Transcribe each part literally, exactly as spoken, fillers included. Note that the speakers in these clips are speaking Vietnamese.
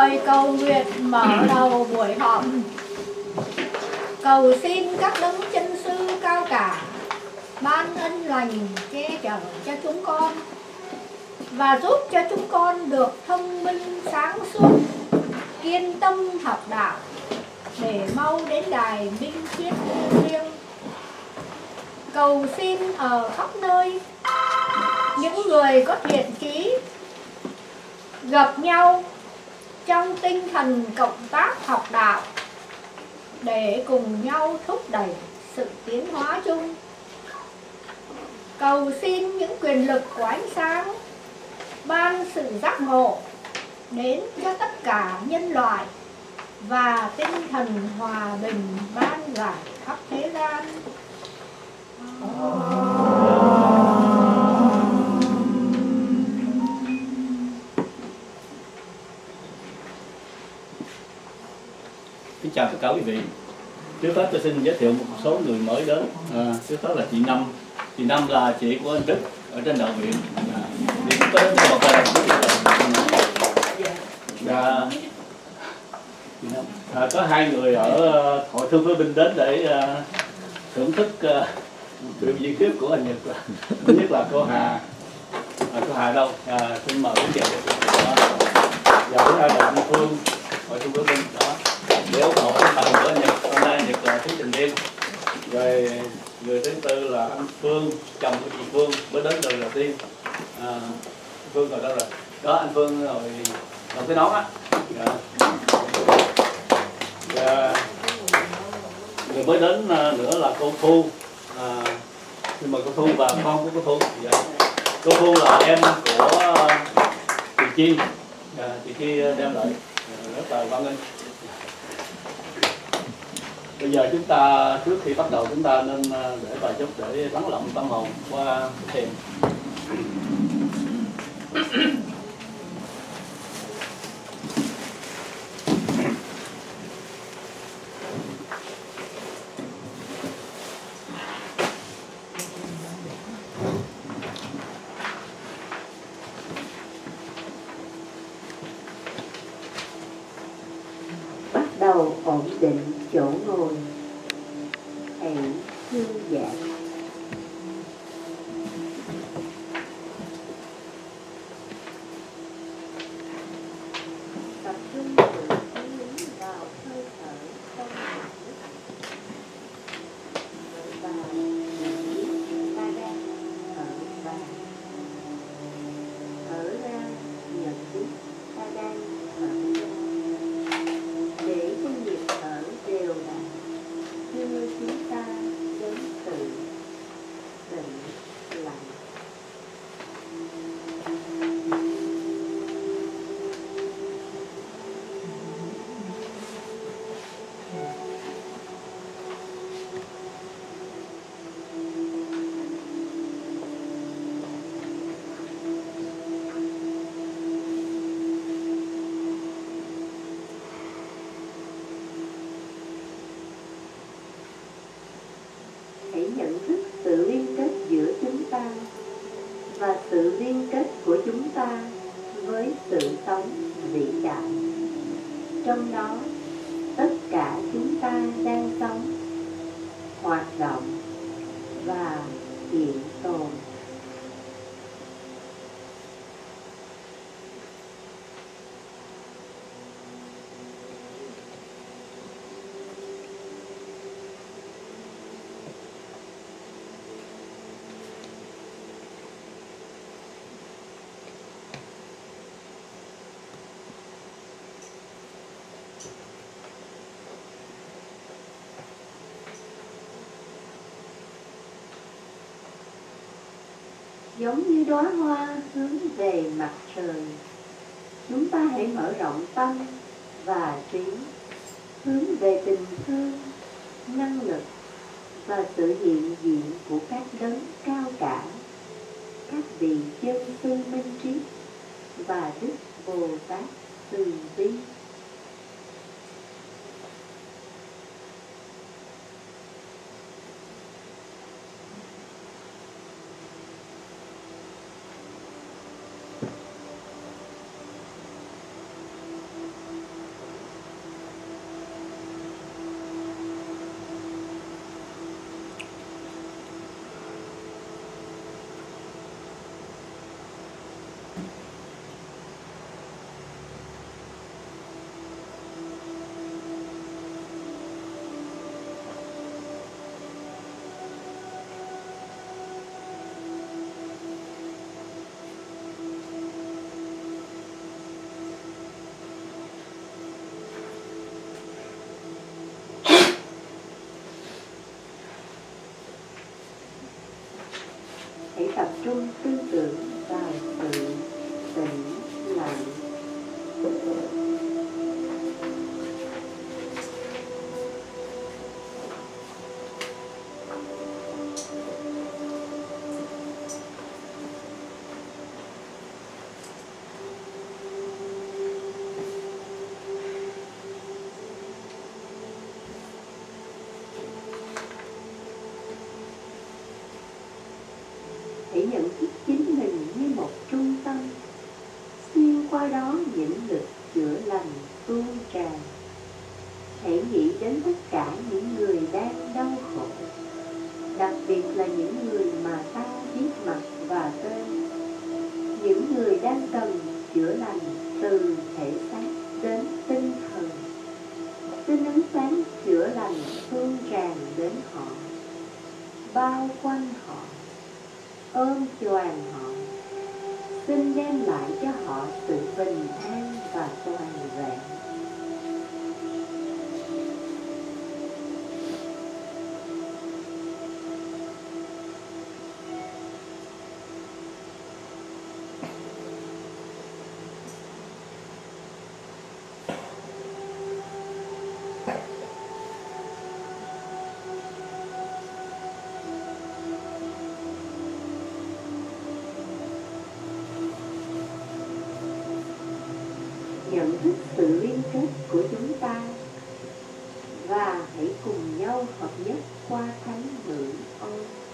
Lời cầu nguyện mở đầu buổi họp. Cầu xin các đấng chân sư cao cả ban ân lành che chở cho chúng con và giúp cho chúng con được thông minh sáng suốt, kiên tâm học đạo để mau đến đài minh triết riêng. Cầu xin ở khắp nơi những người có thiện chí gặp nhau trong tinh thần cộng tác học đạo để cùng nhau thúc đẩy sự tiến hóa chung. Cầu xin những quyền lực của ánh sáng ban sự giác ngộ đến cho tất cả nhân loại và tinh thần hòa bình ban rải khắp thế gian. Kính chào tất cả quý vị. Trước hết tôi xin giới thiệu một số người mới đến. À, trước hết là chị Năm. Chị Năm là chị của anh Đức ở trên đạo viện. À, thì chúng tôi đến từ một là và à, có hai người ở hội thương phế binh đến để uh, thưởng thức uh, biểu diễn tiếp của anh Nhật. Thứ nhất là cô Hà. À, cô Hà đâu? À, xin mời quý vị. Và thứ hai là anh Phương, hội thương phế binh đó. Để ủng hộ tinh thần của anh Nhật, hôm nay anh Nhật là thí sinh viên. Rồi người thứ tư là anh Phương, chồng của chị Phương mới đến từ đầu tiên. À, Phương rồi đâu rồi? Đó anh Phương rồi đồng cái nón á. Dạ. Và người mới đến nữa là cô Thu. À, xin mời cô Thu và con của cô Thu. Dạ. Cô Thu là em của chị Chi. À, chị Chi đem lại rất là hoan nghênh. Bây giờ chúng ta trước khi bắt đầu chúng ta nên để vài chút để lắng động tâm hồn qua thiền. Bắt đầu ổn định chỗ ngồi, hãy thư giãn. Tập trung sự chú ý vào hơi thở trong mũi và nhận ta đang thở vào, thở ra nhận biết ta đang thở ra, để cho nhịp thở đều đặn đưa chúng ta đến tự tĩnh lặng. Hãy nhận thức sự liên kết giữa chúng ta và sự liên kết của chúng ta với sự sống vĩ đại. Trong đó, tất cả chúng ta đang sống, hoạt động và hiện tồn. Giống như đóa hoa hướng về mặt trời, chúng ta hãy mở rộng tâm và trí, hướng về tình thương, năng lực và sự hiện diện của các đấng cao cả, các vị chân sư minh triết và Đức Bồ Tát từ bi. hãy tập trung tư tưởng vào sự tĩnh lặng. Hãy nhận thức chính mình như một trung tâm, xuyên qua đó những lực chữa lành tuôn tràn. Hãy nghĩ đến tất cả những người đang đau khổ, đặc biệt là những người mà ta biết mặt và tên, những người đang cần chữa lành từ thể xác đến tinh thần. Xin ánh sáng chữa lành tuôn tràn đến họ, bao quanh họ, ôm choàng họ. Xin đem lại cho họ sự bình an và toàn vẹn. Nhận thức sự liên kết của chúng ta và hãy cùng nhau hợp nhất qua thánh ngữ ôm.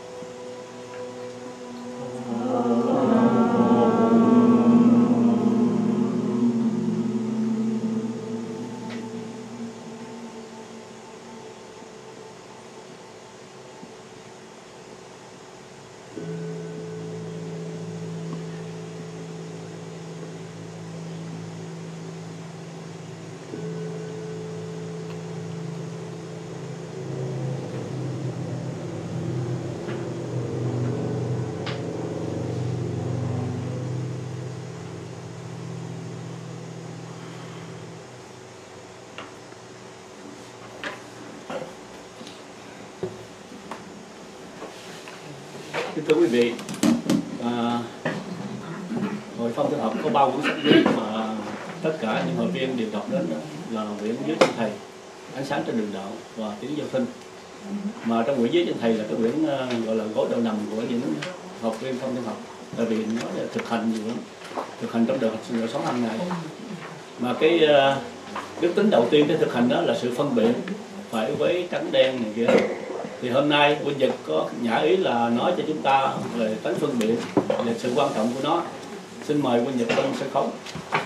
Kính thưa quý vị, à, Hội Phong Thượng Học có bao cuốn sách viết mà tất cả những hội viên đều đọc đến đó, là quyển Dưới Chân Thầy, Ánh Sáng Trên Đường Đạo và Tiếng Giao Thinh. Mà trong quyển Dưới Chân Thầy là cái quyển uh, gọi là gối đầu nằm của những học viên Phong Thượng Học, tại vì nó là thực hành nhiều lắm, thực hành trong đời sống hàng ngày. Mà cái uh, đức tính đầu tiên cái thực hành đó là sự phân biệt phải với trắng đen này kia. Thì hôm nay Huynh Nhật có nhã ý là nói cho chúng ta về tánh phân biệt, về sự quan trọng của nó. Xin mời Huynh Nhật lên sân khấu.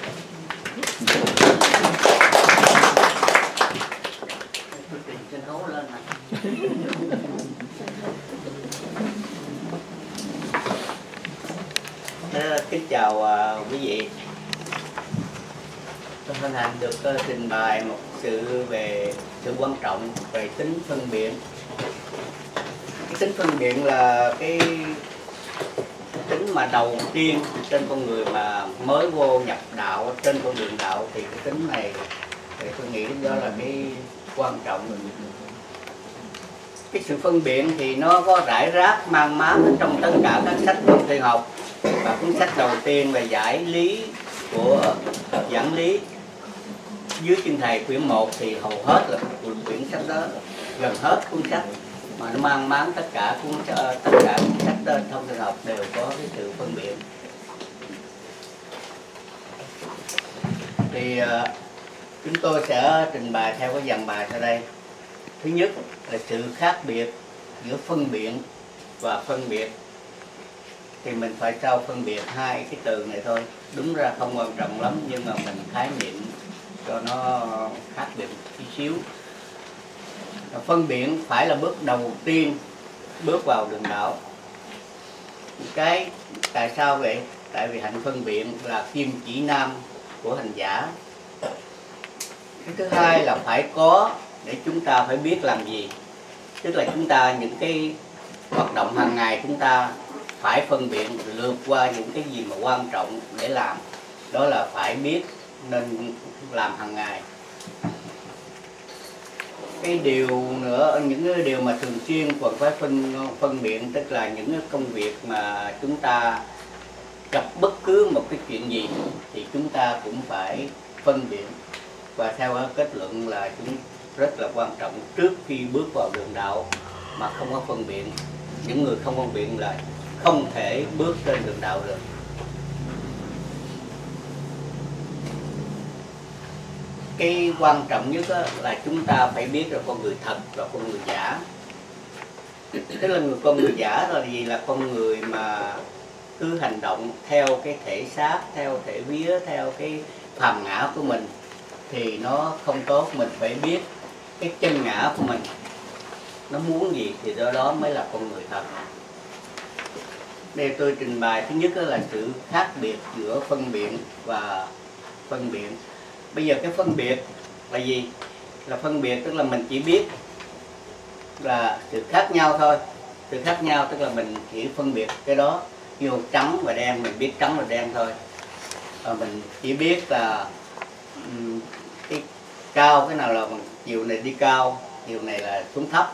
Sân khấu lên này. Kính chào uh, quý vị. Tôi hân hạnh được uh, trình bày một sự về sự quan trọng về tính phân biệt. Cái tính phân biệt là cái tính mà đầu tiên trên con người mà mới vô nhập đạo, trên con đường đạo, thì cái tính này thì tôi nghĩ đó là cái quan trọng. Cái sự phân biệt thì nó có rải rác mang mát trong tất cả các sách Phong Thủy học. Và cuốn sách đầu tiên về giải lý của giảng lý Dưới Chân Thầy quyển một thì hầu hết là quyển sách đó, gần hết cuốn sách mà nó mang máng tất cả cuốn tất cả cuốn sách trên Phong Thủy học đều có cái sự phân biệt. Thì uh, chúng tôi sẽ trình bày theo cái dàn bài sau đây. Thứ nhất là sự khác biệt giữa phân biệt và phân biệt. Thì mình phải sao phân biệt hai cái từ này thôi. Đúng ra không quan trọng lắm, nhưng mà mình khái niệm cho nó khác biệt một chút xíu. Phân biệt phải là bước đầu tiên bước vào đường đạo. Cái tại sao vậy? Tại vì hạnh phân biệt là kim chỉ nam của hành giả. Cái thứ hai là phải có để chúng ta phải biết làm gì. Tức là chúng ta những cái hoạt động hàng ngày chúng ta phải phân biệt lượt qua những cái gì mà quan trọng để làm. Đó là phải biết nên làm hàng ngày. cái điều nữa, những cái điều mà thường xuyên còn phải phân phân biệt, tức là những cái công việc mà chúng ta gặp bất cứ một cái chuyện gì thì chúng ta cũng phải phân biệt, và theo kết luận là chúng rất là quan trọng trước khi bước vào đường đạo mà không có phân biệt. Những người không phân biệt là không thể bước trên đường đạo được. Cái quan trọng nhất là chúng ta phải biết là con người thật và con người giả. Tức là người con người giả là gì? Là con người mà cứ hành động theo cái thể xác, theo thể vía, theo cái phàm ngã của mình thì nó không tốt. Mình phải biết cái chân ngã của mình, nó muốn gì thì do đó mới là con người thật. Đây tôi trình bày thứ nhất là sự khác biệt giữa phân biệt và phân biệt. Bây giờ cái phân biệt là gì? Là phân biệt tức là mình chỉ biết là sự khác nhau thôi. Sự khác nhau tức là mình chỉ phân biệt cái đó, như trắng và đen, mình biết trắng và đen thôi. Và mình chỉ biết là um, cái cao, cái nào là chiều này đi cao, chiều này là xuống thấp.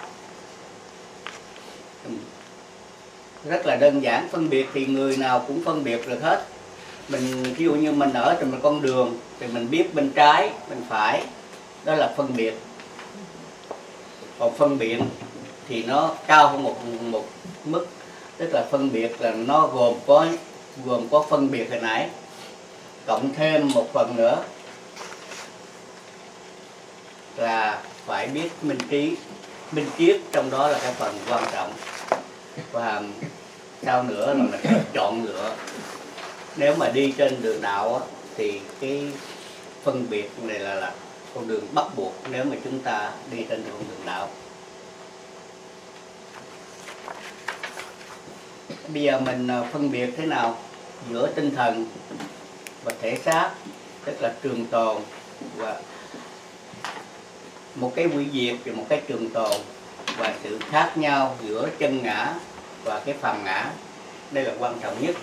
Um, rất là đơn giản. Phân biệt thì người nào cũng phân biệt được hết. Mình ví dụ như mình ở trên một con đường thì mình biết bên trái, bên phải, đó là phân biệt. Còn phân biệt thì nó cao hơn một một mức, tức là phân biệt là nó gồm có gồm có phân biệt hồi nãy cộng thêm một phần nữa là phải biết minh trí. Minh triết trong đó là cái phần quan trọng. Và sau nữa là mình phải chọn lựa. Nếu mà đi trên đường đạo thì cái phân biệt này là, là con đường bắt buộc nếu mà chúng ta đi trên con đường đạo. Bây giờ mình phân biệt thế nào giữa tinh thần và thể xác, tức là trường tồn và một cái hủy diệt và một cái trường tồn, và sự khác nhau giữa chân ngã và cái phàm ngã. Đây là quan trọng nhất.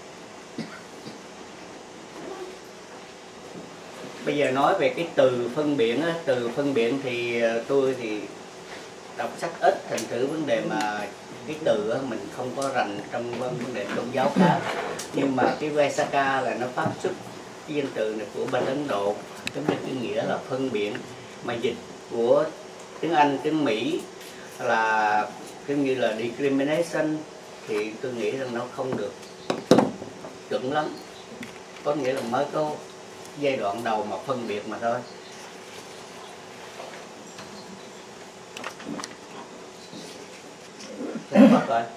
Bây giờ nói về cái từ phân biệt á, từ phân biệt thì tôi thì đọc sách ít, thành thử vấn đề mà cái từ á, mình không có rành trong vấn đề tôn giáo khác. Nhưng mà cái Vaisakha là nó phát xuất cái danh từ này của bên Ấn Độ, giống như cái nghĩa là phân biệt, mà dịch của tiếng Anh, tiếng Mỹ là giống như là discrimination, thì tôi nghĩ rằng nó không được chuẩn lắm. Có nghĩa là mới có giai đoạn đầu mà phân biệt mà thôi. Rồi, mất rồi.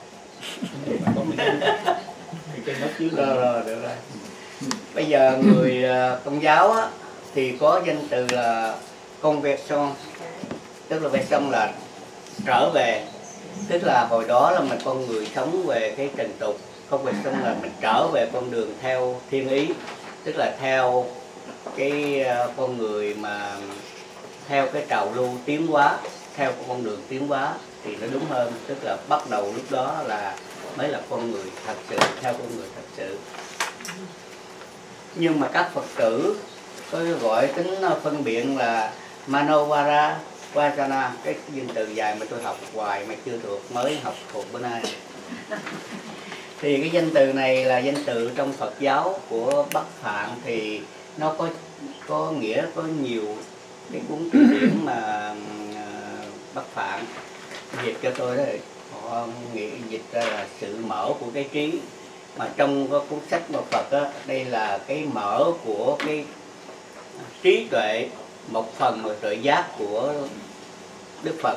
Rồi, rồi, được rồi. Bây giờ người Công giáo á, thì có danh từ là conversion, tức là version là trở về. Tức là hồi đó là mình con người sống về cái trần tục, conversion là mình trở về con đường theo thiên ý, tức là theo cái con người mà theo cái trào lưu tiến hóa, theo con đường tiến hóa thì nó đúng hơn. Tức là bắt đầu lúc đó là mới là con người thật sự, theo con người thật sự. Nhưng mà các Phật tử có gọi tính phân biệt là Manovara Vajana, cái danh từ dài mà tôi học hoài mà chưa thuộc, mới học thuộc bữa nay. Thì cái danh từ này là danh từ trong Phật giáo của Bắc Phạn, thì nó có có nghĩa, có nhiều cái cuốn từ điển mà uh, Bắc Phạn dịch cho tôi đó, họ nghĩ dịch ra là sự mở của cái trí. Mà trong cái cuốn sách của Phật á, đây là cái mở của cái trí tuệ, một phần một tuệ giác của Đức Phật.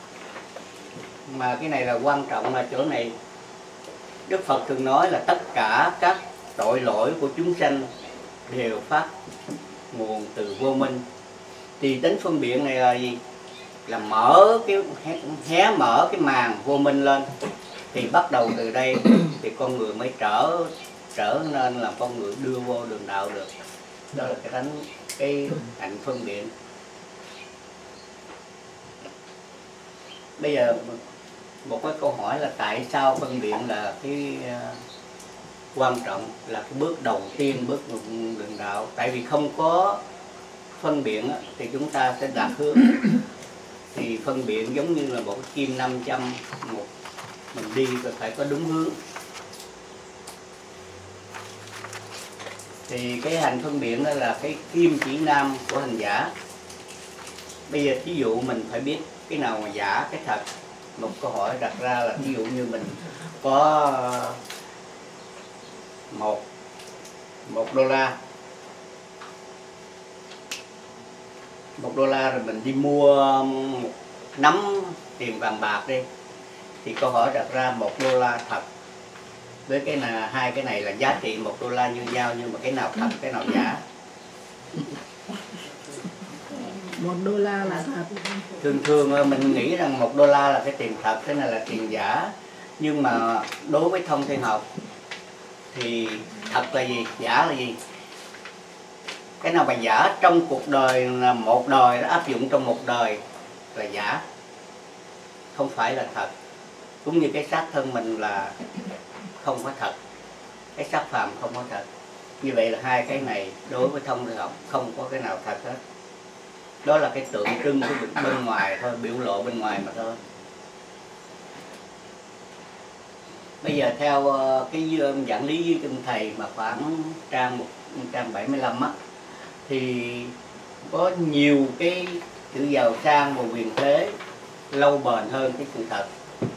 Mà cái này là quan trọng là chỗ này. Đức Phật thường nói là tất cả các tội lỗi của chúng sanh đều phát nguồn từ vô minh. Thì tính phân biệt này là gì? Là mở cái hé mở cái màn vô minh lên. Thì bắt đầu từ đây thì con người mới trở trở nên là con người đưa vô đường đạo được. Đó là cái tánh, cái hạnh phân biệt. Bây giờ một cái câu hỏi là tại sao phân biệt là cái uh, quan trọng, là cái bước đầu tiên bước vào đường đạo. Tại vì không có phân biệt thì chúng ta sẽ lạc hướng. thì phân biện giống như là một cái kim nam châm, một mình đi phải có đúng hướng. Thì cái hành phân biện đó là cái kim chỉ nam của hành giả. Bây giờ ví dụ mình phải biết cái nào mà giả, cái thật. Một câu hỏi đặt ra là ví dụ như mình có một một đô la một đô la rồi mình đi mua một nắm tiền vàng bạc đi, thì câu hỏi đặt ra một đô la thật với cái là hai cái này là giá trị một đô la như nhau, nhưng mà cái nào thật cái nào giả? Một đô la là thật. Thường thường mình nghĩ rằng một đô la là cái tiền thật, cái này là tiền giả. Nhưng mà đối với thông thiên học thì thật là gì, giả là gì? Cái nào mà giả trong cuộc đời là một đời, nó áp dụng trong một đời là giả, không phải là thật. Cũng như cái xác thân mình là không có thật, cái xác phàm không có thật. Như vậy là hai cái này đối với thông thiên học không có cái nào thật hết. Đó là cái tượng trưng của bên ngoài thôi, biểu lộ bên ngoài mà thôi. Bây giờ theo cái giảng lý với kinh thầy mà khoảng trang một trang bảy mươi lăm á, thì có nhiều cái chữ giàu sang và quyền thế lâu bền hơn cái sự thật.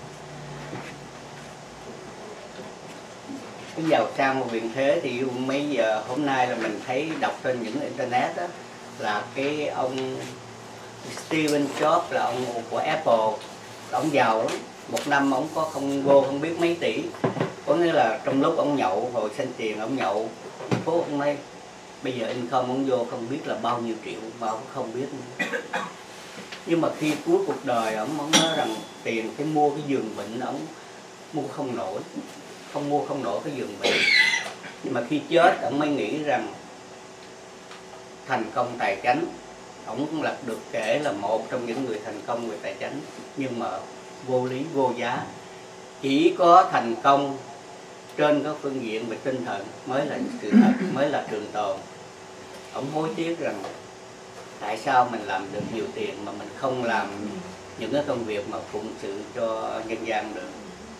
Cái giàu sang và quyền thế thì mấy giờ hôm nay là mình thấy đọc trên những internet đó, là cái ông Steve Jobs là ông của Apple, ông giàu lắm, một năm ông có không vô không biết mấy tỷ. Có nghĩa là trong lúc ông nhậu, hồi sinh tiền ông nhậu phố ông ấy, bây giờ in không ông vô không biết là bao nhiêu triệu mà ông không biết nữa. Nhưng mà khi cuối cuộc đời ông ông nói rằng tiền cái mua cái giường bệnh ông mua không nổi, không mua không nổi cái giường bệnh. Nhưng mà khi chết ông mới nghĩ rằng thành công tài chánh. Ông cũng là được kể là một trong những người thành công về tài chánh, nhưng mà vô lý vô giá. Chỉ có thành công trên các phương diện về tinh thần mới là sự thật, mới là trường tồn. Ông hối tiếc rằng tại sao mình làm được nhiều tiền mà mình không làm những cái công việc mà phụng sự cho nhân gian được.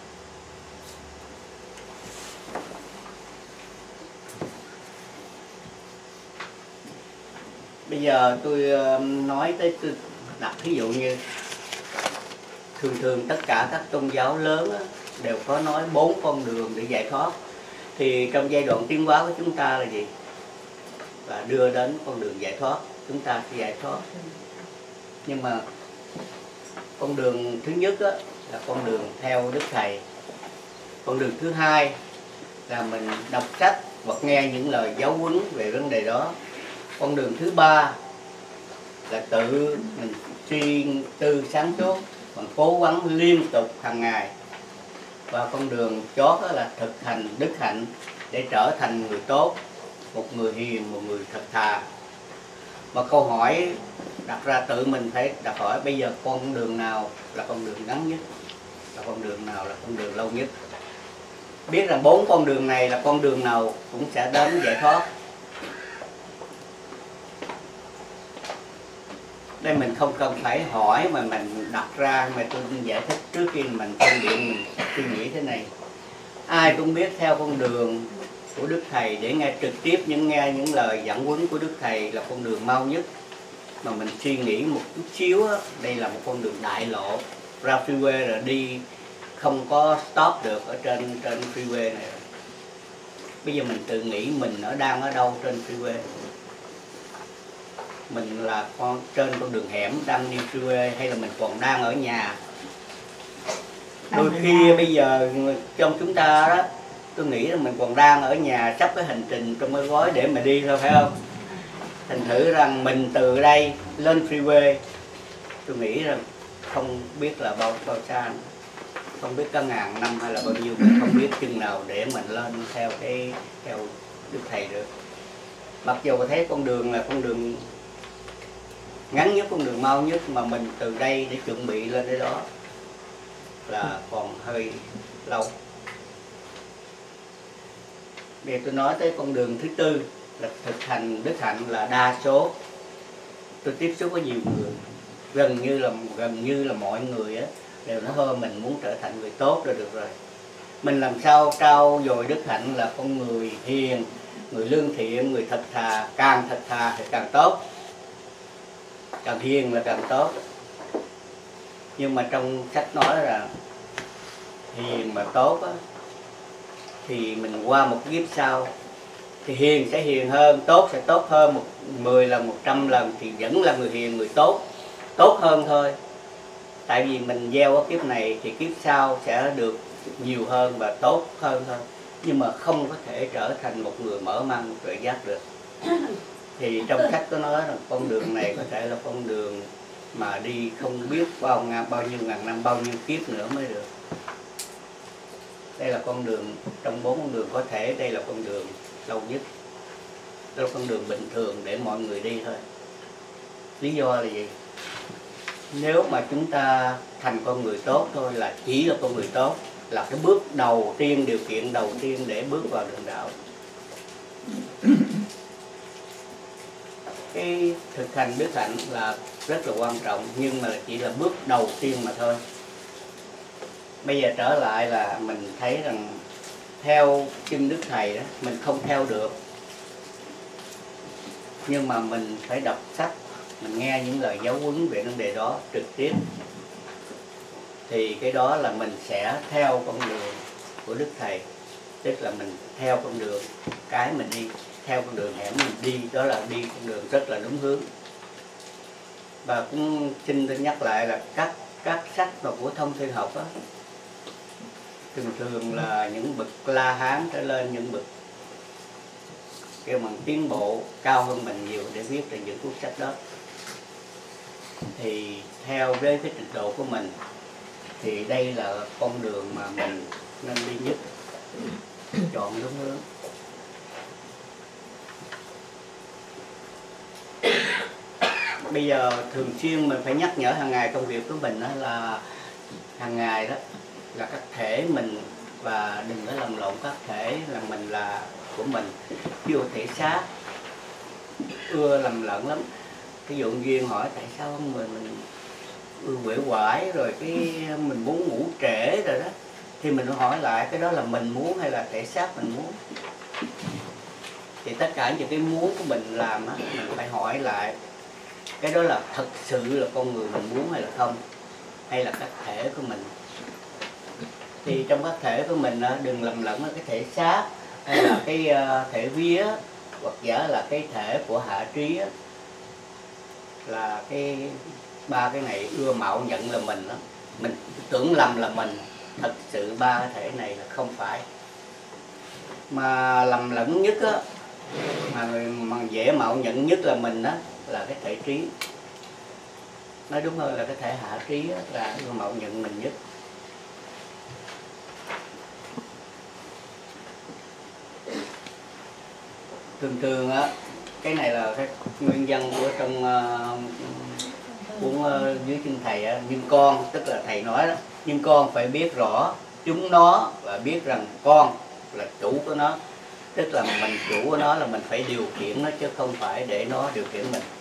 Bây giờ tôi nói tới, tôi đặt ví dụ như thường thường tất cả các tôn giáo lớn á, đều có nói bốn con đường để giải thoát. Thì trong giai đoạn tiến hóa của chúng ta là gì? Là đưa đến con đường giải thoát, chúng ta sẽ giải thoát. Nhưng mà con đường thứ nhất á, là con đường theo Đức Thầy. Con đường thứ hai là mình đọc sách hoặc nghe những lời giáo huấn về vấn đề đó. Con đường thứ ba là tự mình suy tư sáng suốt, mình cố gắng liên tục hàng ngày. Và con đường chót là thực hành đức hạnh để trở thành người tốt, một người hiền, một người thật thà. Mà câu hỏi đặt ra tự mình phải đặt hỏi bây giờ con đường nào là con đường ngắn nhất, là con đường nào là con đường lâu nhất. Biết rằng bốn con đường này là con đường nào cũng sẽ đến giải thoát. Đây mình không cần phải hỏi mà mình đặt ra, mà tôi giải thích trước khi mình phân biện, mình suy nghĩ thế này. Ai cũng biết theo con đường của Đức Thầy để nghe trực tiếp những nghe những lời giảng huấn của Đức Thầy là con đường mau nhất. Mà mình suy nghĩ một chút xíu á, đây là một con đường đại lộ, ra freeway rồi đi không có stop được ở trên trên freeway này. Bây giờ mình tự nghĩ mình ở đang ở đâu trên freeway? Mình là con trên con đường hẻm đang đi freeway hay là mình còn đang ở nhà? Đôi khi bây giờ trong chúng ta đó, tôi nghĩ là mình còn đang ở nhà sắp cái hành trình trong cái gói để mà đi thôi, phải không? Thành thử rằng mình từ đây lên freeway, tôi nghĩ rằng không biết là bao bao xa, không biết cả ngàn năm hay là bao nhiêu, mình không biết chừng nào để mình lên theo cái theo Đức Thầy được. Mặc dù thấy con đường là con đường ngắn nhất, con đường mau nhất, mà mình từ đây để chuẩn bị lên tới đó là còn hơi lâu. Bây giờ tôi nói tới con đường thứ tư là thực hành đức hạnh, là đa số tôi tiếp xúc với nhiều người gần như là gần như là mọi người á đều nói thôi mình muốn trở thành người tốt là được rồi. Mình làm sao trau dồi đức hạnh là con người hiền, người lương thiện, người thật thà, càng thật thà thì càng tốt, càng hiền là càng tốt. Nhưng mà trong sách nói là hiền mà tốt á, thì mình qua một kiếp sau thì hiền sẽ hiền hơn, tốt sẽ tốt hơn một mười lần, một trăm lần, thì vẫn là người hiền, người tốt, tốt hơn thôi. Tại vì mình gieo ở kiếp này thì kiếp sau sẽ được nhiều hơn và tốt hơn thôi. Nhưng mà không có thể trở thành một người mở mang tuệ giác được. Thì trong sách có nói là con đường này có thể là con đường mà đi không biết bao bao nhiêu ngàn năm, bao nhiêu kiếp nữa mới được. Đây là con đường, trong bốn con đường có thể đây là con đường lâu nhất. Đây là con đường bình thường để mọi người đi thôi. Lý do là gì? Nếu mà chúng ta thành con người tốt thôi, là chỉ là con người tốt, là cái bước đầu tiên, điều kiện đầu tiên để bước vào đường đạo. Cái thực hành đức hạnh là rất là quan trọng, nhưng mà chỉ là bước đầu tiên mà thôi. Bây giờ trở lại là mình thấy rằng theo kinh Đức Thầy đó, mình không theo được. Nhưng mà mình phải đọc sách, mình nghe những lời giáo huấn về vấn đề đó trực tiếp. Thì cái đó là mình sẽ theo con đường của Đức Thầy. Tức là mình theo con đường cái mình đi, theo con đường hẻm mình đi, đó là đi con đường rất là đúng hướng. Và cũng xin tôi nhắc lại là các các sách mà của thông thiên học đó, thường thường là những bậc La Hán trở lên, những bậc kêu bằng tiến bộ cao hơn mình nhiều để viết về những cuốn sách đó. Thì theo với cái trình độ của mình thì đây là con đường mà mình nên đi nhất, chọn đúng hướng. Bây giờ thường xuyên mình phải nhắc nhở hàng ngày công việc của mình đó là hàng ngày đó là các thể mình, và đừng có lầm lộn các thể là mình là của mình. Ví dụ thể xác ưa lầm lẫn lắm. Ví dụ Duyên hỏi tại sao mình mình ưa quể quải rồi cái mình muốn ngủ trễ rồi đó, thì mình hỏi lại cái đó là mình muốn hay là thể xác mình muốn. Thì tất cả những cái muốn của mình làm á, mình phải hỏi lại cái đó là thật sự là con người mình muốn hay là không, hay là các thể của mình. Thì trong các thể của mình á, đừng lầm lẫn là cái thể xác hay là cái thể vía, hoặc giả là cái thể của hạ trí á, là cái ba cái này ưa mạo nhận là mình đó. Mình tưởng lầm là mình, thật sự ba cái thể này là không phải. Mà lầm lẫn nhất á, mà, mà dễ mạo nhận nhất là mình đó, là cái thể trí. Nói đúng hơn là cái thể hạ trí á, là ưa mạo nhận mình nhất. Thường thường á, cái này là cái nguyên nhân của trong uh, cuốn uh, dưới kinh thầy á, nhưng con, tức là thầy nói đó, nhưng con phải biết rõ chúng nó và biết rằng con là chủ của nó. Tức là mình chủ của nó là mình phải điều khiển nó, chứ không phải để nó điều khiển mình.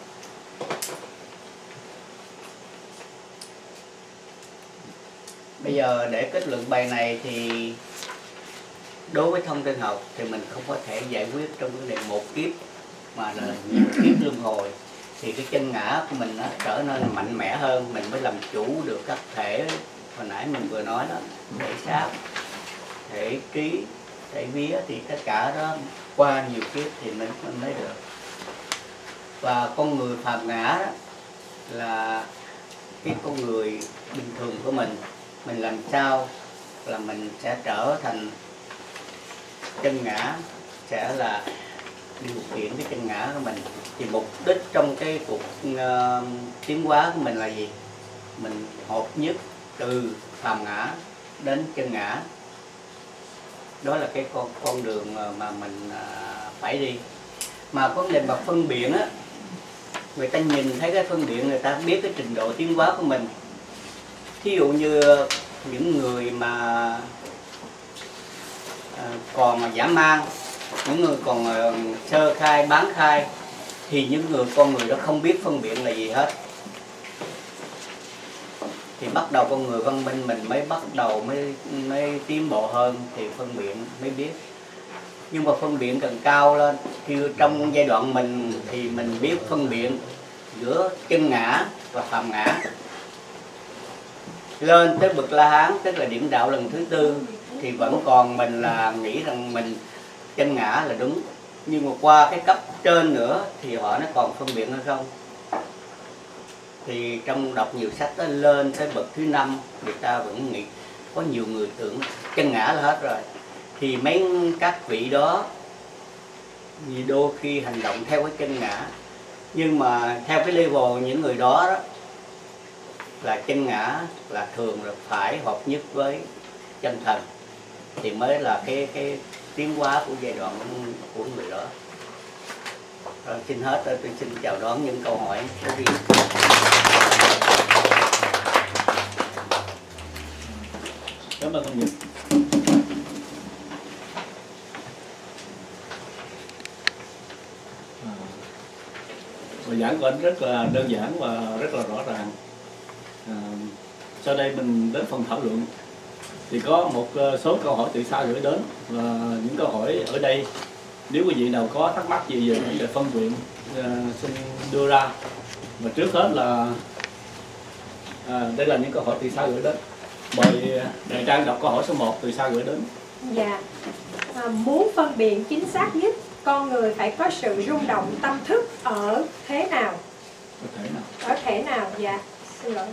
Bây giờ để kết luận bài này thì đối với thông tin học thì mình không có thể giải quyết trong vấn đề một kiếp, mà là nhiều kiếp luân hồi. Thì cái chân ngã của mình nó trở nên mạnh mẽ hơn, mình mới làm chủ được các thể hồi nãy mình vừa nói đó, thể xác, thể trí, thể vía, thì tất cả đó qua nhiều kiếp thì mình, mình mới được. Và con người phàm ngã đó là cái con người bình thường của mình, mình làm sao là mình sẽ trở thành chân ngã, sẽ là điều khiển cái chân ngã của mình. Thì mục đích trong cái cuộc uh, tiến hóa của mình là gì? Mình hợp nhất từ phàm ngã đến chân ngã. Đó là cái con con đường mà mình uh, phải đi. Mà có vấn đề mà phân biệt á, người ta nhìn thấy cái phân biệt, người ta biết cái trình độ tiến hóa của mình. Thí dụ như những người mà uh, còn dã man, những người còn uh, sơ khai, bán khai, thì những người con người đó không biết phân biệt là gì hết. thì bắt đầu con người văn minh mình mới bắt đầu mới mới tiến bộ hơn, thì phân biện mới biết. Nhưng mà phân biện càng cao lên, thì trong giai đoạn mình thì mình biết phân biện giữa chân ngã và phạm ngã. Lên tới bậc La Hán, tức là điểm đạo lần thứ tư, thì vẫn còn mình là nghĩ rằng mình chân ngã là đúng. Nhưng mà qua cái cấp trên nữa thì họ nó còn phân biệt hay không. Thì trong đọc nhiều sách đó, lên tới bậc thứ năm, người ta vẫn nghĩ, có nhiều người tưởng chân ngã là hết rồi. Thì mấy các vị đó vì đôi khi hành động theo cái chân ngã, nhưng mà theo cái level những người đó, đó là chân ngã là thường là phải hợp nhất với chân thần, thì mới là cái cái tiến hóa của giai đoạn của người đó. Rồi, xin hết, tôi xin chào đón những câu hỏi. Cảm ơn ông Nhật. Bài giảng của anh rất là đơn giản và rất là rõ ràng. À, sau đây mình đến phần thảo luận. Thì có một số câu hỏi từ xa gửi đến, và những câu hỏi ở đây nếu quý vị nào có thắc mắc gì về vấn đề phân biện uh, xin đưa ra. Và trước hết là à, đây là những câu hỏi từ xa gửi đến. Mời Đại Trang đọc câu hỏi số một từ xa gửi đến. Dạ, à, muốn phân biện chính xác nhất, con người phải có sự rung động tâm thức ở thế nào? Có thể nào? Ở thể nào? Dạ, xin lỗi.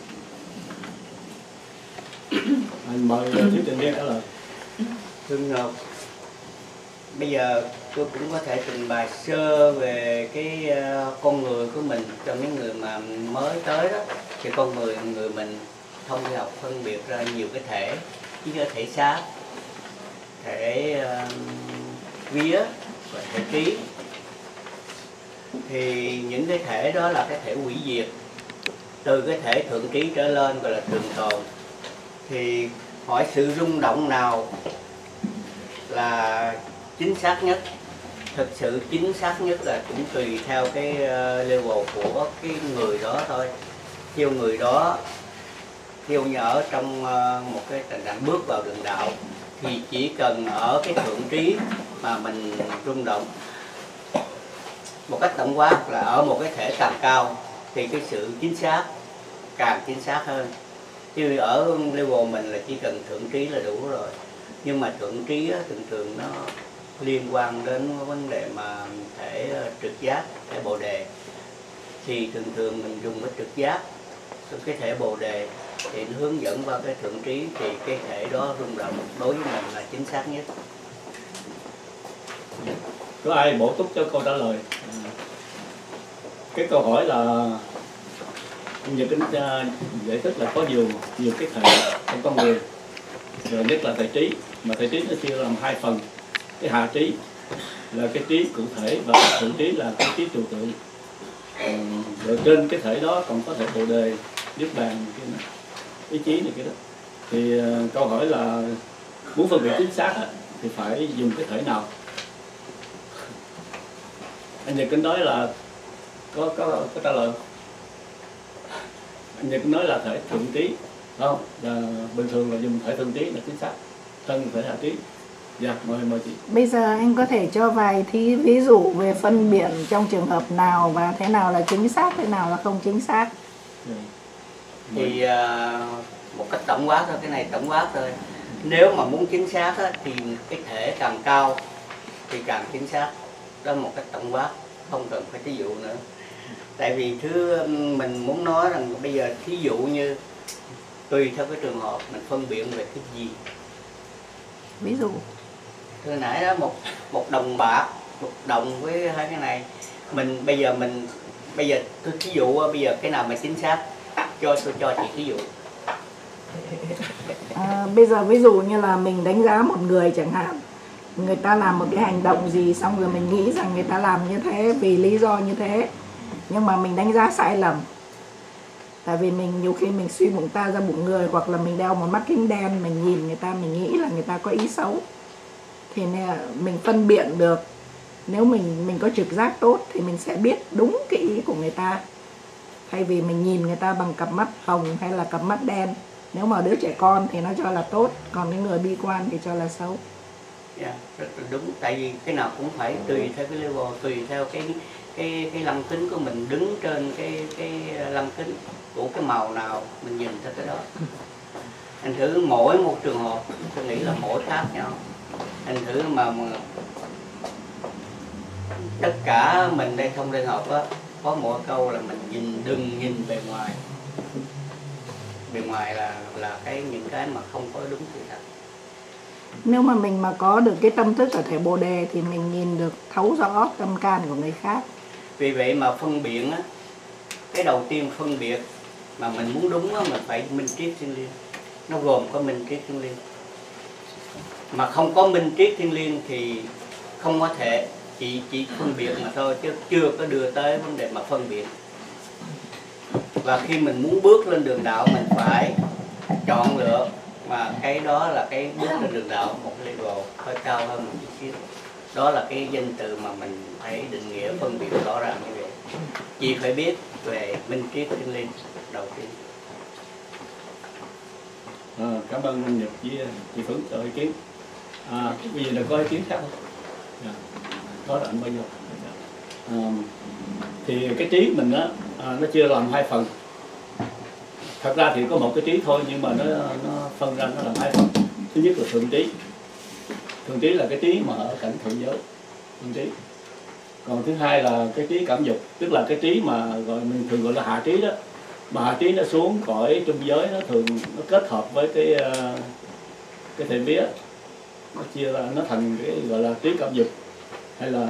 Anh mời Thiếu Tịnh Viên trả lời. Thưa Ngọc, bây giờ tôi cũng có thể trình bày sơ về cái uh, con người của mình cho mấy người mà mới tới đó. Thì con người người mình thông y học phân biệt ra nhiều cái thể, chứ có thể xác, thể uh, vía và thể trí. Thì những cái thể đó là cái thể hủy diệt, từ cái thể thượng trí trở lên gọi là trường tồn. Thì hỏi sự rung động nào là chính xác nhất? Thực sự chính xác nhất là cũng tùy theo cái level của cái người đó thôi. Theo người đó, theo như ở trong một cái tình trạng bước vào đường đạo, thì chỉ cần ở cái thượng trí mà mình rung động. Một cách tổng quát là ở một cái thể càng cao thì cái sự chính xác càng chính xác hơn. Chứ ở level mình là chỉ cần thượng trí là đủ rồi. Nhưng mà thượng trí á, thường thường nó liên quan đến vấn đề mà thể trực giác, thể bồ đề. Thì thường thường mình dùng cái trực giác, cái thể bồ đề thì nó hướng dẫn qua cái thượng trí, thì cái thể đó rung động đối với mình là chính xác nhất. Có ai bổ túc cho câu trả lời? Cái câu hỏi là Nhật Kính giải thích là có nhiều nhiều cái thể trong con người, rồi nhất là thể trí, mà thể trí nó chia làm hai phần. Cái hạ trí là cái trí cụ thể, và thượng trí là cái trí trừu tượng. Rồi trên cái thể đó còn có thể bồ đề, niết bàn, ý chí này kia đó. Thì uh, câu hỏi là muốn phân biệt chính xác thì phải dùng cái thể nào? Anh Nhật Kính nói là có có có trả lời. Anh Nhật nói là thể thượng trí, không? Là bình thường là dùng thể thượng trí là chính xác, thân thể hạ trí. Dạ, mời mời chị. Bây giờ anh có thể cho vài thí ví dụ về phân biệt trong trường hợp nào và thế nào là chính xác, thế nào là không chính xác. Dạ. Thì uh, một cách tổng quát thôi, cái này tổng quát thôi. Nếu mà muốn chính xác á, thì cái thể càng cao thì càng chính xác. Đó là một cách tổng quát, không cần phải thí dụ nữa. Tại vì thứ mình muốn nói rằng bây giờ thí dụ như tùy theo cái trường hợp mình phân biệt về cái gì. Ví dụ Hồi nãy đó một một đồng bạc, một đồng với hai cái này, mình bây giờ mình bây giờ tôi thí dụ bây giờ cái nào mà chính xác, cho tôi cho chị thí dụ. à, bây giờ ví dụ như là mình đánh giá một người chẳng hạn, người ta làm một cái hành động gì, xong rồi mình nghĩ rằng người ta làm như thế vì lý do như thế, nhưng mà mình đánh giá sai lầm. Tại vì mình nhiều khi mình suy bụng ta ra bụng người, hoặc là mình đeo một mắt kính đen, mình nhìn người ta mình nghĩ là người ta có ý xấu. Thì mình phân biệt được, nếu mình mình có trực giác tốt thì mình sẽ biết đúng cái ý của người ta. thay vì mình nhìn người ta bằng cặp mắt hồng hay là cặp mắt đen. Nếu mà đứa trẻ con thì nó cho là tốt, còn cái người bi quan thì cho là xấu. Dạ, rất là đúng. Tại vì cái nào cũng phải tùy theo cái level, tùy theo cái cái cái lăng kính của mình đứng trên cái cái lăng kính của cái màu nào mình nhìn theo cái đó. Anh thử mỗi một trường hợp, tôi nghĩ là mỗi khác nhau. Anh thử mà, mà tất cả mình đây không đây học á, có mỗi câu là mình nhìn đừng nhìn bề ngoài. Bề ngoài là là cái những cái mà không có đúng sự thật. Nếu mà mình mà có được cái tâm thức ở thể Bồ Đề thì mình nhìn được thấu rõ tâm can của người khác. Vì vậy mà phân biệt á, cái đầu tiên phân biệt mà mình muốn đúng á, mình phải minh triết thiên liêng. Nó gồm có minh triết thiên liêng. Mà không có minh triết thiên liêng thì không có thể, chỉ chỉ phân biệt mà thôi, chứ chưa có đưa tới vấn đề mà phân biệt. Và khi mình muốn bước lên đường đạo mình phải chọn lựa, mà cái đó là cái bước lên đường đạo một level hơi cao hơn một chút xíu. Đó là cái danh từ mà mình phải định nghĩa phân biệt rõ ràng như vậy. Chị phải biết về minh triết thiên liêng đầu tiên. À, cảm ơn anh Nhật với chị Phấn cho ý kiến. À, bây giờ là có ý kiến khác không? À, có là anh bao nhiêu? À, thì cái trí mình á, à, nó chia làm hai phần. Thật ra thì có một cái trí thôi, nhưng mà nó nó phân ra nó làm hai phần. Thứ nhất là thượng trí. Thượng trí là cái trí mà ở cảnh thượng giới, thượng trí. Còn thứ hai là cái trí cảm dục, tức là cái trí mà gọi mình thường gọi là hạ trí đó. Mà hạ trí nó xuống cõi trung giới, nó thường nó kết hợp với cái cái thể vía, nó chia ra nó thành cái gọi là trí cảm dục, hay là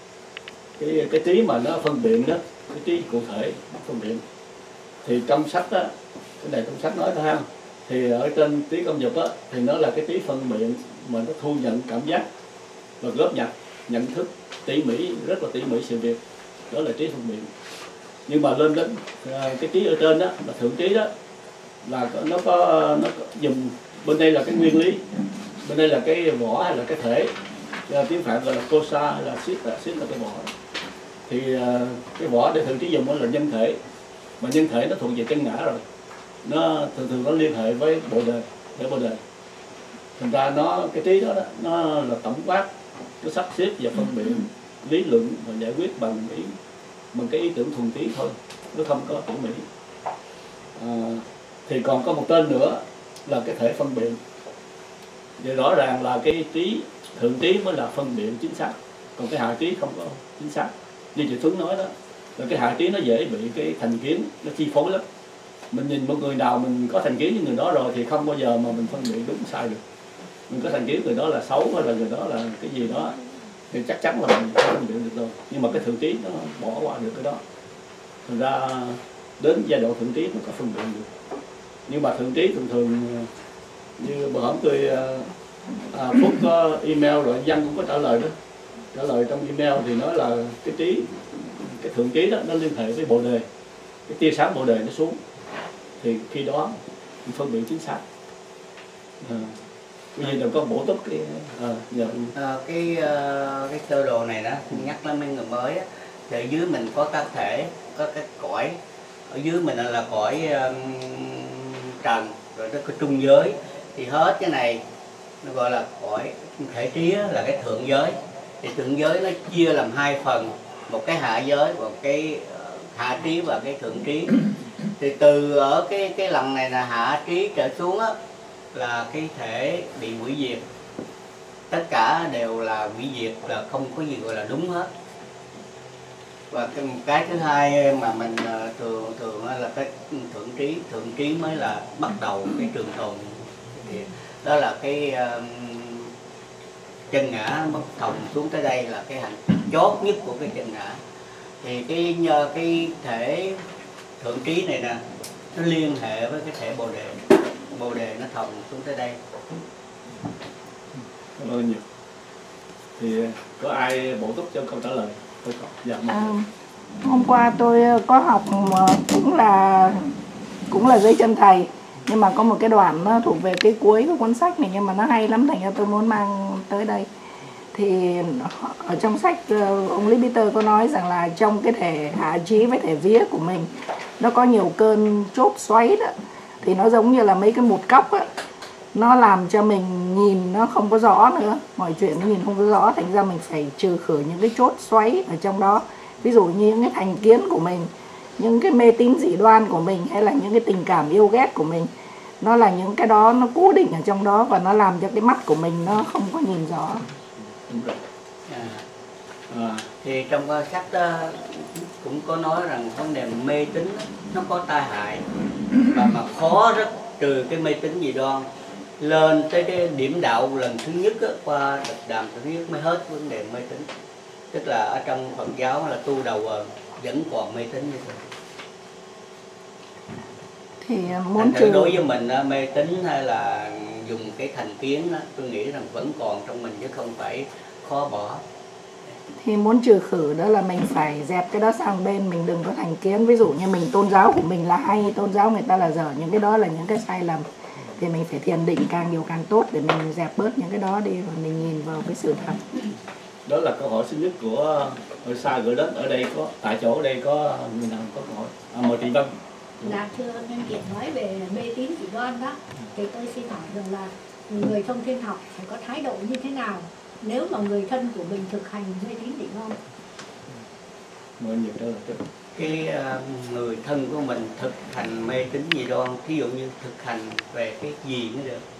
cái cái trí mà nó phân biệt đó, cái trí cụ thể nó phân biệt. Thì trong sách á, cái này trong sách nói thôi ha, thì ở trên trí cảm dục á thì nó là cái trí phân biệt mà nó thu nhận cảm giác và góp nhặt nhận thức tỉ mỉ, rất là tỉ mỉ sự việc, đó là trí phân biệt. Nhưng mà lên đến cái trí ở trên đó là thượng trí đó, là nó có nó có dùng bên đây là cái nguyên lý, bên đây là cái vỏ hay là cái thể, tiếng Phạn gọi là kosa hay là xít, xít là cái vỏ. Thì cái vỏ để thượng trí dùng đó là nhân thể, mà nhân thể nó thuộc về chân ngã rồi, nó thường thường nó liên hệ với bồ đề, để bồ đề. Thành ra nó cái trí đó, đó nó là tổng quát, nó sắp xếp và phân biệt lý luận và giải quyết bằng ý, bằng cái ý tưởng thuần trí thôi, nó không có tỉ mỉ. À, thì còn có một tên nữa là cái thể phân biệt. Vậy rõ ràng là cái trí thượng trí mới là phân biệt chính xác, còn cái hạ trí không có chính xác. Như chị Thuấn nói đó, là cái hạ trí nó dễ bị cái thành kiến nó chi phối lắm. Mình nhìn một người nào mình có thành kiến với người đó rồi thì không bao giờ mà mình phân biệt đúng sai được. Mình có thành kiến người đó là xấu hay là người đó là cái gì đó thì chắc chắn là mình không phân biệt được rồi. Nhưng mà cái thượng trí nó bỏ qua được cái đó. Thành ra đến giai đoạn thượng trí nó có phân biệt được. Nhưng mà thượng trí thường thường như bữa hổm tôi à, Phúc có email rồi Văn cũng có trả lời đó. Trả lời trong email thì nói là cái trí, cái thượng trí đó nó liên hệ với bồ đề, cái tia sáng bồ đề nó xuống thì khi đó mình phân biệt chính xác. À, bây giờ có bổ túc cái à, nhờ. À, cái uh, cái sơ đồ này đó nhắc lên mấy người mới á, thì ở dưới mình có các thể, có cái cõi, ở dưới mình là cõi um, trần, rồi nó có trung giới, thì hết cái này nó gọi là cõi thể trí là cái thượng giới. Thì thượng giới nó chia làm hai phần, một cái hạ giới, một cái hạ trí và cái thượng trí. Thì từ ở cái cái lần này là hạ trí trở xuống á, là cái thể bị hủy diệt, tất cả đều là hủy diệt, là không có gì gọi là đúng hết. Và cái, cái thứ hai mà mình thường thường là cái thượng trí, thượng trí mới là bắt đầu cái trường tồn. Thì đó là cái um, chân ngã bất thòng xuống tới đây là cái hành chốt nhất của cái chân ngã. Thì cái nhờ cái thể thượng trí này nè, nó liên hệ với cái thể bồ đề, bồ đề nó thòng xuống tới đây. Cảm ơn nhiều. Thì có ai bổ túc cho câu trả lời? Tôi có. Dạ, à, hôm qua tôi có học cũng là cũng là dưới chân thầy, nhưng mà có một cái đoạn nó thuộc về cái cuối của cuốn sách này, nhưng mà nó hay lắm, thành ra tôi muốn mang tới đây. Thì ở trong sách ông Lý Peter có nói rằng là trong cái thể hạ trí với thể vía của mình nó có nhiều cơn chốt xoáy đó, thì nó giống như là mấy cái một cốc á, nó làm cho mình nhìn nó không có rõ nữa, mọi chuyện nó nhìn không có rõ, thành ra mình phải trừ khử những cái chốt xoáy ở trong đó. Ví dụ như những cái thành kiến của mình, những cái mê tín dị đoan của mình, hay là những cái tình cảm yêu ghét của mình, nó là những cái đó nó cố định ở trong đó, và nó làm cho cái mắt của mình nó không có nhìn rõ. Đúng rồi. À. À, Thì trong uh, sách đó cũng có nói rằng vấn đề mê tín đó, nó có tai hại, và mà khó rất trừ cái mê tín dị đoan lên tới cái điểm đạo lần thứ nhất đó, qua thực đàm thứ nhất mới hết vấn đề mê tín. Tức là ở trong Phật giáo là tu đầu uh, vẫn còn mê tín như thế. Thì muốn Thành thử trừ đối với mình uh, mê tín hay là dùng cái thành kiến đó, tôi nghĩ rằng vẫn còn trong mình chứ không phải khó bỏ. Thì muốn trừ khử đó là mình phải dẹp cái đó sang bên, mình đừng có thành kiến. Ví dụ như mình tôn giáo của mình là hay, tôn giáo người ta là dở, những cái đó là những cái sai lầm, thì mình phải thiền định càng nhiều càng tốt để mình dẹp bớt những cái đó đi, và mình nhìn vào cái sự thật. đó là câu hỏi thứ nhất của ở xa gửi đến. Ở đây có, tại chỗ ở đây có người nào có câu hỏi? À, mời chị Vân. Là thưa nhân tiện nói về mê tín dị đoan đó, thì tôi xin hỏi rằng là người thông thiên học phải có thái độ như thế nào nếu mà người thân của mình thực hành mê tín dị đoan? Mời nhiều đó là trước. Cái uh, người thân của mình thực hành mê tín dị đoan, thí dụ như thực hành về cái gì mới được.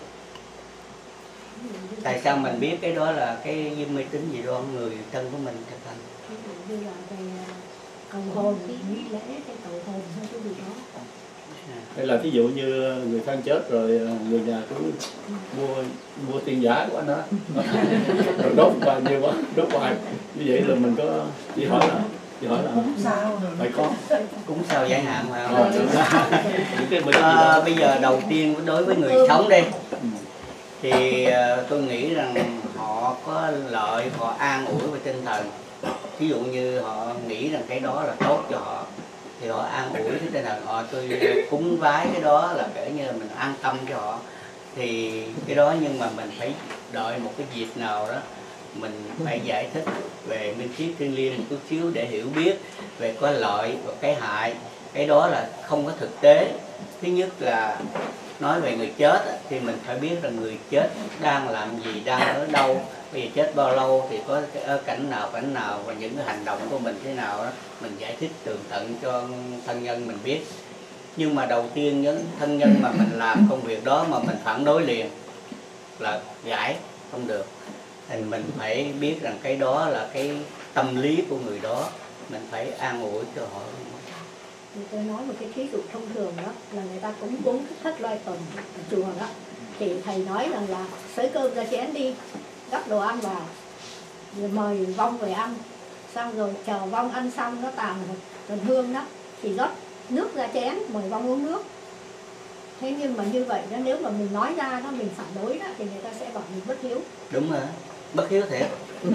Tại sao mình biết cái đó là cái mê tín dị đoan người thân của mình thực hành? Ví dụ như là về cầu hồn, nghi lễ cái cầu hồn hay cái gì đó. Hay là ví dụ như người thân chết rồi người nhà cứ mua mua tiền giả của anh đó, rồi đốt bao nhiêu quá, đốt hoài. Như vậy là mình có chỉ hỏi là chỉ hỏi là phải có Cúng sao giải hạn mà. Ờ, những cái bệnh À, bây giờ đầu tiên đối với người sống đi, thì uh, tôi nghĩ rằng họ có lợi, họ an ủi về tinh thần. Ví dụ như họ nghĩ rằng cái đó là tốt cho họ, thì họ an ủi cái tinh thần họ, tôi cúng vái cái đó là kể như là mình an tâm cho họ. Thì cái đó, nhưng mà mình phải đợi một cái dịp nào đó mình phải giải thích về minh triết thiêng liêng một chút xíu để hiểu biết về có lợi và cái hại. Cái đó là không có thực tế. Thứ nhất là nói về người chết thì mình phải biết là người chết đang làm gì, đang ở đâu, bây giờ chết bao lâu, thì có ở cảnh nào cảnh nào, và những cái hành động của mình thế nào đó mình giải thích tường tận cho thân nhân mình biết. Nhưng mà đầu tiên những thân nhân mà mình làm công việc đó mà mình phản đối liền là giải không được. Thì mình phải biết rằng cái đó là cái tâm lý của người đó, mình phải an ủi cho họ. Thì tôi nói một cái thí dụ thông thường đó là người ta cúng cúng thất loài tuần ở chùa đó, thì thầy nói rằng là xới cơm ra chén đi, gắp đồ ăn vào, rồi mời vong về ăn, xong rồi chờ vong ăn xong nó tàn một tuần hương đó thì rót nước ra chén mời vong uống nước. Thế nhưng mà như vậy đó, nếu mà mình nói ra đó, mình phản đối đó, thì người ta sẽ bảo mình bất hiếu. Đúng rồi, bất hiếu thiệt.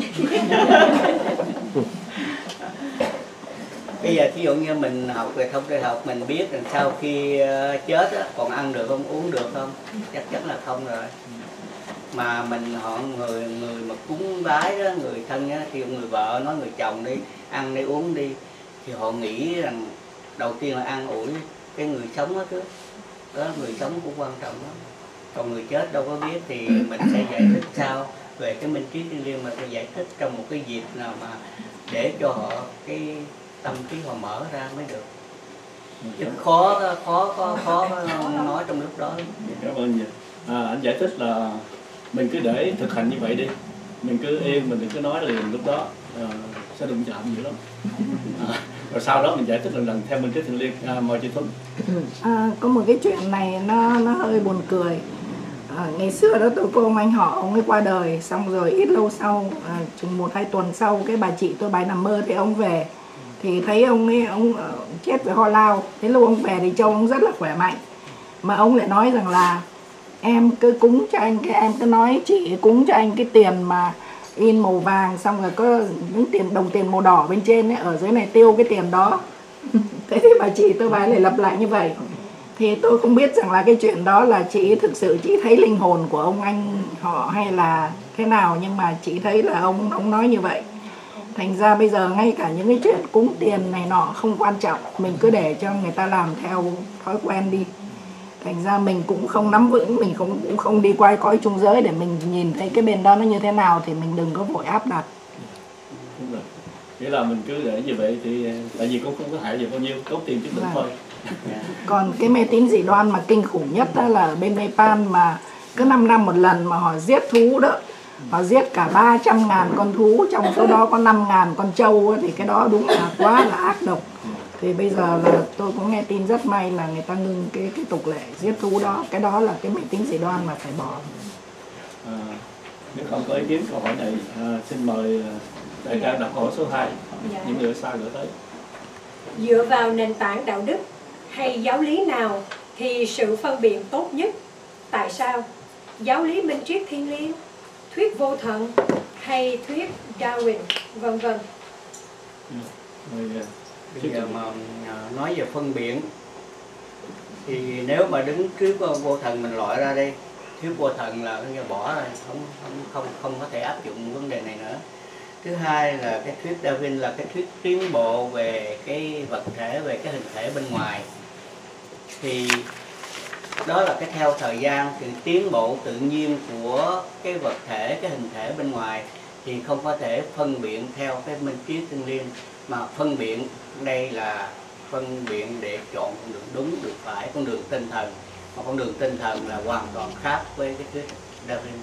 Bây giờ ví dụ như mình học về thông tin học, mình biết rằng sau khi chết á, còn ăn được không, uống được không? Chắc chắn là không rồi. Mà mình họ người người mà cúng bái đó, người thân á, thì người vợ nói người chồng đi, ăn đi uống đi, thì họ nghĩ rằng đầu tiên là an ủi cái người sống đó chứ. Đó, người sống cũng quan trọng lắm. Còn người chết đâu có biết, thì mình sẽ giải thích sao về cái minh triết thiêng liêng, mà phải giải thích trong một cái dịp nào mà để cho họ cái tâm trí họ mở ra mới được. Chứ khó khó khó khó nói trong lúc đó. Cảm ơn nhiều. À, anh giải thích là mình cứ để thực hành như vậy đi, mình cứ yên, mình đừng có nói liền lúc đó, à, sẽ đụng chạm dữ lắm. À, rồi sau đó mình giải thích lần lần theo minh triết thiêng liêng. À, mời chị Thuấn. À, có một cái chuyện này nó nó hơi buồn cười. À, ngày xưa đó tôi có ông anh họ, ông ấy qua đời, xong rồi ít lâu sau, à, chừng một hai tuần sau, cái bà chị tôi bà nằm mơ thì ông về, thì thấy ông ấy ông uh, chết với ho lao. Thế lúc ông về thì trông ông rất là khỏe mạnh, mà ông lại nói rằng là em cứ cúng cho anh, cái em cứ nói chị cúng cho anh cái tiền mà in màu vàng, xong rồi có những tiền đồng tiền màu đỏ bên trên ấy, ở dưới này tiêu cái tiền đó. Thế thì bà chị tôi bà lại lặp lại như vậy. Thì tôi không biết rằng là cái chuyện đó là chị thực sự chị thấy linh hồn của ông anh họ hay là thế nào, nhưng mà chị thấy là ông ông nói như vậy. Thành ra bây giờ ngay cả những cái chuyện cúng tiền này nọ không quan trọng, mình cứ để cho người ta làm theo thói quen đi. Thành ra mình cũng không nắm vững, mình không cũng không đi quay cõi trung giới để mình nhìn thấy cái bên đó nó như thế nào thì mình đừng có vội áp đặt. Đúng rồi. Nghĩa là mình cứ để như vậy thì tại vì cũng không có hại gì bao nhiêu, tốt tiền chút đỉnh thôi. Còn cái mê tín dị đoan mà kinh khủng nhất đó là ở bên Nepal mà cứ năm năm một lần mà họ giết thú đó. Họ giết cả ba trăm ngàn con thú, trong số đó có năm ngàn con trâu, thì cái đó đúng là quá là ác độc. Thì bây giờ là tôi cũng nghe tin rất may là người ta ngưng cái cái tục lệ giết thú đó. Cái đó là cái mê tín dị đoan mà phải bỏ. À, nếu không có ý kiến câu hỏi này, à, xin mời đại ca đọc câu hỏi số hai. Dạ. Những người ở xa gửi tới. Dựa vào nền tảng đạo đức hay giáo lý nào thì sự phân biệt tốt nhất? Tại sao? Giáo lý minh triết thiên liêng, thuyết vô thần hay thuyết Darwin, vân vân. Mời, Bây giờ mà nói về phân biệt thì nếu mà đứng trước vô thần mình loại ra đi, thuyết vô thần là cái bỏ rồi, không không không không có thể áp dụng vấn đề này nữa. Thứ hai là cái thuyết Darwin là cái thuyết tiến bộ về cái vật thể, về cái hình thể bên ngoài. Thì đó là cái theo thời gian, sự tiến bộ tự nhiên của cái vật thể, cái hình thể bên ngoài thì không có thể phân biện theo cái minh triết thiên liêng, mà phân biện đây là phân biện để chọn con đường đúng, đường phải, con đường tinh thần. Mà con đường tinh thần là hoàn toàn khác với cái thuyết Darwin.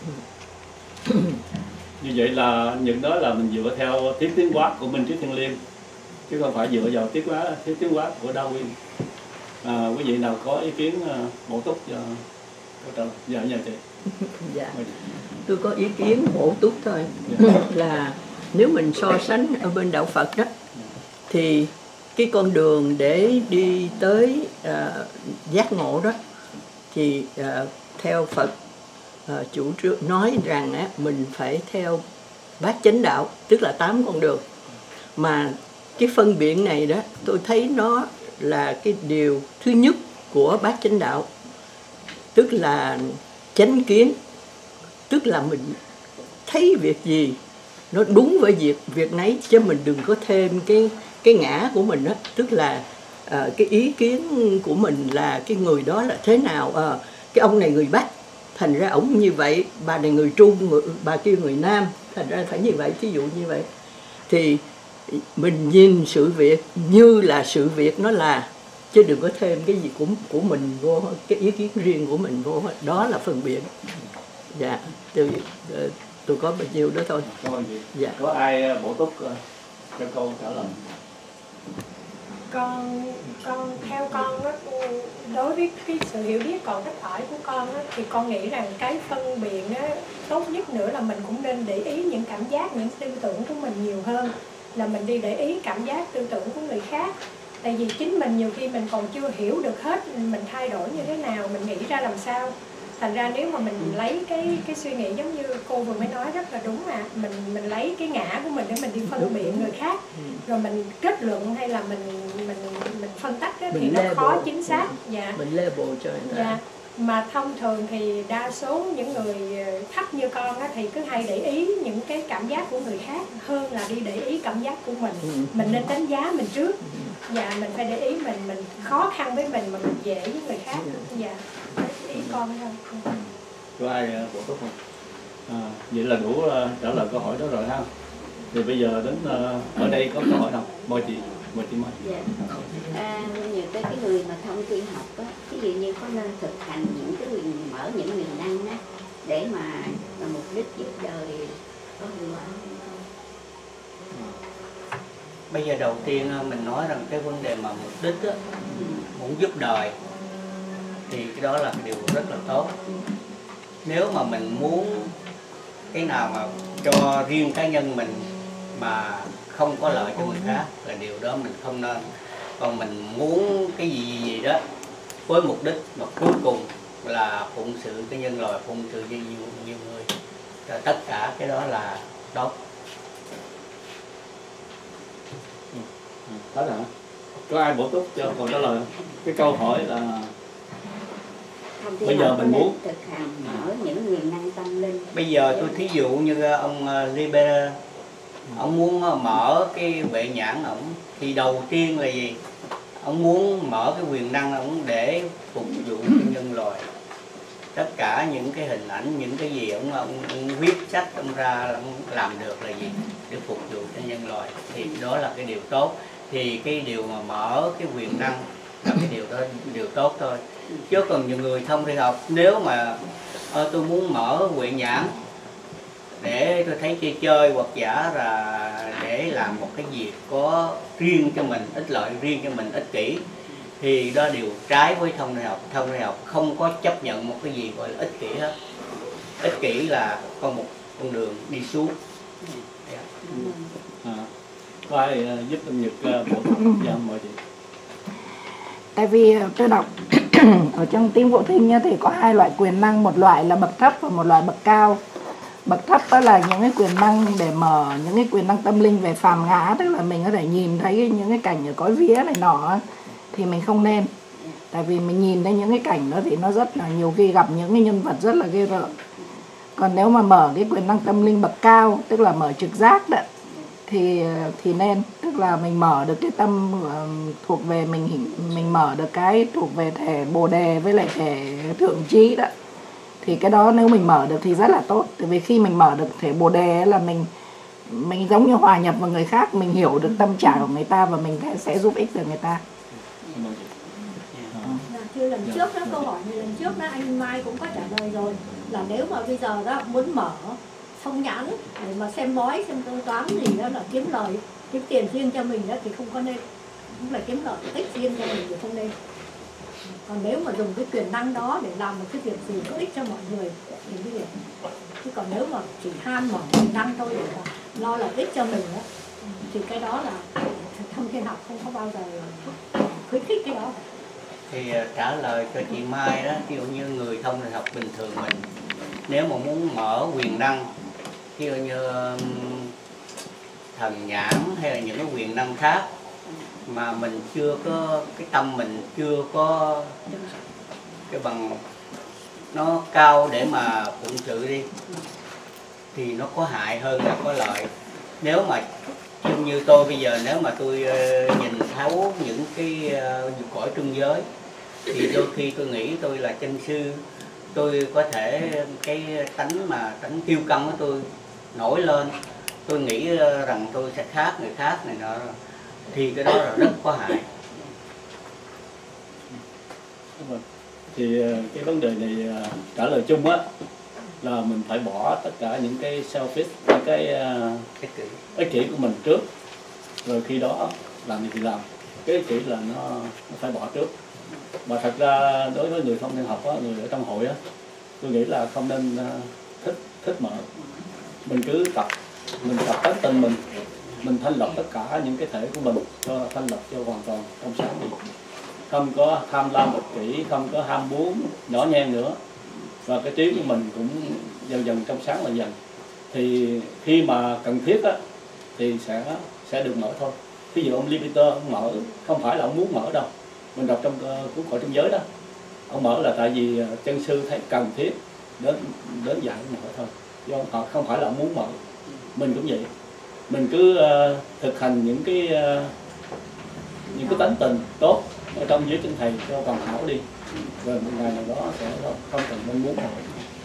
Như vậy là những đó là mình dựa theo thuyết tiến hóa của minh triết thiên liêng, chứ không phải dựa vào thuyết hóa thuyết tiến hóa của Darwin. À, quý vị nào có ý kiến uh, bổ túc cho câu trả lời? Dạ, nhờ chị. Dạ. Tôi có ý kiến bổ túc thôi. Dạ. Là nếu mình so sánh ở bên đạo Phật đó thì cái con đường để đi tới uh, giác ngộ đó thì uh, theo Phật uh, chủ trương nói rằng uh, mình phải theo bát chánh đạo, tức là tám con đường. Mà cái phân biện này đó tôi thấy nó là cái điều thứ nhất của bát chánh đạo, tức là chánh kiến, tức là mình thấy việc gì nó đúng với việc việc nấy, chứ mình đừng có thêm cái cái ngã của mình đó, tức là uh, cái ý kiến của mình là cái người đó là thế nào, uh, cái ông này người Bắc thành ra ổng như vậy, bà này người Trung, người, bà kia người Nam thành ra phải như vậy, thí dụ như vậy. Thì mình nhìn sự việc như là sự việc nó là, chứ đừng có thêm cái gì của của mình vô, cái ý kiến riêng của mình vô, đó là phân biệt. Dạ, tôi tôi có bao nhiêu đó thôi. Cảm ơn chị. Dạ. Có ai bổ túc uh, cho câu trả lời? Con con theo con đó, đối với cái sự hiểu biết còn ít ỏi của con đó, thì con nghĩ rằng cái phân biệt đó, tốt nhất nữa là mình cũng nên để ý những cảm giác, những tư tưởng của mình nhiều hơn là mình đi để ý cảm giác tư tưởng của người khác. Tại vì chính mình nhiều khi mình còn chưa hiểu được hết mình thay đổi như thế nào, mình nghĩ ra làm sao. Thành ra nếu mà mình lấy cái cái suy nghĩ giống như cô vừa mới nói rất là đúng, mà mình mình lấy cái ngã của mình để mình đi phân biện người khác, rồi mình kết luận hay là mình mình mình phân tách đó, thì Mình nó label. khó chính xác. Dạ. Mình label cho người ta. Dạ. Mà thông thường thì đa số những người thấp như con á, thì cứ hay để ý những cái cảm giác của người khác hơn là đi để ý cảm giác của mình. Ừ. Mình nên đánh giá mình trước. Dạ, mình phải để ý mình mình khó khăn với mình mà mình dễ với người khác. Dạ. Ý con thôi. Có ai uh, bổ túc không? À, vậy là đủ uh, trả lời câu hỏi đó rồi ha. Thì bây giờ đến uh, ở đây có câu hỏi nào? Mời chị, mời chị Mai. Dạ. À, nhiều cái cái người mà thông tin học á, ví dụ như có nên thực hành những cái quyền mở những quyền năng á để mà, mà mục đích giúp đời có hiệu quả hay không? Bây giờ đầu tiên mình nói rằng cái vấn đề mà mục đích á, muốn giúp đời thì cái đó là điều rất là tốt. Nếu mà mình muốn cái nào mà cho riêng cá nhân mình mà không có lợi cho người khác là điều đó mình không nên. Còn mình muốn cái gì gì, gì đó với mục đích mà cuối cùng là phụng sự cái nhân loại, phụng sự cho nhiều, nhiều người, rồi tất cả cái đó là tốt. Đó hả? Có ai bổ túc cho câu trả lời không? Cái câu hỏi là Không, bây giờ mình muốn thực hành mở những quyền năng tâm linh. Bây giờ tôi thí dụ như ông Liber Ông muốn mở cái huệ nhãn ổng thì đầu tiên là gì? Ông muốn mở cái quyền năng ổng để phục vụ cho nhân loại. Tất cả những cái hình ảnh, những cái gì ông, ông, ông viết sách ông ra ông làm được là gì? Để phục vụ cho nhân loại. Thì đó là cái điều tốt. Thì cái điều mà mở cái quyền năng là cái điều đó điều tốt thôi. Chứ còn nhiều người thông thi học, nếu mà ờ, tôi muốn mở huệ nhãn để tôi thấy chơi chơi hoặc giả là để làm một cái việc có riêng cho mình, ích lợi riêng cho mình, ích kỷ, thì đó điều trái với thông đại học. Thông đại học không có chấp nhận một cái gì gọi là ích kỷ hết. Ích kỷ là con một con đường đi xuống. À, có ai uh, giúp anh Nhật uh, bổ dạ mời chị. Tại vì tôi đọc ở trong tiếng Bộ Thinh nhá, thì có hai loại quyền năng, một loại là bậc thấp và một loại bậc cao. Bậc thấp đó là những cái quyền năng để mở những cái quyền năng tâm linh về phàm ngã, tức là mình có thể nhìn thấy những cái cảnh ở cõi vía này nọ thì mình không nên. Tại vì mình nhìn thấy những cái cảnh đó thì nó rất là nhiều khi gặp những cái nhân vật rất là ghê rợn. Còn nếu mà mở cái quyền năng tâm linh bậc cao, tức là mở trực giác đó, thì thì nên, tức là mình mở được cái tâm uh, thuộc về mình, mình mở được cái thuộc về thể Bồ Đề với lại thể thượng trí đó, thì cái đó nếu mình mở được thì rất là tốt. Tại vì khi mình mở được thể Bồ Đề là mình mình giống như hòa nhập vào người khác, mình hiểu được tâm trạng của người ta và mình sẽ giúp ích được người ta. Như lần trước đó, câu hỏi như lần trước đó anh Mai cũng có trả lời rồi, là nếu mà bây giờ đó muốn mở phong nhãn để mà xem bói, xem tư toán gì đó là kiếm lời, kiếm tiền riêng cho mình đó thì không có nên. Cũng là kiếm lợi ích riêng cho mình thì không nên. Còn nếu mà dùng cái quyền năng đó để làm một cái việc gì có ích cho mọi người thì bây giờ, chứ còn nếu mà chỉ ham mở quyền năng thôi để mà lo lợi ích cho mình đó, thì cái đó là thông thiên học không có bao giờ khuyến khích cái đó. Thì uh, trả lời cho chị Mai đó, ví dụ như người thông đại học bình thường mình, nếu mà muốn mở quyền năng, ví dụ như um, thần nhãn hay là những cái quyền năng khác mà mình chưa có, cái tâm mình chưa có cái bằng nó cao để mà phụng sự đi, thì nó có hại hơn là có lợi. Nếu mà như tôi bây giờ, nếu mà tôi uh, nhìn thấu những cái uh, cõi trung giới, thì đôi khi tôi nghĩ tôi là chân sư, tôi có thể cái tánh mà tánh kiêu căng của tôi nổi lên, tôi nghĩ uh, rằng tôi sẽ khác người khác này nọ, thì cái đó là rất có hại. Thì uh, cái vấn đề này uh, trả lời chung á là mình phải bỏ tất cả những cái selfish, những cái uh, ích kỷ ích kỷ của mình trước, rồi khi đó làm gì thì làm. Cái ích kỷ là nó, nó phải bỏ trước. Mà thật ra đối với người không nên học á, người ở trong hội á, tôi nghĩ là không nên uh, thích thích mở. Mình cứ tập, mình tập tánh tình mình, mình thanh lọc tất cả những cái thể của mình cho thanh lọc cho hoàn toàn trong sáng đi. Không có tham lam ích kỷ, không có ham muốn nhỏ nhen nữa, và cái trí của mình cũng dần dần trong sáng là dần. Thì khi mà cần thiết á thì sẽ sẽ được mở thôi. Ví dụ ông Lee Peter ông mở không phải là ông muốn mở đâu, mình đọc trong uh, cuốn Cõi Trung Giới đó, ông mở là tại vì uh, chân sư thấy cần thiết đến đến dạy mở thôi, do họ không phải là ông muốn mở. Mình cũng vậy, mình cứ uh, thực hành những cái uh, những cái tánh tình tốt ở trong giới chân thầy cho hoàn hảo đi, rồi một ngày nào đó sẽ không cần mong muốn nào.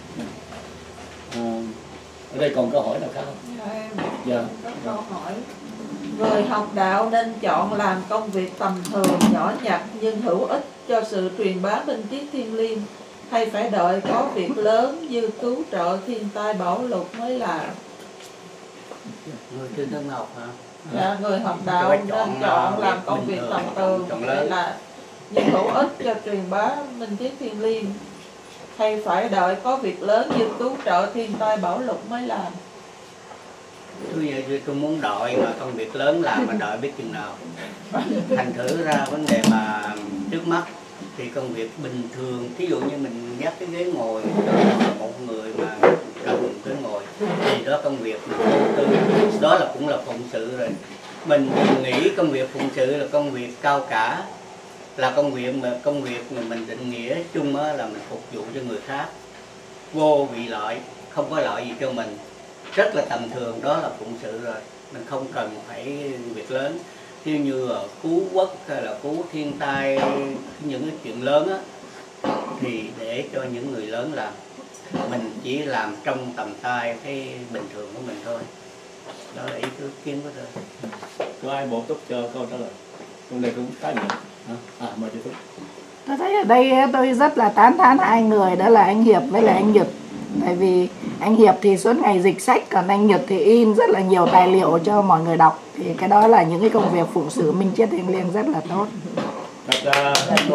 À, ở đây còn câu hỏi nào khác không? Dạ. Có câu hỏi. Người học đạo nên chọn làm công việc tầm thường, nhỏ nhặt nhưng hữu ích cho sự truyền bá minh triết thiêng liêng, hay phải đợi có việc lớn như cứu trợ thiên tai bão lụt mới làm? Người chưa thân học hả? Dạ, người học đạo nên chọn, chọn làm công việc tầm thường hay là nhưng hữu ích cho truyền bá minh triết thiêng liêng, hay phải đợi có việc lớn như cứu trợ thiên tai bão lụt mới làm? Tôi, tôi muốn đợi mà công việc lớn làm mà đợi biết chừng nào. Thành thử ra vấn đề mà trước mắt thì công việc bình thường, thí dụ như mình dắt cái ghế ngồi, một người mà cầm cái ngồi, thì đó công việc mình vô tư, đó là cũng là phụng sự rồi. Mình nghĩ công việc phụng sự là công việc cao cả, là công việc mà công việc mà mình định nghĩa chung là mình phục vụ cho người khác, vô vị lợi, không có lợi gì cho mình, rất là tầm thường, đó là phụng sự rồi. mình không cần phải việc lớn. Ví như ở cứu quốc hay là cứu thiên tai, những cái chuyện lớn á, thì để cho những người lớn làm, mình chỉ làm trong tầm tay cái bình thường của mình thôi. Đó là ý kiến của tôi. Có ai bổ túc cho câu trả lời? Câu này cũng khá nhiều. À, mời chị Túc. Tôi thấy ở đây tôi rất là tán thán hai người, đó là anh Hiệp với là anh Nhật. Tại vì anh Hiệp thì suốt ngày dịch sách, còn anh Nhật thì in rất là nhiều tài liệu cho mọi người đọc. Thì cái đó là những cái công việc phụng sự minh triết thiêng liêng rất là tốt. Thật ra,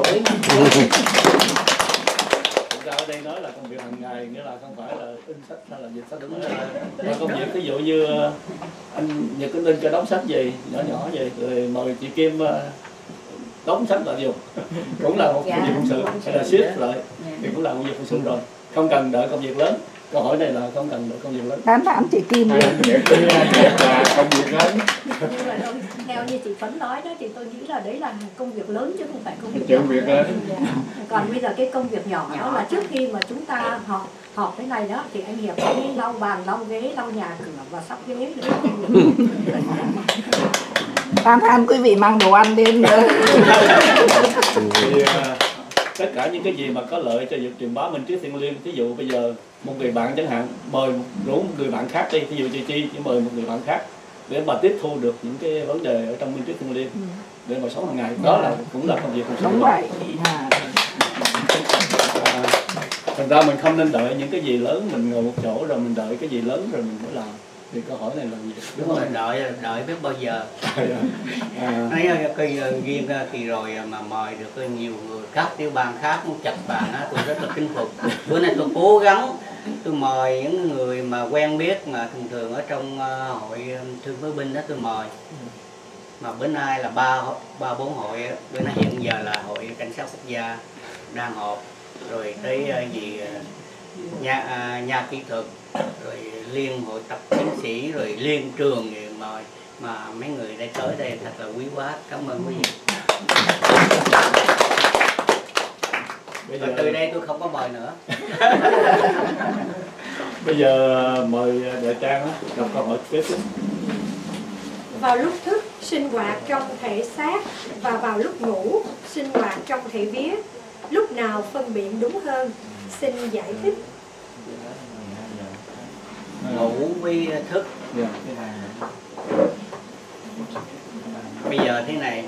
thật ra ở đây nói là công việc hàng ngày, nghĩa là không phải là in sách hay là dịch sách. Đúng rồi. Là công việc ví dụ như anh Nhật có in cho đóng sách gì, nhỏ nhỏ vậy, rồi mời chị Kim đóng sách là dùng. Cũng là một công việc phụng sự, hay là ship lại, thì cũng là công việc phụng sự rồi. Không cần đợi công việc lớn. Câu hỏi này là không cần đợi công việc lớn. Tán thán chị Kim luôn. Là công việc lớn. Nhưng mà theo như chị Phấn nói đó thì tôi nghĩ là đấy là công việc lớn chứ không phải công việc Công việc lớn. Còn bây giờ cái công việc nhỏ đó là trước khi mà chúng ta họp họp cái này đó thì anh Hiệp đi lau bàn, lau ghế, lau nhà cửa và sắp ghế nữa. Tán thán quý vị mang đồ ăn đến nữa. Thì, uh, tất cả những cái gì mà có lợi cho việc truyền bá minh triết thiêng liêng, ví dụ bây giờ một người bạn chẳng hạn mời rủ một người bạn khác đi, ví dụ chị Chi chỉ mời một người bạn khác để mà tiếp thu được những cái vấn đề ở trong minh triết thiêng liêng để mà sống hàng ngày, đó là cũng là công việc của Đúng vậy. À, thành ra mình không nên đợi những cái gì lớn, mình ngồi một chỗ rồi mình đợi cái gì lớn rồi mình mới làm. Thì câu hỏi này là gì? Đúng rồi, đợi đợi biết bao giờ. À. Nói cái riêng kỳ rồi mà mời được nhiều người khác, tiểu bang khác muốn chặt bàn á, tôi rất là kính phục. Bữa nay tôi cố gắng tôi mời những người mà quen biết mà thường thường ở trong hội thương phế binh đó tôi mời. Mà bữa nay là ba ba bốn hội, bữa nay hiện giờ là hội cảnh sát quốc gia đang họp, rồi tới gì nhà nhà kỹ thuật, rồi liên hội tập chiến sĩ, rồi liên trường thì mời, mà mấy người đây tới đây thật là quý quá, cảm ơn quý vị. Bây giờ từ đây tôi không có mời nữa. Bây giờ mời Đại Trang á, đọc câu hỏi kế tiếp. Vào lúc thức sinh hoạt trong thể xác và vào lúc ngủ sinh hoạt trong thể vía, lúc nào phân biện đúng hơn? Xin giải thích. Ngủ với thức. Yeah. Bây giờ thế này,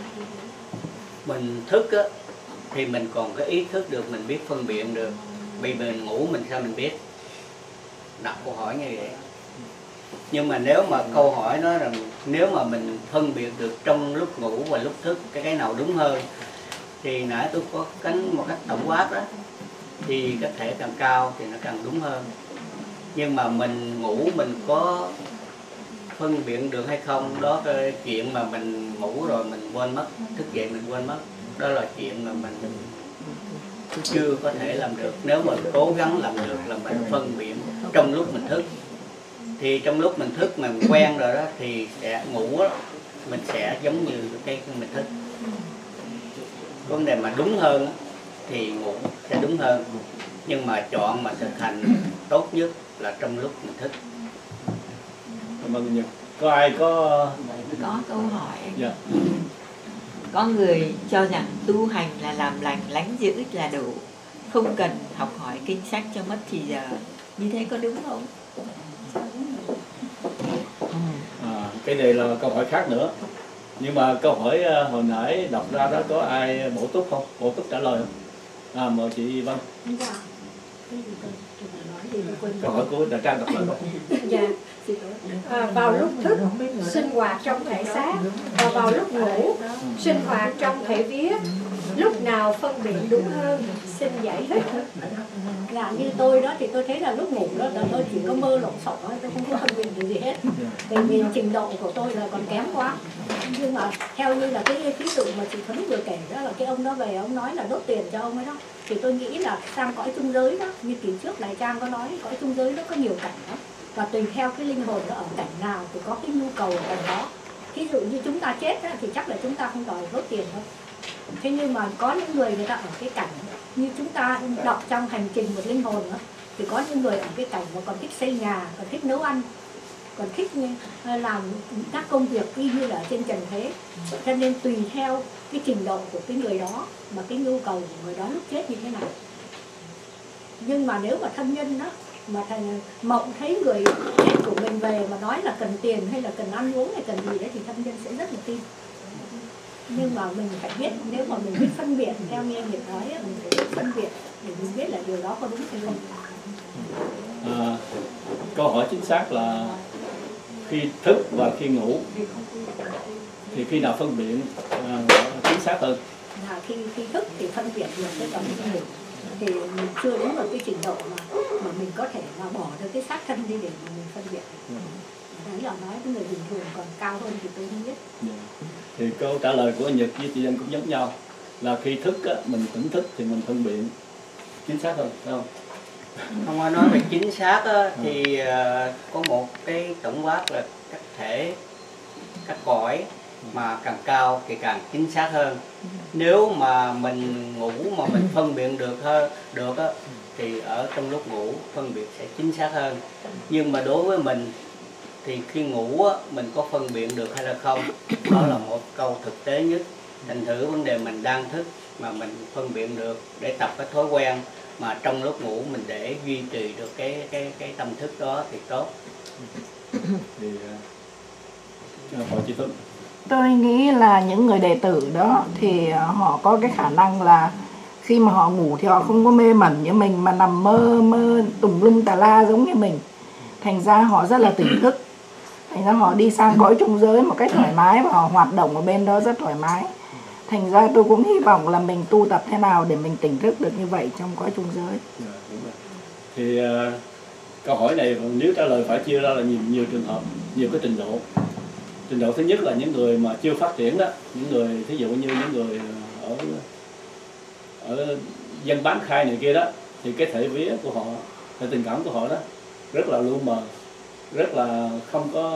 mình thức á, thì mình còn có ý thức được, mình biết phân biệt được. Bây giờ mình ngủ mình sao mình biết? Đặt câu hỏi như vậy. Nhưng mà nếu mà câu hỏi nói rằng nếu mà mình phân biệt được trong lúc ngủ và lúc thức cái cái nào đúng hơn, thì nãy tôi có cánh một cách tổng quát đó, thì cái thể càng cao thì nó càng đúng hơn. Nhưng mà mình ngủ mình có phân biệt được hay không, đó cái chuyện mà mình ngủ rồi mình quên mất, thức dậy mình quên mất, đó là chuyện mà mình chưa có thể làm được. Nếu mà cố gắng làm được là mình phân biệt trong lúc mình thức. Thì trong lúc mình thức mà mình quen rồi đó thì sẽ ngủ đó, mình sẽ giống như cái mình thức. Vấn đề mà đúng hơn thì ngủ sẽ đúng hơn, nhưng mà chọn mà thực hành tốt nhất là trong lúc mình thức. Cảm ơn Nhật. Có ai có có câu hỏi? Dạ. Có người cho rằng tu hành là làm lành lánh dữ là đủ, không cần học hỏi kinh sách cho mất thì giờ, như thế có đúng không? À, cái này là câu hỏi khác nữa. Nhưng mà câu hỏi hồi nãy đọc ra đó có ai bổ túc không? Bổ túc trả lời không? À, mời chị Vân. Câu hỏi của Đại Trang đọc lại. Dạ. À, vào lúc thức sinh hoạt trong thể xác và vào lúc ngủ sinh hoạt trong thể vía, lúc nào phân biệt đúng hơn? Xin giải thích. Dạ, như tôi đó thì tôi thấy là lúc ngủ đó là tôi chỉ có mơ lộn xộn thôi, tôi không có phân biệt được gì hết. Bởi vì trình độ của tôi là còn kém quá. Nhưng mà theo như là cái ví dụ mà chị Phấn vừa kể đó, là cái ông đó về ông nói là đốt tiền cho ông ấy đó, thì tôi nghĩ là sang cõi trung giới đó, như kỳ trước Đại Trang có nói, cõi trung giới nó có nhiều cảnh đó, và tùy theo cái linh hồn nó ở cảnh nào thì có cái nhu cầu ở cảnh đó. Ví dụ như chúng ta chết đó, thì chắc là chúng ta không đòi đốt tiền đâu. Thế nhưng mà có những người người ta ở cái cảnh như chúng ta đọc trong hành trình một linh hồn đó, thì có những người ở cái cảnh mà còn thích xây nhà, còn thích nấu ăn, còn thích làm các công việc y như là ở trên trần thế. Cho nên tùy theo cái trình độ của cái người đó mà cái nhu cầu của người đó lúc chết như thế nào. Nhưng mà nếu mà thân nhân đó mà thằng Mộng thấy người chết của mình về mà nói là cần tiền hay là cần ăn uống hay cần gì đấy thì thân nhân sẽ rất là tin. Nhưng mà mình phải biết, nếu mà mình biết phân biệt theo như anh Hiệp nói, mình phải biết phân biệt để mình biết là điều đó có đúng hay không. À, câu hỏi chính xác là khi thức và khi ngủ thì khi nào phân biệt à, chính xác hơn? Là khi khi thức thì phân biệt được cái còn khi ngủ thì mình chưa đến một cái trình độ mà mà mình có thể là bỏ được cái xác thân đi để mà mình phân biệt. Ừ. Đấy là nói cái người bình thường, còn cao hơn thì tôi không biết. Yeah. Thì câu trả lời của anh Nhật với chị Anh cũng giống nhau, là khi thức á, mình tỉnh thức thì mình phân biệt chính xác hơn, phải không? Không có nói về chính xác á, thì uh, có một cái tổng quát là các thể, các cõi mà càng cao thì càng chính xác hơn. Nếu mà mình ngủ mà mình phân biệt được hơn được á, thì ở trong lúc ngủ phân biệt sẽ chính xác hơn. Nhưng mà đối với mình thì khi ngủ á, mình có phân biệt được hay là không, đó là một câu thực tế nhất. Thành thử vấn đề mình đang thức mà mình phân biệt được để tập cái thói quen mà trong lúc ngủ mình để duy trì được cái cái cái tâm thức đó thì tốt. Thì hỏi chị Tuấn. Tôi nghĩ là những người đệ tử đó thì họ có cái khả năng là khi mà họ ngủ thì họ không có mê mẩn như mình mà nằm mơ mơ tùm lum tà la giống như mình. Thành ra họ rất là tỉnh thức. Thành ra họ đi sang cõi trung giới một cách thoải mái và họ hoạt động ở bên đó rất thoải mái. Thành ra tôi cũng hy vọng là mình tu tập thế nào để mình tỉnh thức được như vậy trong cõi trung giới. Yeah, đúng rồi. Thì uh, câu hỏi này nếu trả lời phải chia ra là nhiều, nhiều trường hợp, nhiều cái trình độ. Trình độ thứ nhất là những người mà chưa phát triển đó, những người thí dụ như những người ở ở dân bán khai này kia đó, thì cái thể vía của họ, thể tình cảm của họ đó rất là lu mờ, rất là không có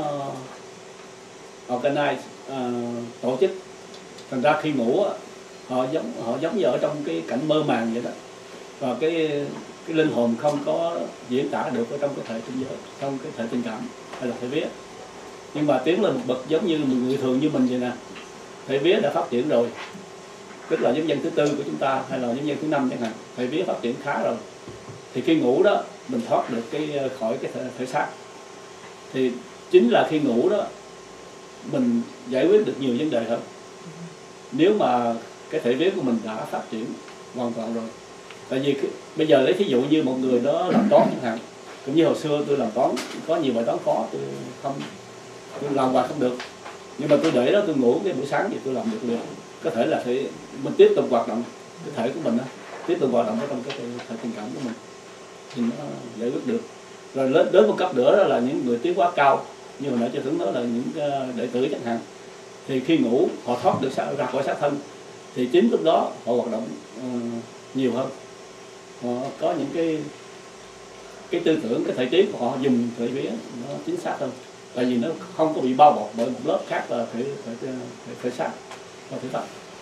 organize, uh, tổ chức. Thành ra khi ngủ họ giống họ giống như ở trong cái cảnh mơ màng vậy đó, và cái cái linh hồn không có diễn tả được ở trong cái thể tinh giới, trong cái thể tình cảm hay là thể vía. Nhưng mà tiến lên một bậc giống như một người thường như mình vậy nè, thể vía đã phát triển rồi, tức là nhân dân thứ tư của chúng ta hay là nhân dân thứ năm chẳng hạn, thể vía phát triển khá rồi, thì khi ngủ đó mình thoát được cái khỏi cái thể, thể xác. Thì chính là khi ngủ đó mình giải quyết được nhiều vấn đề hơn, nếu mà cái thể vía của mình đã phát triển hoàn toàn rồi. Tại vì cái, bây giờ lấy thí dụ như một người đó làm toán chẳng hạn, cũng như hồi xưa tôi làm toán có nhiều bài toán khó tôi không tôi làm hoài không được, nhưng mà tôi để đó tôi ngủ cái buổi sáng thì tôi làm được liền. Có thể là thể mình tiếp tục hoạt động cái thể của mình đó, tiếp tục hoạt động ở trong cái thể tình cảm của mình thì nó giải quyết được. Rồi đến, đến một cấp nữa đó là những người tiến hóa cao, như hồi nãy cho Tuấn nói là những đệ tử chẳng hạn, thì khi ngủ họ thoát được ra khỏi xác thân thì chính lúc đó họ hoạt động uh, nhiều hơn, họ có những cái cái tư tưởng, cái thể trí của họ dùng thể vía nó chính xác hơn, tại vì nó không có bị bao bọc bởi một lớp khác là thể thể thể, thể xác và thể pháp.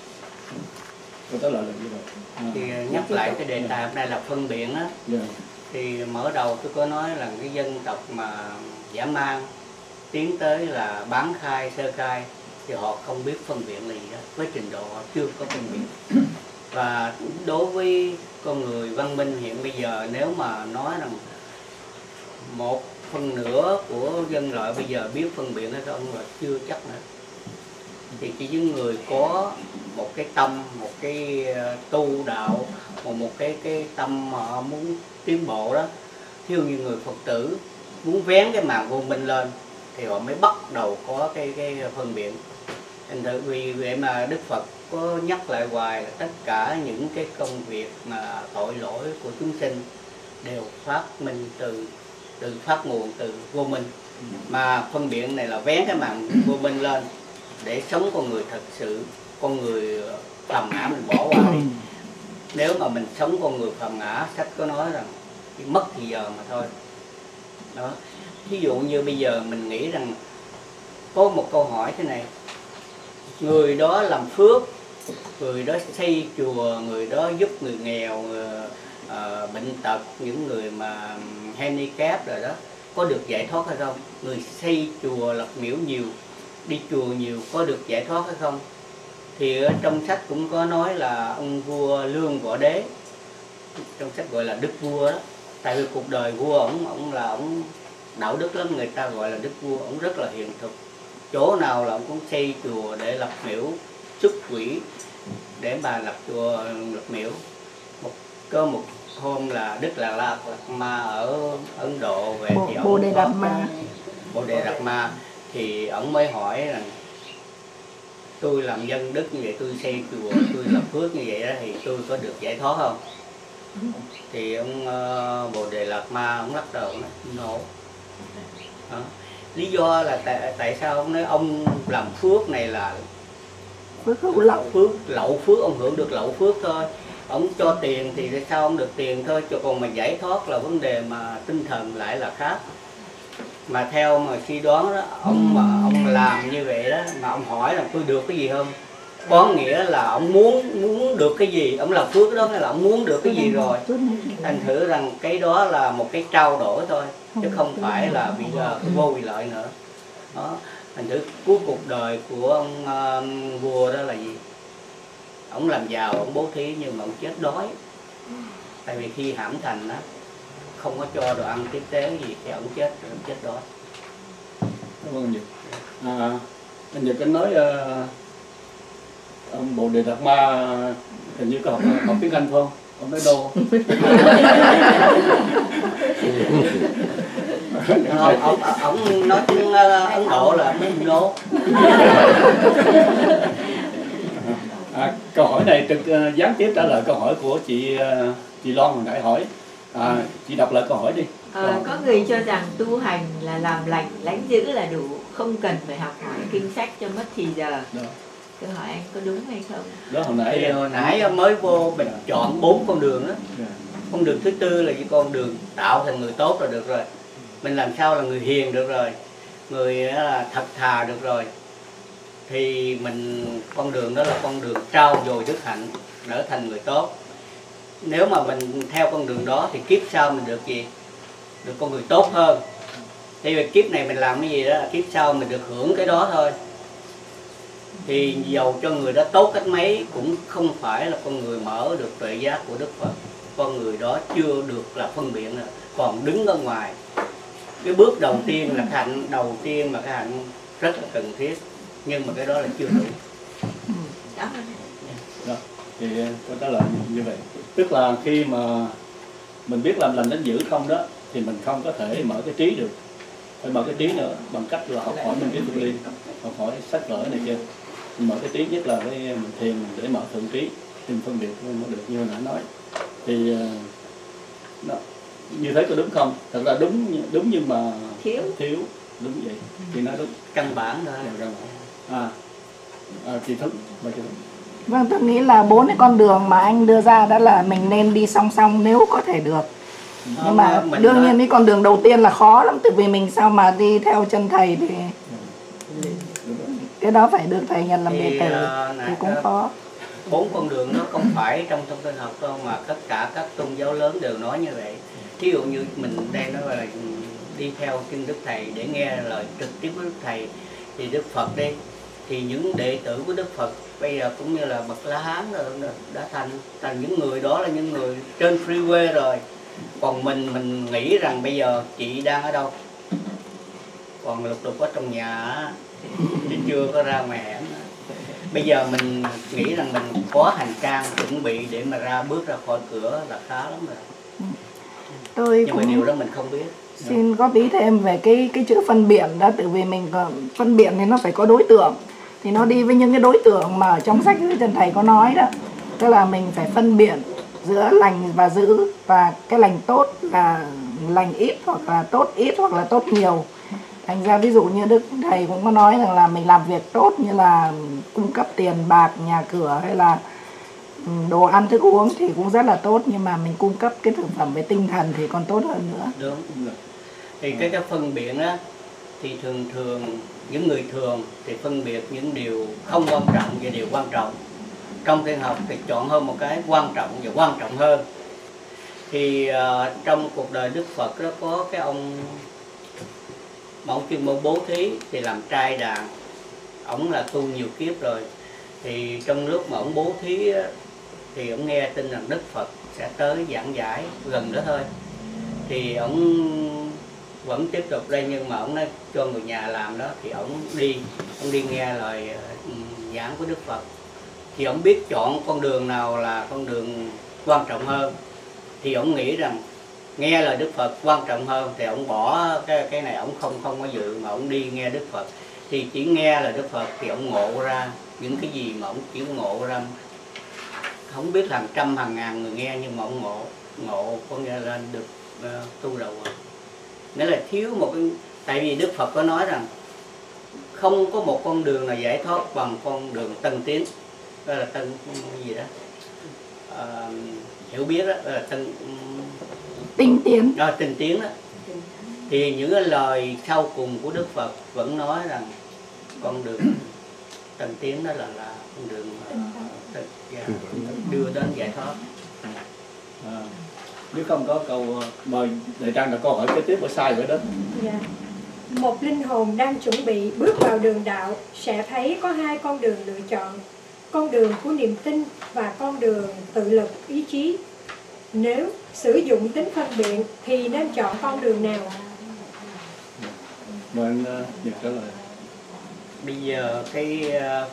Câu trả lời là như vậy. À. Thì nhắc lại cái đề tài hôm nay là phân biệt á. Yeah. Thì mở đầu tôi có nói là cái dân tộc mà dã man tiến tới là bán khai, sơ khai thì họ không biết phân biệt là gì đó, với trình độ họ chưa có phân biệt. Và đối với con người văn minh hiện bây giờ, nếu mà nói rằng một phần nửa của dân loại bây giờ biết phân biệt hay không là chưa chắc nữa. Thì chỉ những người có một cái tâm, một cái tu đạo, một một cái cái tâm mà họ muốn tiến bộ đó, thiếu như người Phật tử muốn vén cái màn vô minh lên thì họ mới bắt đầu có cái cái phân biệt. Thành thử vì vậy mà Đức Phật có nhắc lại hoài là tất cả những cái công việc mà tội lỗi của chúng sinh đều phát minh từ từ phát nguồn từ vô minh, mà phân biệt này là vén cái màn vô minh lên để sống con người thật sự, con người phàm ngã mình bỏ qua đi. Nếu mà mình sống con người phàm ngã, sách có nói rằng chỉ mất thì giờ mà thôi đó. Ví dụ như bây giờ mình nghĩ rằng có một câu hỏi thế này, người đó làm phước, người đó xây chùa, người đó giúp người nghèo, người, uh, bệnh tật, những người mà handicap rồi đó, có được giải thoát hay không? Người xây chùa lập miễu nhiều, đi chùa nhiều có được giải thoát hay không? Thì ở trong sách cũng có nói là ông vua Lương Võ Đế, trong sách gọi là đức vua đó. Tại vì cuộc đời vua ổng ổng là ổng đạo đức lắm, người ta gọi là đức vua, ổng rất là hiền thục. Chỗ nào là ông cũng xây chùa để lập miễu, xuất quỷ để mà lập chùa lập miễu. Một có một hôm là Đức Là La Lạt Ma ở Ấn Độ về Bộ, thì Bồ Đề ông Đạt có Ma. Bồ Đề Đạt Ma thì ông mới hỏi rằng tôi làm dân đức như vậy, tôi xây chùa, tôi lập phước như vậy đó, thì tôi có được giải thoát không? Thì ông uh, Bồ Đề Đạt Ma ông lắc đầu nói no. Đó. Lý do là tại, tại sao ông nói ông làm phước này là phước hữu lậu, phước lậu phước, ông hưởng được lậu phước thôi. Ông cho tiền thì sao ông được tiền thôi, cho còn mà giải thoát là vấn đề mà tinh thần lại là khác. Mà theo mà suy đoán đó, ông mà ông làm như vậy đó mà ông hỏi là tôi được cái gì không, có nghĩa là ông muốn muốn được cái gì, ông làm phước đó là ông muốn được cái gì rồi. Thành thử rằng cái đó là một cái trao đổi thôi, chứ không phải là vì uh, vô vì lợi nữa. Đó. Thành thử cuối cuộc đời của ông uh, vua đó là gì? Ông làm giàu, ông bố thí nhưng mà ông chết đói. Tại vì khi hãm thành đó, không có cho đồ ăn tiếp tế gì thì ông chết, ông chết đói. Cảm ơn anh Nhật. À, anh Nhật anh nói uh, ông Bồ Đề Đạt Ma hình như có học, học tiếng Anh phải không? Ông nói đâu? ông, ông, ông nói tiếng uh, Ấn Độ là no. À, câu hỏi này trực uh, gián tiếp trả lời câu hỏi của chị uh, chị Loan hồi nãy hỏi. À, chị đọc lại câu hỏi đi. À, có người cho rằng tu hành là làm lành lánh dữ là đủ, không cần phải học hỏi kinh sách cho mất thì giờ. Đó. Câu hỏi anh có đúng hay không? Đó hồi nãy Thì hồi nãy mới vô mình chọn bốn con đường đó. Yeah. Con đường thứ tư là cái con đường tạo thành người tốt là được rồi. Mình làm sao là người hiền được rồi, người là thật thà được rồi. Thì mình con đường đó là con đường trao dồi đức hạnh, trở thành người tốt. Nếu mà mình theo con đường đó thì kiếp sau mình được gì? Được con người tốt hơn. Thì vì kiếp này mình làm cái gì đó, kiếp sau mình được hưởng cái đó thôi. Thì dầu cho người đó tốt cách mấy cũng không phải là con người mở được tuệ giác của Đức Phật. Con người đó chưa được là phân biện nữa, còn đứng ở ngoài. Cái bước đầu tiên là cái hạnh đầu tiên mà cái hạnh rất là cần thiết, nhưng mà cái đó là chưa đủ. Đó. Thì tôi trả lời như vậy. Tức là khi mà mình biết làm lành đánh giữ không đó thì mình không có thể mở cái trí được. Phải mở cái trí nữa bằng cách là học hỏi Minh Trí Phương Liên, học hỏi sách vở này kia. Mình mở cái trí nhất là cái mình thiền để mở thượng trí, tìm phân biệt mới được như hồi nãy nói. Thì đó, như thế có đúng không? Thật ra đúng đúng nhưng mà thiếu thiếu đúng vậy. Thì nó đúng Căn bản thôi. À, à chị Thức, bà chị Thức. Vâng, tôi nghĩ là bốn cái con đường mà anh đưa ra đó là mình nên đi song song nếu có thể được. Nhưng mà mình đương nói... nhiên cái con đường đầu tiên là khó lắm, tại vì mình sao mà đi theo chân thầy thì cái đó phải được thầy nhận làm đệ tử uh, thì cũng khó. Bốn con đường nó không phải trong thông tin học đâu, mà tất cả các tôn giáo lớn đều nói như vậy. Ví dụ như mình đang nói là đi theo chân Đức Thầy để nghe lời trực tiếp của Đức Thầy, thì Đức Phật đây thì những đệ tử của Đức Phật bây giờ cũng như là bậc La Hán rồi đã thành thành những người đó là những người trên freeway rồi. Còn mình mình nghĩ rằng bây giờ chị đang ở đâu, còn lục đục ở trong nhà chứ chưa có ra ngoài hẻm. Bây giờ mình nghĩ rằng mình có hành trang chuẩn bị để mà ra bước ra khỏi cửa là khá lắm rồi. Tôi Nhưng mà điều đó mình không biết. Xin góp ý thêm về cái cái chữ phân biệt đó, tự vì mình phân biệt thì nó phải có đối tượng, thì nó đi với những cái đối tượng mà ở trong sách Trần Thầy có nói đó, tức là mình phải phân biệt giữa lành và dữ, và cái lành tốt là lành ít hoặc là tốt ít hoặc là tốt nhiều. Thành ra ví dụ như Đức Thầy cũng có nói rằng là mình làm việc tốt như là cung cấp tiền bạc, nhà cửa hay là đồ ăn thức uống thì cũng rất là tốt, nhưng mà mình cung cấp cái thực phẩm về tinh thần thì còn tốt hơn nữa. Đúng. Thì cái cái phân biệt á thì thường thường những người thường thì phân biệt những điều không quan trọng và điều quan trọng. Trong thiền học thì chọn hơn một cái quan trọng và quan trọng hơn. Thì uh, trong cuộc đời Đức Phật đó có cái ông mà ông chuyên môn bố thí thì làm trai đàn. Ổng là tu nhiều kiếp rồi, thì trong lúc mà ổng bố thí á, thì ổng nghe tin rằng Đức Phật sẽ tới giảng giải gần đó thôi, thì ổng vẫn tiếp tục đây, nhưng mà ổng nói cho người nhà làm đó, thì ổng đi ổng đi nghe lời giảng của Đức Phật, thì ổng biết chọn con đường nào là con đường quan trọng hơn, thì ổng nghĩ rằng nghe lời Đức Phật quan trọng hơn, thì ổng bỏ cái cái này, ổng không không có dự mà ổng đi nghe Đức Phật. Thì chỉ nghe lời Đức Phật thì ổng ngộ ra những cái gì mà ổng chỉ ngộ ra, không biết hàng trăm hàng ngàn người nghe, nhưng mà ổng ngộ ngộ có nghĩa là được uh, tu đầu rồi. Nghĩa là thiếu một cái, tại vì Đức Phật có nói rằng không có một con đường là giải thoát bằng con đường tân tiến, đó là tân cái gì đó à, hiểu biết đó, đó là tân tinh tiến, đó, tinh tiến đó. Thì những cái lời sau cùng của Đức Phật vẫn nói rằng con đường tân tiến đó là là con đường uh, đưa đến giải thoát. À, nếu không có câu mời Đại Trang là câu hỏi kế tiếp có sai vậy đó. Dạ. Một linh hồn đang chuẩn bị bước vào đường đạo sẽ thấy có hai con đường lựa chọn, con đường của niềm tin và con đường tự lực ý chí. Nếu sử dụng tính phân biện thì nên chọn con đường nào? Mời anh uh, Nhật trả lời. Bây giờ cái uh,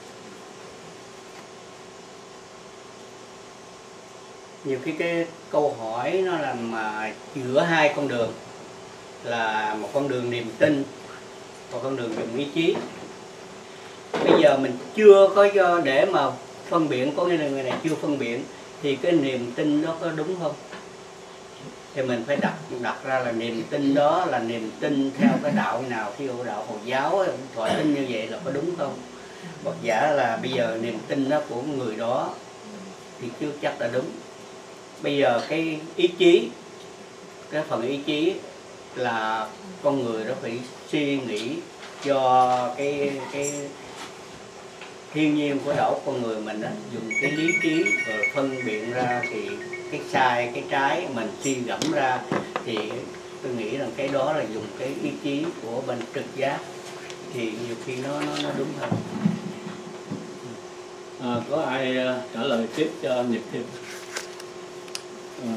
nhiều khi cái câu hỏi nó làm mà giữa hai con đường, là một con đường niềm tin và con đường dùng ý chí. Bây giờ mình chưa có do để mà phân biệt, có nghĩa là người này chưa phân biệt, thì cái niềm tin đó có đúng không? Thì mình phải đặt đặt ra là niềm tin đó là niềm tin theo cái đạo nào, ví dụ đạo Hồi giáo gọi tin như vậy là có đúng không? Hoặc giả là bây giờ niềm tin đó của người đó thì chưa chắc là đúng. Bây giờ cái ý chí, cái phần ý chí là con người đó phải suy nghĩ cho cái cái thiên nhiên của đầu con người mình đó, dùng cái lý trí rồi phân biệt ra thì cái sai cái trái mình suy gẫm ra, thì tôi nghĩ rằng cái đó là dùng cái ý chí của bên trực giác, thì nhiều khi nó nó, nó đúng hơn. À, có ai uh, trả lời tiếp cho Nhật thêm? À,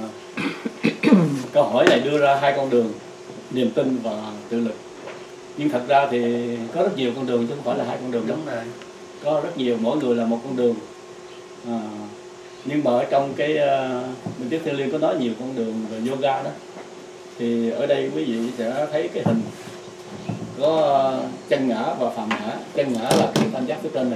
câu hỏi này đưa ra hai con đường, niềm tin và tự lực, nhưng thật ra thì có rất nhiều con đường chứ không phải là hai con đường. Đúng rồi, có rất nhiều, mỗi người là một con đường. À, nhưng mà ở trong cái uh, Minh Triết Thiên Liêng có nói nhiều con đường về yoga đó, thì ở đây quý vị sẽ thấy cái hình có uh, chân ngã và phạm ngã. Chân ngã là cái tam giác phía trên này,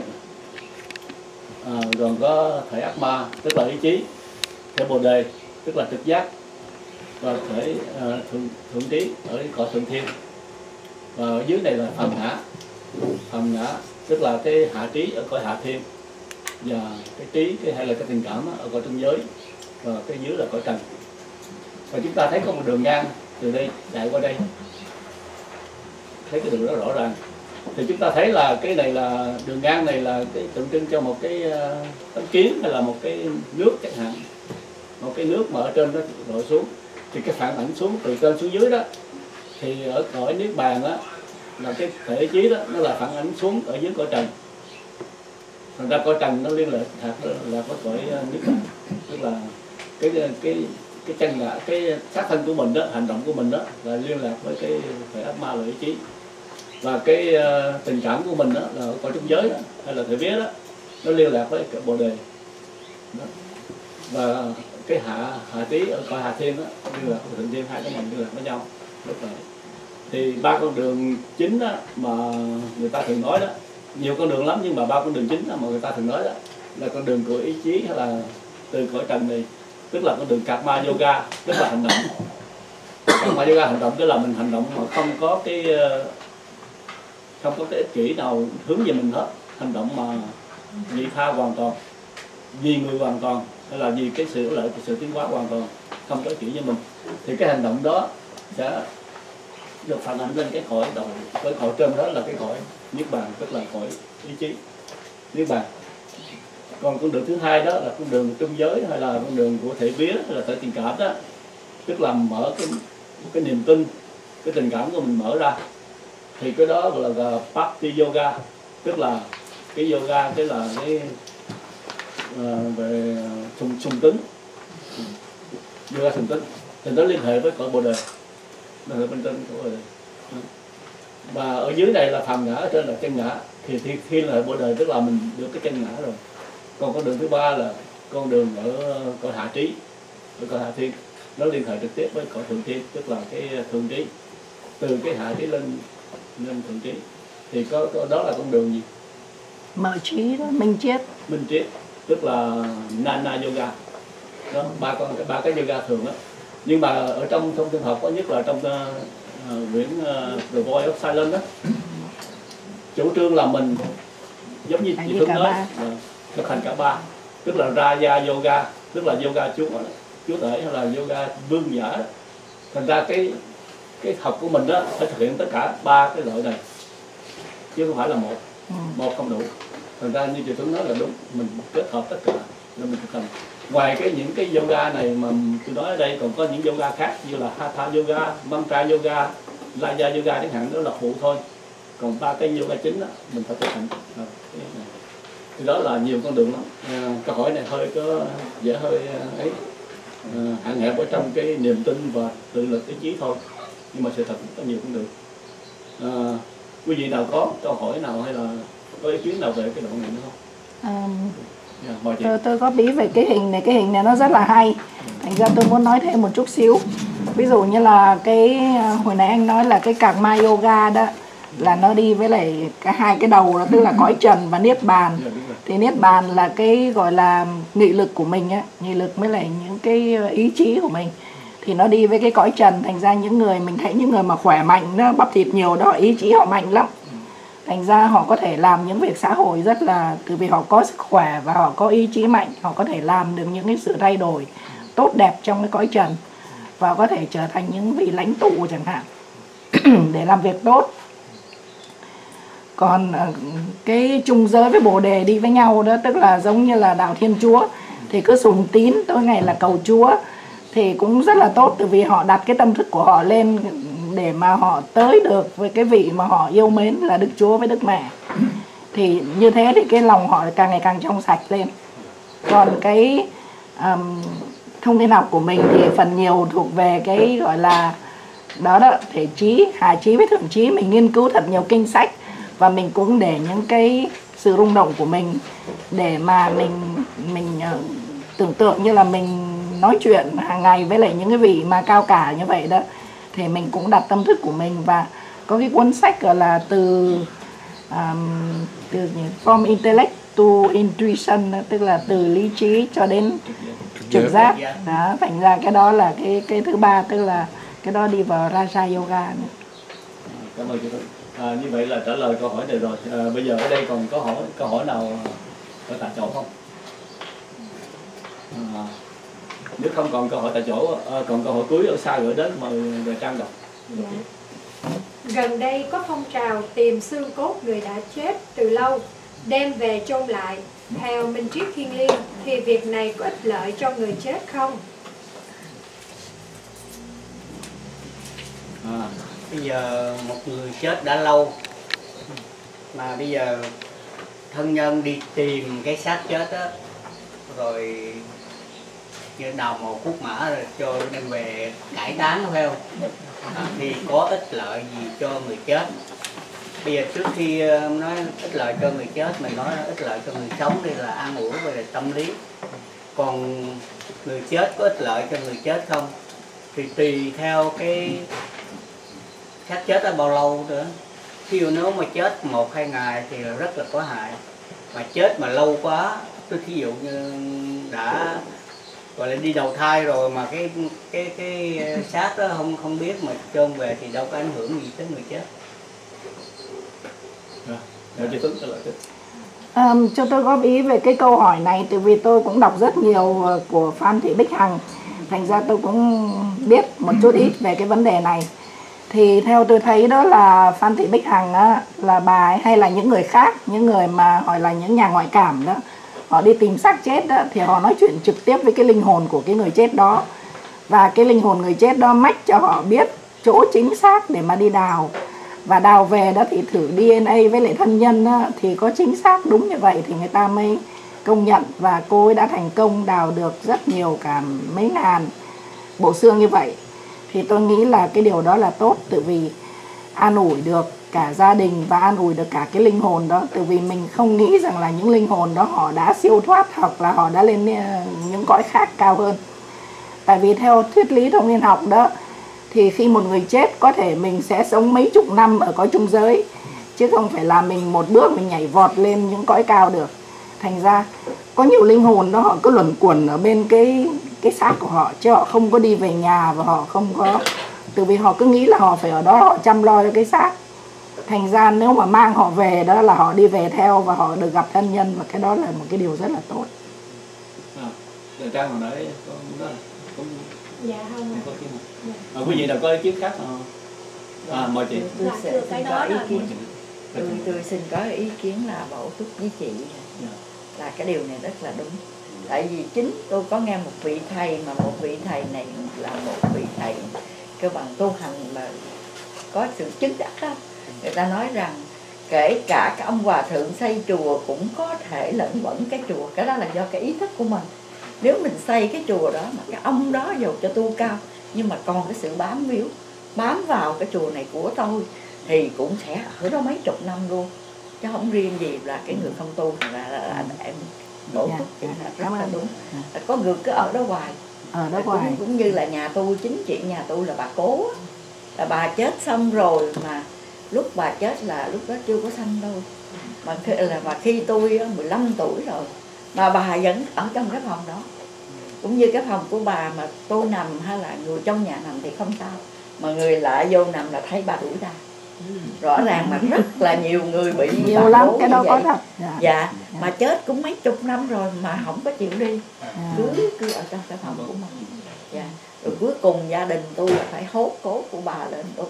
à, rồi có thể ác ma tức là ý chí, thể bồ đề tức là trực giác, và thể uh, thượng, thượng trí ở cõi thượng thiên, và ở dưới này là phạm ngã. Phạm ngã tức là cái hạ trí ở cõi hạ thiên, và cái trí cái hay là cái tình cảm ở cõi trung giới, và cái dưới là cõi trần. Và chúng ta thấy có một đường ngang từ đây chạy qua đây, thấy cái đường đó rõ ràng, thì chúng ta thấy là cái này là đường ngang này là cái tượng trưng cho một cái uh, tấm kiến hay là một cái nước chẳng hạn, một cái nước mà ở trên nó đổ xuống, thì cái phản ảnh xuống từ trên xuống dưới đó, thì ở cõi niết bàn á là cái thể trí đó nó là phản ánh xuống ở dưới cõi trần. Thành ra cõi trần nó liên lạc hạt là có cõi niết bàn, tức là cái cái cái chân ngã, cái xác thân của mình đó, hành động của mình đó là liên lạc với cái thể ác ma là ý chí, và cái uh, tình cảm của mình đó là cõi trung giới đó, hay là thể vía đó, nó liên lạc với cái bồ đề đó. Và cái hạ hạ trí ở cõi hạ thiên đó liên lạc với thượng thiên, hai cái này liên lạc với nhau. Lúc này thì ba con đường chính đó mà người ta thường nói đó, nhiều con đường lắm, nhưng mà ba con đường chính đó mà người ta thường nói đó là con đường của ý chí, hay là từ cõi trần này, tức là con đường Karma Yoga, tức là hành động. Karma Yoga hành động tức là mình hành động mà không có cái không có cái ích kỷ nào hướng về mình hết, hành động mà vị tha hoàn toàn, vì người hoàn toàn, hay là vì cái sự lợi, cái sự tiến hóa hoàn toàn, không có ích kỷ với mình, thì cái hành động đó sẽ được phản ảnh lên cái cõi đầu, cái cõi trên đó là cái cõi niết bàn, tức là cõi ý chí niết bàn. Còn con đường thứ hai đó là con đường trung giới, hay là con đường của thể vía, hay là thể tình cảm đó, tức là mở cái cái niềm tin, cái tình cảm của mình mở ra, thì cái đó gọi là Bhakti Yoga, tức là cái yoga cái là cái uh, về sung sung tính, yoga sung tính thì nó liên hệ với cõi Bồ đề, nó ở bên trên cõi Bồ đề. Và ở dưới này là phàm ngã, ở trên là chân ngã, thì khi, khi là Bồ đề tức là mình được cái chân ngã rồi. Còn con đường thứ ba là con đường ở cõi hạ trí, ở cõi hạ thiên, nó liên hệ trực tiếp với cõi thượng thiên, tức là cái thượng trí, từ cái hạ trí lên lên thượng trí. Thì có, có đó là con đường gì? Mở trí đó, minh triết. Minh triết, tức là Nana Yoga. Đó, ba con ba cái yoga thường đó. Nhưng mà ở trong thông tin học có nhất là trong uh, quyển uh, The Voice of Silence đó, chủ trương là mình giống như chị Thương nói, uh, thực hành cả ba, tức là Raja Yoga, tức là yoga chúa chúa tể hay là yoga vương giả đó. Thành ra cái cái học của mình đó phải thực hiện tất cả ba cái loại này, chứ không phải là một, một không đủ. Thành ra như chị Tuấn nói là đúng, mình kết hợp tất cả nên mình thực hành. Ngoài cái những cái yoga này mà tôi nói ở đây còn có những yoga khác như là Hatha Yoga, Mantra Yoga, Laya Yoga chẳng hạn, đó là phụ thôi. Còn ba cái yoga chính đó mình phải thực hành. À, thì đó là nhiều con đường lắm. À, câu hỏi này hơi có dễ hơi ấy à, hạn hẹp ở trong cái niềm tin và tự lực ý chí thôi. Nhưng mà sự thật có nhiều con đường. À, quý vị nào có câu hỏi nào hay là có ý kiến nào về cái đoạn này nữa không? Um, yeah, tôi, tôi có bí về cái hình này, cái hình này nó rất là hay. Thành ra tôi muốn nói thêm một chút xíu. Ví dụ như là cái hồi nãy anh nói là cái Karma Yoga đó, là nó đi với lại cả hai cái đầu đó, tức là cõi trần và niết bàn. Thì niết bàn là cái gọi là nghị lực của mình á, nghị lực với lại những cái ý chí của mình. Thì nó đi với cái cõi trần, thành ra những người mình thấy những người mà khỏe mạnh đó, bắp thịt nhiều đó, ý chí họ mạnh lắm. Thành ra họ có thể làm những việc xã hội rất là, từ vì họ có sức khỏe và họ có ý chí mạnh, họ có thể làm được những cái sự thay đổi tốt đẹp trong cái cõi trần và có thể trở thành những vị lãnh tụ chẳng hạn để làm việc tốt. Còn cái chung giới với Bồ đề đi với nhau đó, tức là giống như là đạo Thiên Chúa thì cứ sùng tín tối ngày là cầu Chúa thì cũng rất là tốt, từ vì họ đặt cái tâm thức của họ lên để mà họ tới được với cái vị mà họ yêu mến là Đức Chúa với Đức Mẹ. Thì như thế thì cái lòng họ càng ngày càng trong sạch lên. Còn cái um, thông tin học của mình thì phần nhiều thuộc về cái gọi là đó đó, thể trí, hạ trí với thượng trí. Mình nghiên cứu thật nhiều kinh sách và mình cũng để những cái sự rung động của mình để mà mình mình uh, tưởng tượng như là mình nói chuyện hàng ngày với lại những cái vị mà cao cả như vậy đó, thì mình cũng đặt tâm thức của mình. Và có cái cuốn sách gọi là từ um, từ from intellect to intuition, tức là từ lý trí cho đến trực giác đó. Thành ra cái đó là cái cái thứ ba, tức là cái đó đi vào Raja Yoga nữa. Cảm ơn chị. À, như vậy là trả lời câu hỏi này rồi. À, bây giờ ở đây còn có hỏi câu hỏi nào ở tại chỗ không? À, nếu không còn câu hỏi tại chỗ, à, còn câu hỏi cuối ở xa gửi đến, mời Đề Trang đọc. Gần đây có phong trào tìm xương cốt người đã chết từ lâu đem về chôn lại. Theo Minh Triết Thiên Liêng thì việc này có ích lợi cho người chết không? À. Bây giờ một người chết đã lâu mà bây giờ thân nhân đi tìm cái xác chết đó, rồi như đào mồ cuốc mã rồi cho đem về cải táng, phải không? À, thì có ích lợi gì cho người chết? Bây giờ trước khi nói ích lợi cho người chết, mình nói ích lợi cho người sống đi, là an ủi về tâm lý. Còn người chết có ích lợi cho người chết không thì tùy theo cái xác chết ở bao lâu nữa. Ví dụ nếu mà chết một hai ngày thì là rất là có hại, mà chết mà lâu quá, tôi ví dụ như đã gọi là đi đầu thai rồi mà cái cái cái xác đó không không biết mà chôn về thì đâu có ảnh hưởng gì tới người chết. Rồi chị Tuấn trả lời. Um, cho tôi góp ý về cái câu hỏi này, từ vì tôi cũng đọc rất nhiều của Phan Thị Bích Hằng, thành ra tôi cũng biết một chút ít về cái vấn đề này. Thì theo tôi thấy đó là Phan Thị Bích Hằng á, là bà ấy, hay là những người khác, những người mà gọi là những nhà ngoại cảm đó, họ đi tìm xác chết đó, thì họ nói chuyện trực tiếp với cái linh hồn của cái người chết đó. Và cái linh hồn người chết đó mách cho họ biết chỗ chính xác để mà đi đào. Và đào về đó thì thử đê en a với lại thân nhân đó, thì có chính xác đúng như vậy thì người ta mới công nhận. Và cô ấy đã thành công đào được rất nhiều, cả mấy ngàn bộ xương như vậy. Thì tôi nghĩ là cái điều đó là tốt, tự vì an ủi được cả gia đình và an ủi được cả cái linh hồn đó. Tự vì mình không nghĩ rằng là những linh hồn đó họ đã siêu thoát hoặc là họ đã lên những cõi khác cao hơn. Tại vì theo thuyết lý thông thiên học đó, thì khi một người chết có thể mình sẽ sống mấy chục năm ở cõi trung giới, chứ không phải là mình một bước mình nhảy vọt lên những cõi cao được. Thành ra có nhiều linh hồn đó họ cứ luẩn quẩn ở bên cái cái xác của họ, chứ họ không có đi về nhà, và họ không có, từ vì họ cứ nghĩ là họ phải ở đó họ chăm lo cho cái xác. Thành ra nếu mà mang họ về đó là họ đi về theo và họ được gặp thân nhân, và cái đó là một cái điều rất là tốt. À, Trang hồi nãy có đó cũng Dạ không. có kiến dạ. À, quý vị nào có ý kiến khác không? À, mời chị. Tôi Dạ, sẽ thưa xin cái có đó ý là- kiến. Tôi, tôi xin có ý kiến là bổ túc với chị Dạ. là cái điều này rất là đúng. Tại vì chính tôi có nghe một vị thầy, mà một vị thầy này là một vị thầy cơ bằng tu hành mà có sự chứng đắc đó. Người ta nói rằng kể cả các ông hòa thượng xây chùa cũng có thể lẫn quẩn cái chùa. Cái đó là do cái ý thức của mình. Nếu mình xây cái chùa đó mà cái ông đó dù cho tu cao, nhưng mà còn cái sự bám víu, bám vào cái chùa này của tôi, thì cũng sẽ ở đó mấy chục năm luôn. Chứ không riêng gì là cái người không tu là, là, là em bổ Dạ, túc dạ, là cảm rất là ơn. đúng. Dạ. Là có người cứ ở đó hoài. Ở đó cũng, hoài. cũng như là nhà tôi, chính chị nhà tôi là bà Cố á. Là bà chết xong rồi mà lúc bà chết là lúc đó chưa có sanh đâu. Mà khi, là mà khi tôi mười lăm tuổi rồi mà bà vẫn ở trong cái phòng đó. Cũng như cái phòng của bà mà tôi nằm hay là người trong nhà nằm thì không sao, mà người lạ vô nằm là thấy bà đuổi ra. Rõ ràng mà rất là nhiều người bị Nhiều bà lắm, Cố cái như đó có vậy. thật. Dạ. Dạ, mà chết cũng mấy chục năm rồi mà không có chịu đi, Dạ. cứ cứ ở trong cái phòng của mình. Dạ. Rồi cuối cùng gia đình tôi là phải hốt cố của bà lên đục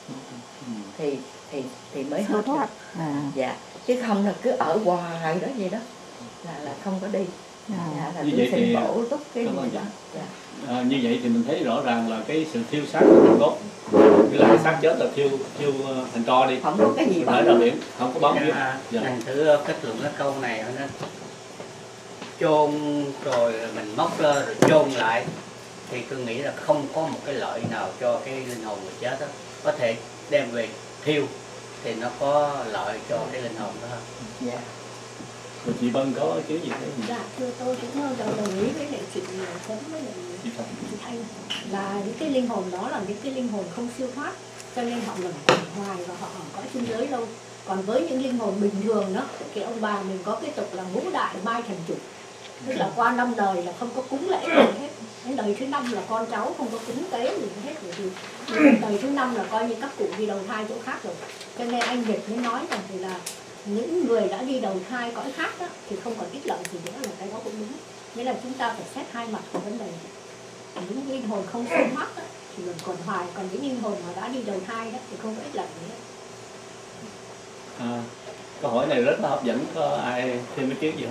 thì thì thì mới Siêu hết thoát. được. À. Dạ, chứ không là cứ ở hoài đó vậy đó là là không có đi. Dạ. Dạ, là Như tôi vậy xin thì- bổ túc cái Cảm điều ơn đó. chị. Dạ. À, như vậy thì mình thấy rõ ràng là cái sự thiêu xác là không tốt. Nghĩa là cái xác chết là thiêu thiêu ờ, thành tro đi, Không có cái gì để ra biển, không có bóng Nhưng víu. mà Dạ. thành thử kết luận cái câu này nó chôn rồi mình móc lên rồi chôn lại, thì tôi nghĩ là không có một cái lợi nào cho cái linh hồn người chết đó. Có thể đem về thiêu thì nó có lợi cho cái linh hồn đó. Dạ. Rồi chị Vân có ý kiến gì thế? Dạ, thưa tôi cũng đồng ý với lại chị Phấn với lại Chị Thanh. chị Thanh là những cái linh hồn đó là những cái linh hồn không siêu thoát, cho nên họ luẩn quẩn hoài và họ ở cõi trung giới lâu. Còn với những linh hồn bình thường đó, thì ông bà mình có cái tục là ngũ đại mai thành chủ, tức là qua năm đời là không có cúng lễ gì hết. Đến đời thứ năm là con cháu không có cúng tế gì hết, bởi vì đời thứ năm là coi như các cụ đi đầu thai chỗ khác rồi. Cho nên anh Việt mới nói rằng thì là những người đã đi đầu thai cõi khác đó, thì không còn ích lợi gì nữa, là cái đó cũng đúng. Nghĩa là chúng ta phải xét hai mặt của vấn đề. Những linh hồn không siêu thoát đó, thì mình còn hoài, còn những linh hồn mà đã đi đầu thai đó thì không có ích lợi gì hết. À, câu hỏi này rất là hấp dẫn, có ai thêm ý kiến gì không?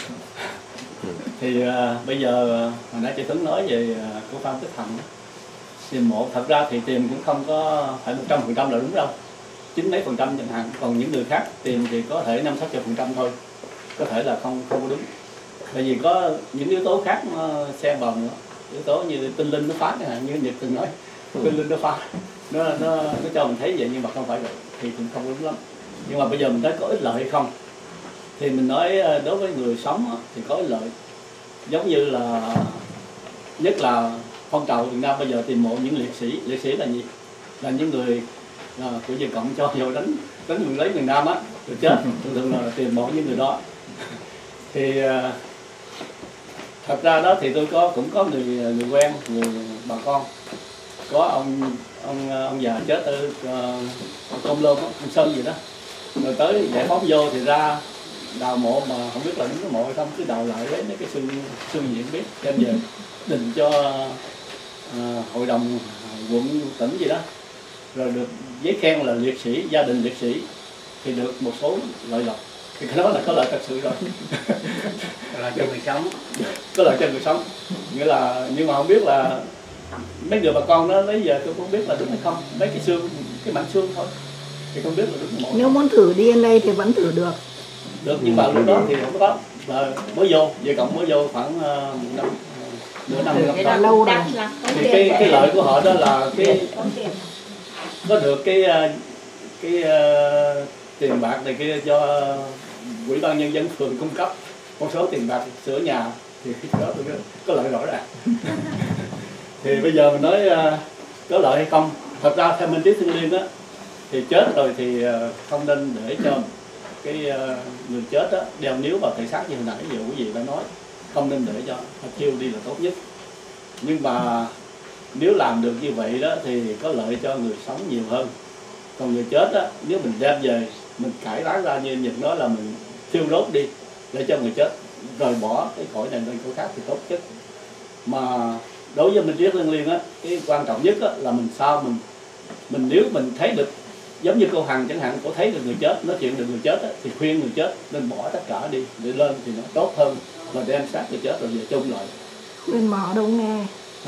Thì à, bây giờ hồi nãy chị Tuấn nói về à, của Phan Tích Thần đó. Tìm mộ thật ra thì tìm cũng không có phải một trăm phần trăm là đúng đâu, chín mấy phần trăm chẳng hạn. Còn những người khác tìm thì có thể năm sáu phần trăm thôi, có thể là không không có đúng. Bởi vì có những yếu tố khác nó xen vào nữa, yếu tố như tinh linh nó phá chẳng hạn, như Nhật từng nói tinh linh nó phá, nó nó nó cho mình thấy vậy nhưng mà không phải vậy thì cũng không đúng lắm. Nhưng mà bây giờ mình thấy có ích lợi hay không, thì mình nói đối với người sống thì có ích lợi. Giống như là nhất là phong trào Việt Nam bây giờ tìm mộ những liệt sĩ. Liệt sĩ là gì? Là những người là của Việt Cộng cho vô đánh đánh người lấy miền Nam á rồi chết, thường thường là tìm mộ những người đó. Thì thật ra đó thì tôi có cũng có người người quen, người bà con, có ông ông ông già chết ở uh, Công Lôm, ông Sơn gì đó, rồi tới giải phóng vô thì ra đào mộ mà không biết là đúng cái mộ hay không, cứ đào lại lấy mấy cái xương xương gì không biết, đem về đình cho uh, hội đồng quận tỉnh gì đó, rồi được giấy khen là liệt sĩ, gia đình liệt sĩ, thì được một số lợi lộc. Thì cái đó là có lợi thật sự rồi. Là cho người sống. Có lợi cho người sống. Nghĩa là nhưng mà không biết là mấy người bà con đó lấy giờ tôi không biết là đúng hay không, mấy cái xương, cái mảnh xương thôi. thì không biết là đúng một. Nếu muốn thử đê en a thì vẫn thử được. Được, nhưng mà lúc đó thì không có. Và mới vô, về cộng mới vô khoảng uh, năm, nửa năm năm đã lâu rồi. Thì cái cái lợi của họ đó là cái có được cái cái uh, tiền bạc này kia cho ủy ban nhân dân phường cung cấp một số tiền bạc sửa nhà, thì đó tôi có, có lợi rõ ràng. Thì bây giờ mình nói uh, có lợi hay không, thật ra theo minh triết thiêng liêng á thì chết rồi thì uh, không nên để cho cái uh, người chết đó đeo níu vào thể xác như hồi nãy giờ quý vị đã nói, không nên để cho họ thiêu đi là tốt nhất. Nhưng mà nếu làm được như vậy đó thì có lợi cho người sống nhiều hơn. Còn người chết á, nếu mình đem về mình cải táng ra như Nhật nói là mình thiêu đốt đi để cho người chết rời bỏ cái cõi này lên cõi khác thì tốt nhất. Mà đối với minh triết thiêng liêng á, cái quan trọng nhất á, là mình sao mình mình nếu mình thấy được, giống như cô Hằng chẳng hạn, cô thấy được người chết, nói chuyện được người chết á, thì khuyên người chết nên bỏ tất cả đi để lên thì nó tốt hơn là đem xác người chết rồi về chung lại. Khuyên mỏ đâu nghe.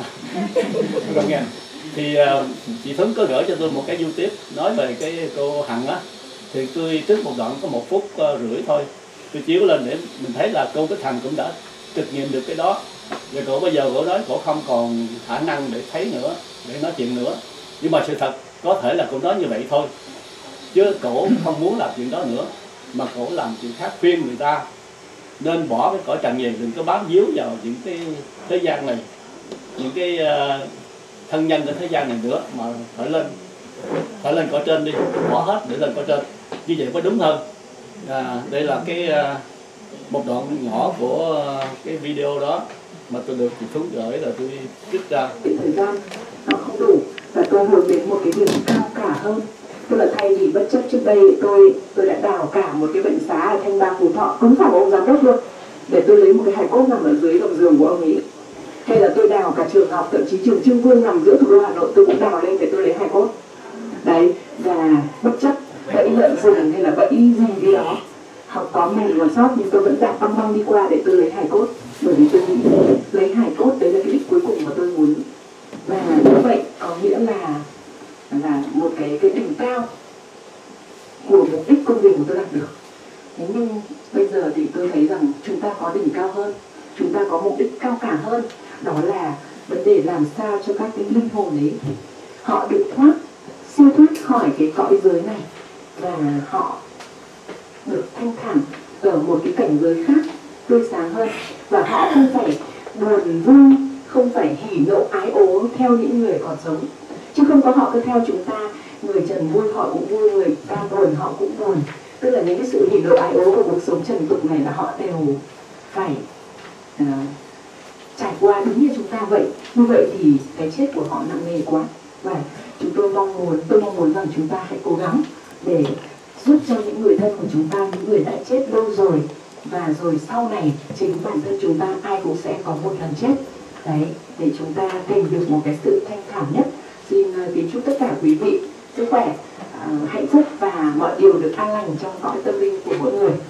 Không nghe. Thì uh, chị Thuấn có gửi cho tôi một cái YouTube nói về cái cô Hằng á, thì tôi trích một đoạn có một phút uh, rưỡi thôi, tôi chiếu lên để mình thấy là cô Bích Hằng cũng đã thực nghiệm được cái đó. Rồi cổ bây giờ cổ nói cổ không còn khả năng để thấy nữa, để nói chuyện nữa. Nhưng mà sự thật có thể là cổ nói như vậy thôi, chứ cổ không muốn làm chuyện đó nữa, mà cổ làm chuyện khác, khuyên người ta nên bỏ cái cõi trần này, đừng có bám víu vào những cái thế gian này, những cái uh, thân nhân của thế gian này nữa, mà phải lên phải lên cõi trên đi, bỏ hết để lên cõi trên, như vậy mới đúng hơn. À, đây là cái uh, một đoạn nhỏ của uh, cái video đó mà tôi được chị Thuấn gửi là tôi trích ra. Cái thời gian nó không đủ và tôi hướng đến một cái điểm cao cả hơn. Tức là thay vì bất chấp trước đây tôi tôi đã đào cả một cái bệnh xá ở Thanh Ba Phú Thọ, đúng phòng ông giám đốc luôn, để tôi lấy một cái hài cốt nằm ở dưới gầm giường của ông ấy. Hay là tôi đào cả trường học, thậm chí trường Trưng Vương nằm giữa thủ đô Hà Nội tôi cũng đào lên để tôi lấy hài cốt. Đấy, và bất chấp bẫy lợn rừng hay là bẫy gì gì đó, học có mày còn sót nhưng tôi vẫn đạp băng băng đi qua để tôi lấy hài cốt. Bởi vì tôi nghĩ lấy hài cốt đấy là cái đích cuối cùng mà tôi muốn. Và như vậy có nghĩa là là một cái cái đỉnh cao của mục đích công việc của tôi đạt được. Thế nhưng bây giờ thì tôi thấy rằng chúng ta có đỉnh cao hơn, chúng ta có mục đích cao cả hơn, đó là vấn đề làm sao cho các cái linh hồn ấy họ được thoát, siêu thoát khỏi cái cõi giới này và họ được thanh thản ở một cái cảnh giới khác tươi sáng hơn, và họ không phải buồn vui, không phải hỉ nộ ái ố theo những người còn sống, chứ không có họ cứ theo chúng ta, người trần vui họ cũng vui, người ta buồn họ cũng buồn. Tức là những cái sự hỉ nộ ái ố của cuộc sống trần tục này là họ đều phải uh, trải qua đúng như chúng ta vậy. Như vậy thì cái chết của họ nặng nề quá, và chúng tôi mong muốn tôi mong muốn rằng chúng ta hãy cố gắng để giúp cho những người thân của chúng ta, những người đã chết lâu rồi, và rồi sau này chính bản thân chúng ta ai cũng sẽ có một lần chết đấy, để chúng ta tìm được một cái sự thanh thản nhất. Xin kính chúc tất cả quý vị sức khỏe, uh, hạnh phúc và mọi điều được an lành trong cõi tâm linh của mỗi người.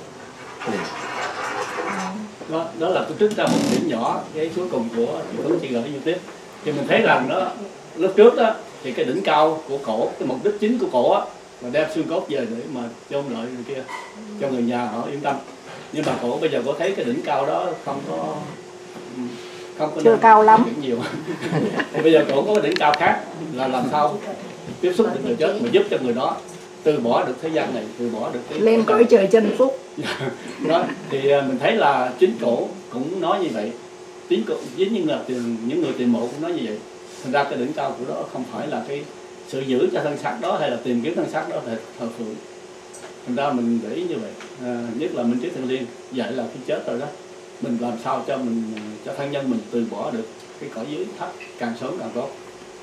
Đó, đó là tôi trích ra một điểm nhỏ cái cuối cùng của chị Thuấn chị gửi YouTube. Thì mình thấy rằng đó lúc trước đó thì cái đỉnh cao của cổ, cái mục đích chính của cổ á là đem xương cốt về để mà chôn lợi người kia, cho người nhà họ yên tâm. Nhưng mà cổ bây giờ cổ thấy cái đỉnh cao đó không có không có chưa cao lắm nhiều. Thì bây giờ cổ có cái đỉnh cao khác là làm sao tiếp xúc được người chết mà giúp cho người đó từ bỏ được thế gian này, từ bỏ được cái lên cõi trời chân phúc. Đó thì mình thấy là chính cổ cũng nói như vậy, chính cổ với những là những người tìm mộ cũng nói như vậy. Thành ra cái đỉnh cao của đó không phải là cái sự giữ cho thân xác đó hay là tìm kiếm thân xác đó là thờ phượng. Thành ra mình để ý như vậy, à, nhất là minh triết thiêng liêng dạy là khi chết rồi đó mình làm sao cho mình cho thân nhân mình từ bỏ được cái cõi dưới thấp càng sớm càng tốt.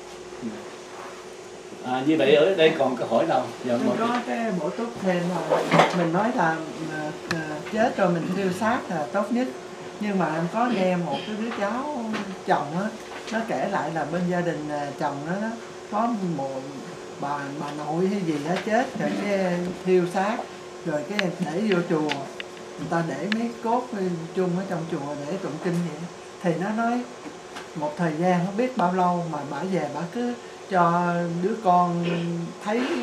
À, như vậy ở đây còn câu hỏi nào? Dạ, mình có cái bổ túc thêm là mình nói là uh, chết rồi mình thiêu xác là tốt nhất, nhưng mà em có nghe một cái đứa cháu chồng á, nó kể lại là bên gia đình chồng nó đó có một bà bà nội hay gì đó chết rồi cái thiêu xác rồi cái để vô chùa, người ta để mấy cốt chung ở trong chùa để tụng kinh vậy. Thì nó nói một thời gian không biết bao lâu mà bả về bả cứ cho đứa con thấy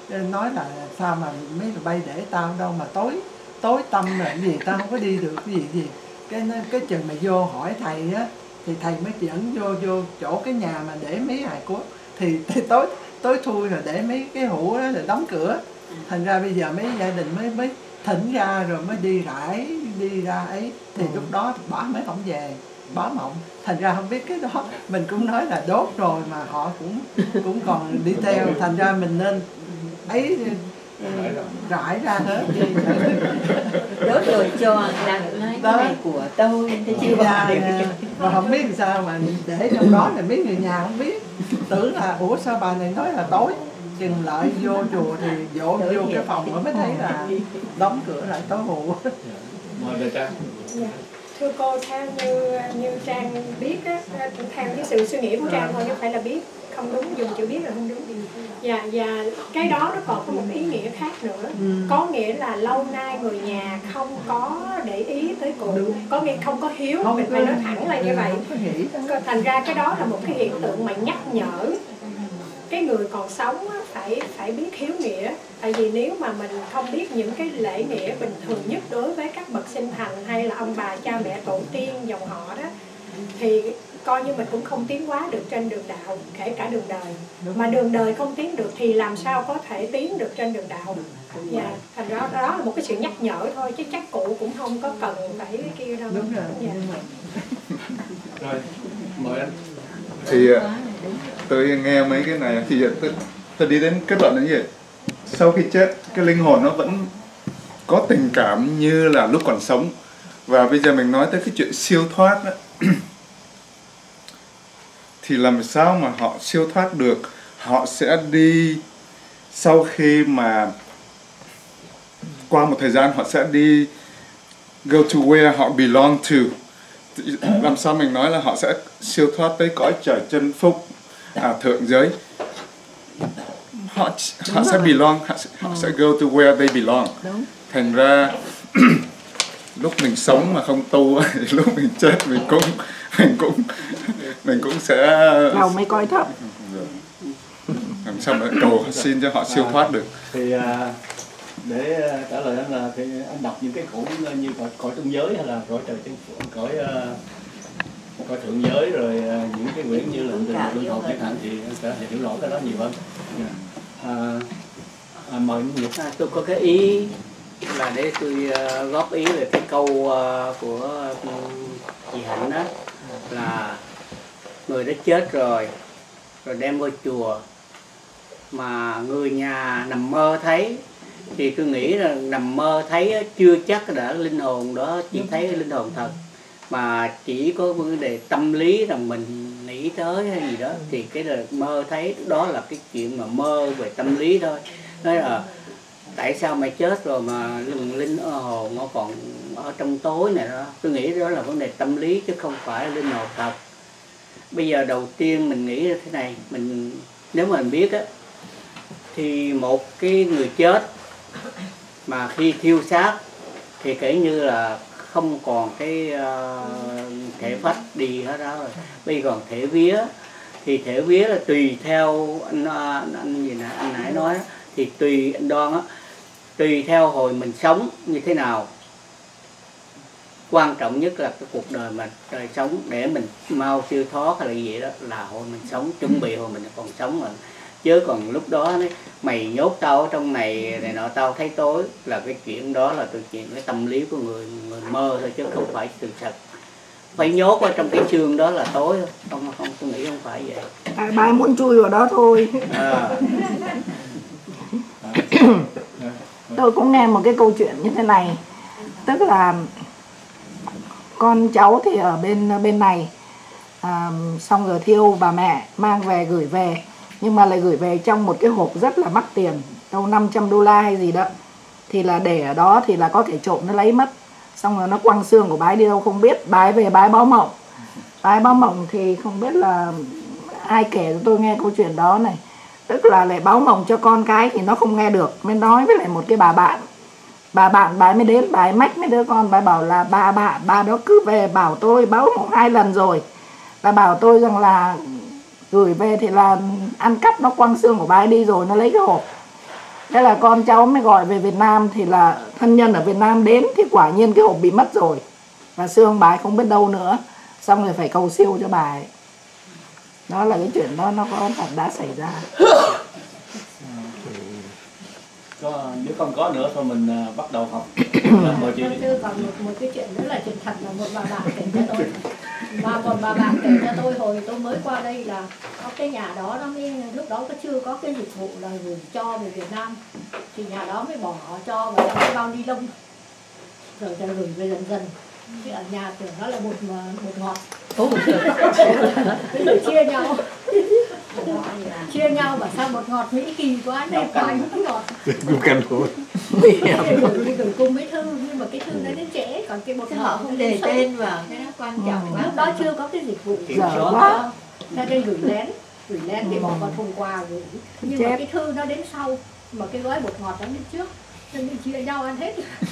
nói là sao mà mấy tụi bay để tao đâu mà tối tối tâm là cái gì, tao không có đi được cái gì gì. Cái cái chừng mà vô hỏi thầy á thì thầy mới dẫn vô vô chỗ cái nhà mà để mấy hài cốt, thì, thì tối tối thui rồi để mấy cái hũ đó rồi đóng cửa. Thành ra bây giờ mấy gia đình mới mới thỉnh ra rồi mới đi rải đi ra ấy, thì ừ. lúc đó bả mới không về, bá mộng. Thành ra không biết cái đó mình cũng nói là đốt rồi mà họ cũng cũng còn đi theo, thành ra mình nên ấy rải ra hết đi. Đốt rồi cho làm cái này của tôi thế chứ dạ, mà không biết làm sao mà để trong đó là mấy người nhà không biết, tưởng là ủa sao bà này nói là tối, chừng lại vô chùa thì dỗ vô cái phòng mới thấy là đóng cửa lại tối hụ. Mời đại Trang. Dạ. Thưa cô, theo như như Trang biết á, theo cái sự suy nghĩ của Trang thôi, chứ phải là biết không đúng, dùng chữ biết là không đúng. Dạ, và cái đó nó còn có một ý nghĩa khác nữa. Ừ. Có nghĩa là lâu nay người nhà không có để ý tới cụ, có nghĩa không có hiếu, không, mình phải nói thẳng là như vậy. Thành ra cái đó là một cái hiện tượng mà nhắc nhở cái người còn sống á, phải phải biết hiếu nghĩa. Tại vì nếu mà mình không biết những cái lễ nghĩa bình thường nhất đối với các bậc sinh thành hay là ông bà cha mẹ tổ tiên dòng họ đó, thì coi như mình cũng không tiến hóa được trên đường đạo, kể cả đường đời. Mà đường đời không tiến được thì làm sao có thể tiến được trên đường đạo. Dạ, thành ra đó, đó là một cái sự nhắc nhở thôi, chứ chắc cụ cũng không có cần phải cái kia đâu. Đúng rồi. Dạ. Rồi, mời anh. Thì tôi nghe mấy cái này thì tôi, tôi đi đến kết luận là như vậy. Sau khi chết, cái linh hồn nó vẫn có tình cảm như là lúc còn sống. Và bây giờ mình nói tới cái chuyện siêu thoát đó. Thì làm sao mà họ siêu thoát được? Họ sẽ đi, sau khi mà qua một thời gian họ sẽ đi go to where họ belong to. Làm sao mình nói là họ sẽ siêu thoát tới cõi trời chân phúc, à, thượng giới. Họ, họ sẽ belong, họ sẽ, họ sẽ go to where they belong. Đúng. Thành ra lúc mình sống mà không tu, lúc mình chết mình cũng mình cũng mình cũng sẽ đầu mới coi thấp. Làm sao mà cầu xin cho họ siêu thoát được. Thì để trả lời anh là thì anh đọc những cái khổ như cõi, cõi trung giới hay là cõi trời chân cõi cõi thượng giới, rồi những cái quyển như là luân hồi chẳng hạn, thì anh sẽ hiểu rõ cái đó nhiều hơn. À, à, mời Nhật. À, tôi có cái ý là để tôi uh, góp ý về cái câu uh, của uh, chị Hạnh đó, là người đã chết rồi rồi đem vô chùa mà người nhà nằm mơ thấy, thì tôi nghĩ là nằm mơ thấy chưa chắc đã linh hồn đó chỉ thấy linh hồn thật, mà chỉ có vấn đề tâm lý rằng mình nghĩ tới hay gì đó, thì cái là mơ thấy đó là cái chuyện mà mơ về tâm lý thôi. Nói là tại sao mày chết rồi mà linh hồn nó còn ở trong tối này đó, tôi nghĩ đó là vấn đề tâm lý chứ không phải linh hồn thật. Bây giờ đầu tiên mình nghĩ thế này, mình nếu mà mình biết á, thì một cái người chết mà khi thiêu xác thì kể như là không còn cái uh, thể phách đi hết đó rồi. Bây còn thể vía, thì thể vía là tùy theo anh anh, anh gì nè anh nãy nói đó, thì tùy anh Đoan á, tùy theo hồi mình sống như thế nào. Quan trọng nhất là cái cuộc đời mình đời sống để mình mau siêu thoát hay là gì đó, là hồi mình sống, chuẩn bị hồi mình còn sống mà. Chứ còn lúc đó mày nhốt tao ở trong này này nọ tao thấy tối, là cái chuyện đó là từ chuyện cái tâm lý của người người mơ thôi, chứ không phải sự thật. Phải nhốt ở trong cái xương đó là tối, không không tôi nghĩ không phải vậy. À, bà muốn chui vào đó thôi. À. Tôi cũng nghe một cái câu chuyện như thế này, tức là con cháu thì ở bên bên này, à, xong rồi thiêu bà mẹ mang về gửi về, nhưng mà lại gửi về trong một cái hộp rất là mắc tiền, đâu năm trăm đô la hay gì đó, thì là để ở đó thì là có kẻ trộm nó lấy mất, xong rồi nó quăng xương của bái đi đâu không biết, bái về bái báo mộng. Bái báo mộng thì không biết là ai kể cho tôi nghe câu chuyện đó này, tức là lại báo mộng cho con cái thì nó không nghe được, mới nói với lại một cái bà bạn. Bà bạn bà mới đến, bà ấy mách mấy đứa con, bà bảo là bà bà bà đó cứ về bảo tôi báo mộng hai lần rồi, là bảo tôi rằng là gửi về thì là ăn cắp, nó quăng xương của bà ấy đi rồi nó lấy cái hộp. Thế là con cháu mới gọi về Việt Nam, thì là thân nhân ở Việt Nam đến thì quả nhiên cái hộp bị mất rồi. Và xương bà ấy không biết đâu nữa. Xong rồi phải cầu siêu cho bà ấy. Đó là cái chuyện đó nó có thật đã xảy ra. Có, nếu không có nữa thôi mình uh, bắt đầu học. Mọi chuyện. Thưa còn một, một cái chuyện nữa là chuyện thật là một bà bạn kể cho tôi. Và một bà bạn kể cho tôi hồi tôi mới qua đây là có cái nhà đó, nó mới, lúc đó có chưa có cái dịch vụ là gửi cho về Việt Nam. Thì nhà đó mới bỏ cho vào cái bao ni lông rồiจะgửi về dần dần. Chứ ở nhà tưởng nó là bột bột ngọt. Rồi chia nhau. Chia nhau bảo sao bột ngọt Mỹ kỳ quá, đây có anh không ngọt. Cũng cần thôi. Gửi cùng mấy thư, nhưng mà cái thư nó đến trễ, còn cái bột ngọt họ không đề tên vào, cái đó quan trọng quá. Lúc đó chưa có cái dịch vụ Giờ quá. Ra đây gửi lén, gửi lén thì bọn con hôm qua gửi. Nhưng mà cái thư nó đến sau, mà cái gói bột ngọt nó đến trước. Nên mình chia nhau ăn hết.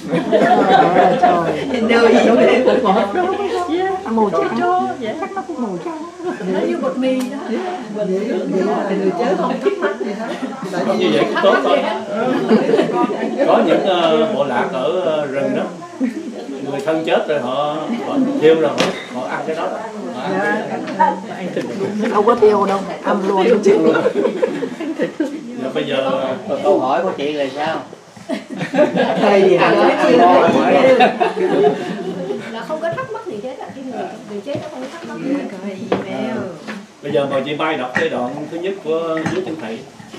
Trời nơi giống như bột ngọt đó. Màu trắng. Chắc nó cũng màu trắng. Nó như bột mì đó. Người chết không thích mắt gì hết. Như vậy cũng tốt thôi. Có những uh, bộ lạc ở uh, rừng đó, người thân chết rồi họ, họ thiêu rồi họ, họ ăn cái đó. Họ ăn cái đó. Đâu có tiêu đâu, ăn luôn. Rồi bây giờ uh, câu hỏi của chị là sao? Thầy gì hả? Là không có thắc mắc gì hết, là cái người người chết nó không có thắc mắc gì hết. À, bây giờ mời chị Mai đọc cái đoạn thứ nhất của dưới chân thầy.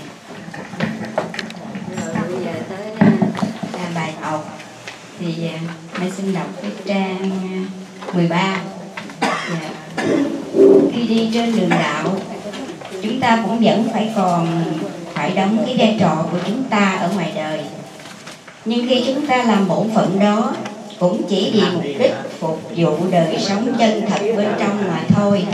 Rồi bây giờ tới uh, bài học thì uh, Mai xin đọc cái trang mười ba. Dạ. Khi đi trên đường đạo, chúng ta cũng vẫn phải còn phải đóng cái vai trò của chúng ta ở ngoài đời. Nhưng khi chúng ta làm bổn phận đó cũng chỉ vì mục đích phục vụ đời sống chân thật bên trong mà thôi.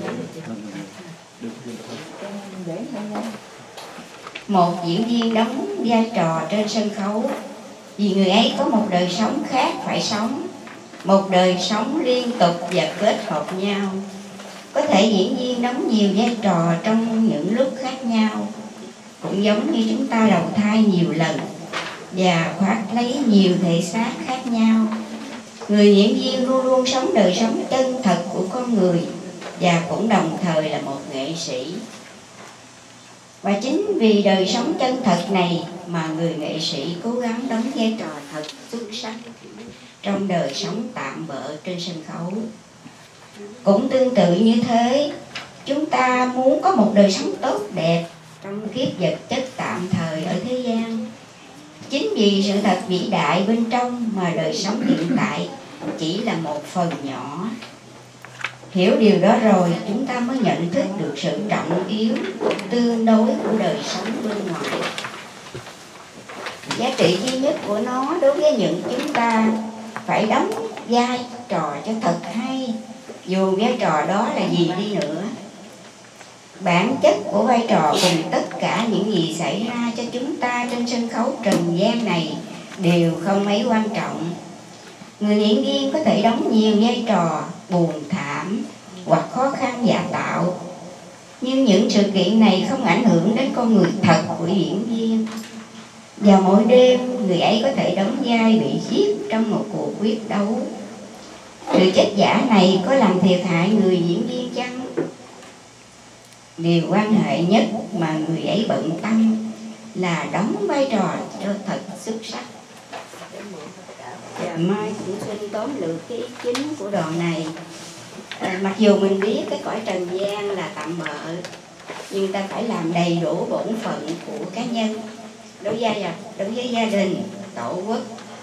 Một diễn viên đóng vai trò trên sân khấu vì người ấy có một đời sống khác phải sống, một đời sống liên tục và kết hợp nhau. Có thể diễn viên đóng nhiều vai trò trong những lúc khác nhau, cũng giống như chúng ta đầu thai nhiều lần và khoác lấy nhiều thể xác khác nhau. Người diễn viên luôn luôn sống đời sống chân thật của con người và cũng đồng thời là một nghệ sĩ. Và chính vì đời sống chân thật này mà người nghệ sĩ cố gắng đóng vai trò thật xuất sắc trong đời sống tạm bợ trên sân khấu. Cũng tương tự như thế, chúng ta muốn có một đời sống tốt đẹp trong kiếp vật chất tạm thời ở thế gian. Chính vì sự thật vĩ đại bên trong mà đời sống hiện tại chỉ là một phần nhỏ. Hiểu điều đó rồi, chúng ta mới nhận thức được sự trọng yếu, tương đối của đời sống bên ngoài. Giá trị duy nhất của nó đối với những chúng ta phải đóng vai trò cho thật hay, dù vai trò đó là gì đi nữa. Bản chất của vai trò cùng tất cả những gì xảy ra cho chúng ta trên sân khấu trần gian này đều không mấy quan trọng. Người diễn viên có thể đóng nhiều vai trò buồn thảm hoặc khó khăn giả tạo, nhưng những sự kiện này không ảnh hưởng đến con người thật của diễn viên. Vào mỗi đêm, người ấy có thể đóng vai bị giết trong một cuộc quyết đấu. Sự chết giả này có làm thiệt hại người diễn viên chăng? Điều quan hệ nhất mà người ấy bận tâm là đóng vai trò cho thật xuất sắc. Và Mai cũng xin tóm lược cái ý chính của đoạn này. À, mặc dù mình biết cái cõi trần gian là tạm bợ, nhưng ta phải làm đầy đủ bổn phận của cá nhân đối với, đối với gia đình, tổ quốc.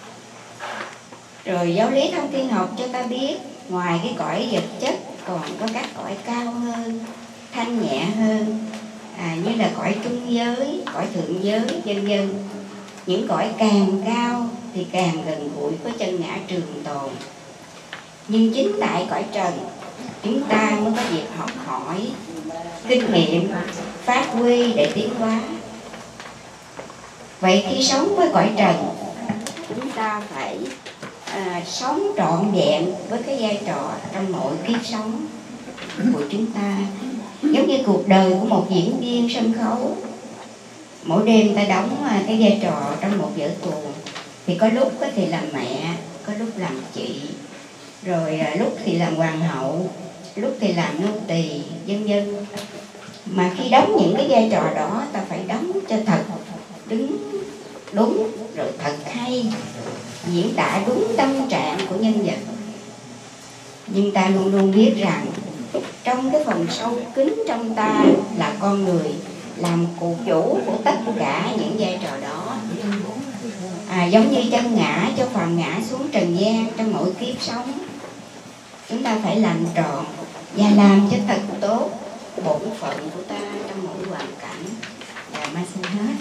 Rồi giáo lý thông thiên học cho ta biết ngoài cái cõi vật chất còn có các cõi cao hơn, thanh nhẹ hơn, à, như là cõi trung giới, cõi thượng giới, vân vân. Những cõi càng cao thì càng gần gũi với chân ngã trường tồn. Nhưng chính tại cõi trần, chúng ta mới có dịp học hỏi, kinh nghiệm, phát huy để tiến hóa. Vậy khi sống với cõi trần, chúng ta phải à, sống trọn vẹn với cái vai trò trong mỗi kiếp sống của chúng ta. Giống như cuộc đời của một diễn viên sân khấu, mỗi đêm ta đóng cái vai trò trong một vở tuồng. Thì có lúc thì làm mẹ, có lúc làm chị, rồi lúc thì làm hoàng hậu, lúc thì làm nô tỳ, vân vân. Mà khi đóng những cái vai trò đó, ta phải đóng cho thật đứng đúng, rồi thật hay, diễn tả đúng tâm trạng của nhân vật. Nhưng ta luôn luôn biết rằng trong cái phần sâu kín trong ta là con người, làm cụ chủ của tất cả những vai trò đó. À, giống như chân ngã cho phàm ngã xuống trần gian trong mỗi kiếp sống, chúng ta phải làm tròn và làm cho thật tốt bổn phận của ta trong mỗi hoàn cảnh. Và mai xin hết.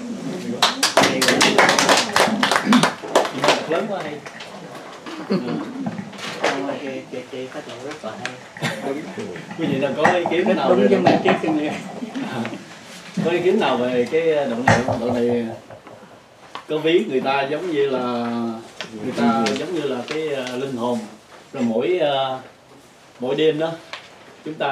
Lớn quá hay. Chị, chị, chị phát lộ rất là hay. Đúng. Quý vị đang có ý kiến nào về đoạn này? Có ý kiến nào về cái đoạn này? Đoạn này có ví người ta giống như là người ta giống như là cái linh hồn, rồi mỗi mỗi đêm đó chúng ta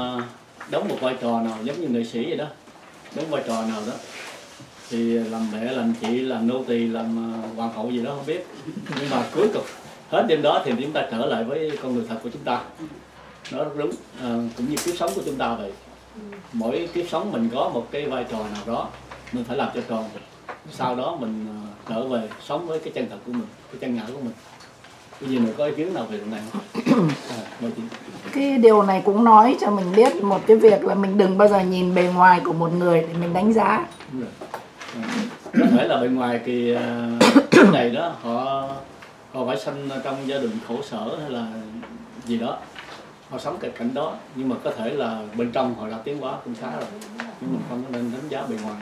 đóng một vai trò nào giống như nghệ sĩ vậy đó, đóng vai trò nào đó thì làm mẹ, làm chị, làm nô tỳ, làm hoàng hậu gì đó không biết, nhưng mà cuối cùng hết đêm đó thì chúng ta trở lại với con người thật của chúng ta. Nó đúng, à, cũng như kiếp sống của chúng ta vậy. Mỗi kiếp sống mình có một cái vai trò nào đó mình phải làm cho tròn, sau đó mình trở về sống với cái chân thật của mình, cái chân ngã của mình. Cái gì mình có ý kiến nào về điều này không? À, cái điều này cũng nói cho mình biết một cái việc là mình đừng bao giờ nhìn bề ngoài của một người để mình đánh giá. Đúng rồi. À, có thể là bề ngoài thì uh, này đó họ họ phải sinh trong gia đình khổ sở hay là gì đó, họ sống cái cảnh đó, nhưng mà có thể là bên trong họ đã tiến hóa cũng khá rồi, nhưng mình không nên đánh giá bề ngoài.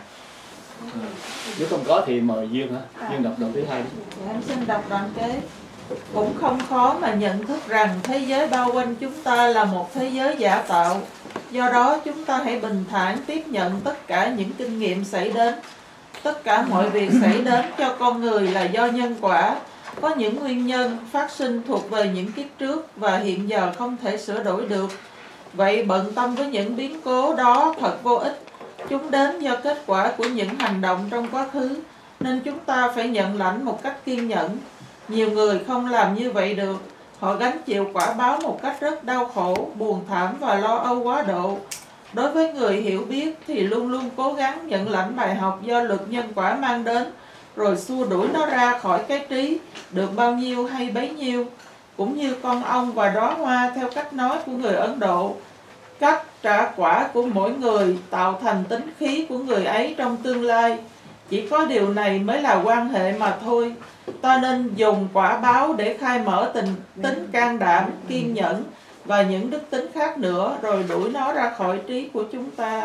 À, nếu không có thì mời Duyên hả? Duyên đọc đoạn thứ hai đi. Dạ, em xin đọc đoạn kế. Cũng không khó mà nhận thức rằng thế giới bao quanh chúng ta là một thế giới giả tạo. Do đó chúng ta hãy bình thản tiếp nhận tất cả những kinh nghiệm xảy đến. Tất cả mọi việc xảy đến cho con người là do nhân quả. Có những nguyên nhân phát sinh thuộc về những kiếp trước và hiện giờ không thể sửa đổi được. Vậy bận tâm với những biến cố đó thật vô ích. Chúng đến do kết quả của những hành động trong quá khứ, nên chúng ta phải nhận lãnh một cách kiên nhẫn. Nhiều người không làm như vậy được. Họ gánh chịu quả báo một cách rất đau khổ, buồn thảm và lo âu quá độ. Đối với người hiểu biết thì luôn luôn cố gắng nhận lãnh bài học do luật nhân quả mang đến, rồi xua đuổi nó ra khỏi cái trí, được bao nhiêu hay bấy nhiêu. Cũng như con ong và đóa hoa theo cách nói của người Ấn Độ. Cách trả quả của mỗi người tạo thành tính khí của người ấy trong tương lai. Chỉ có điều này mới là quan hệ mà thôi. Ta nên dùng quả báo để khai mở tình tính can đảm, kiên nhẫn và những đức tính khác nữa, rồi đuổi nó ra khỏi trí của chúng ta.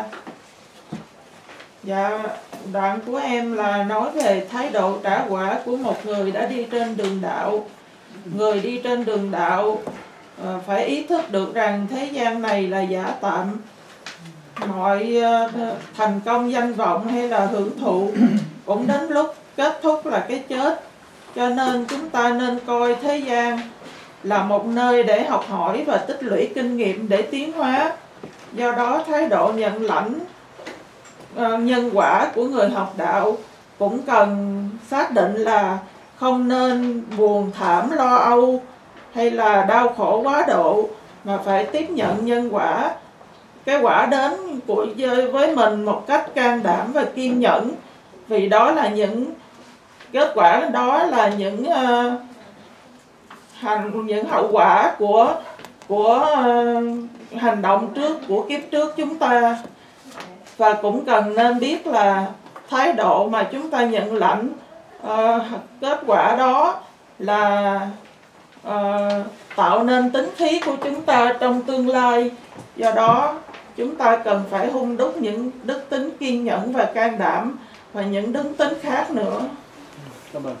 Dạ, đoạn của em là nói về thái độ trả quả của một người đã đi trên đường đạo. Người đi trên đường đạo uh, phải ý thức được rằng thế gian này là giả tạm. Mọi uh, thành công, danh vọng hay là hưởng thụ cũng đến lúc kết thúc là cái chết. Cho nên chúng ta nên coi thế gian là một nơi để học hỏi và tích lũy kinh nghiệm để tiến hóa. Do đó thái độ nhận lãnh uh, nhân quả của người học đạo cũng cần xác định là không nên buồn thảm lo âu hay là đau khổ quá độ, mà phải tiếp nhận nhân quả, cái quả đến của với mình một cách can đảm và kiên nhẫn. Vì đó là những kết quả, đó là những uh, hành những hậu quả của của uh, hành động trước của kiếp trước chúng ta. Và cũng cần nên biết là thái độ mà chúng ta nhận lãnh uh, kết quả đó là uh, tạo nên tính khí của chúng ta trong tương lai. Do đó chúng ta cần phải hung đúc những đức tính kiên nhẫn và can đảm và những đức tính khác nữa. Cảm ơn.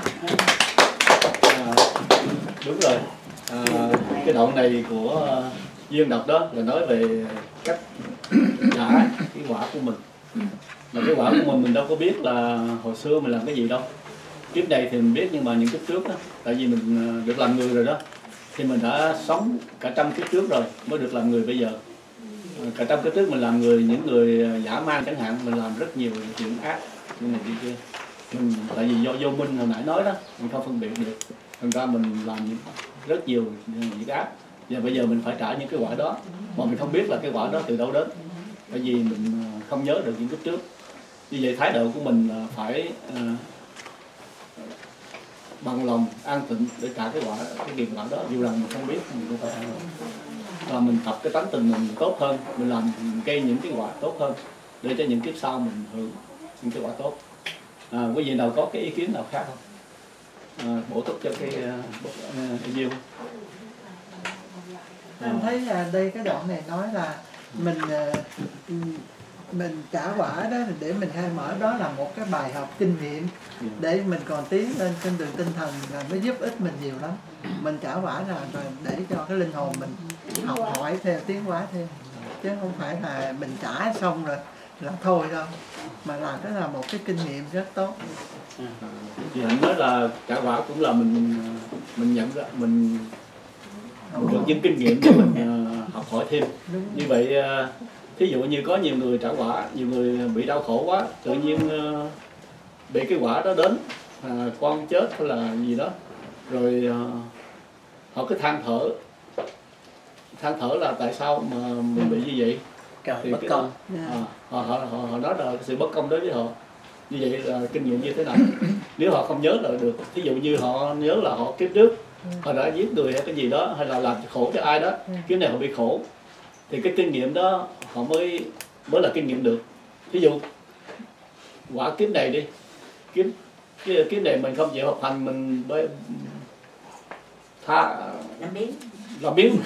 À, đúng rồi. À, cái đoạn này của Duyên đọc đó là nói về cách trả cái quả của mình. Mà cái quả của mình mình đâu có biết là hồi xưa mình làm cái gì đâu. Kiếp này thì mình biết, nhưng mà những kiếp trước đó, tại vì mình được làm người rồi đó, thì mình đã sống cả trăm kiếp trước rồi mới được làm người bây giờ. À, cả trong cái trước mình làm người những người giả man chẳng hạn, mình làm rất nhiều chuyện ác như này như kia, mình tại vì do vô minh hồi nãy nói đó, mình không phân biệt được, thành ra mình làm rất nhiều việc ác, và bây giờ mình phải trả những cái quả đó mà mình không biết là cái quả đó từ đâu đến, bởi vì mình không nhớ được những kiếp trước. Như vậy thái độ của mình là phải uh, bằng lòng an tịnh để trả cái quả cái nghiệp quả đó, dù rằng mình không biết mình cũng phải an lòng. Và mình tập cái tánh tình mình tốt hơn, mình làm gây những cái quả tốt hơn để cho những kiếp sau mình hưởng những cái quả tốt. À, quý vị nào có cái ý kiến nào khác không? À, bổ túc cho cái uh, yêu. Em thấy là đây cái đoạn này nói là mình mình trả quả đó để mình khai mở, đó là một cái bài học kinh nghiệm để mình còn tiến lên trên đường tinh thần, là nó giúp ích mình nhiều lắm. Mình trả quả là rồi để cho cái linh hồn mình học hỏi theo, tiến hóa thêm, chứ không phải là mình trả xong rồi là thôi đâu, mà là đó là một cái kinh nghiệm rất tốt. Chị Hạnh nói là trả quả cũng là mình mình nhận ra mình được những kinh nghiệm để mình uh, học hỏi thêm. Như vậy uh, thí dụ như có nhiều người trả quả, nhiều người bị đau khổ quá, tự nhiên uh, bị cái quả đó đến, uh, con chết hay là gì đó, rồi uh, họ cứ than thở, than thở là tại sao mà mình bị như vậy? Trời, thì bất công. À, họ, họ, họ, họ nói là sự bất công đối với họ. Như vậy là kinh nghiệm như thế nào? Nếu họ không nhớ lại được, thí dụ như họ nhớ là họ kiếp trước họ đã giết người hay cái gì đó, hay là làm khổ cho ai đó, kiếp này họ bị khổ, thì cái kinh nghiệm đó họ mới mới là kinh nghiệm được. Ví dụ quả kiếp này đi, kiếp kiếp này mình không chịu học hành, mình mới tha làm biến làm biến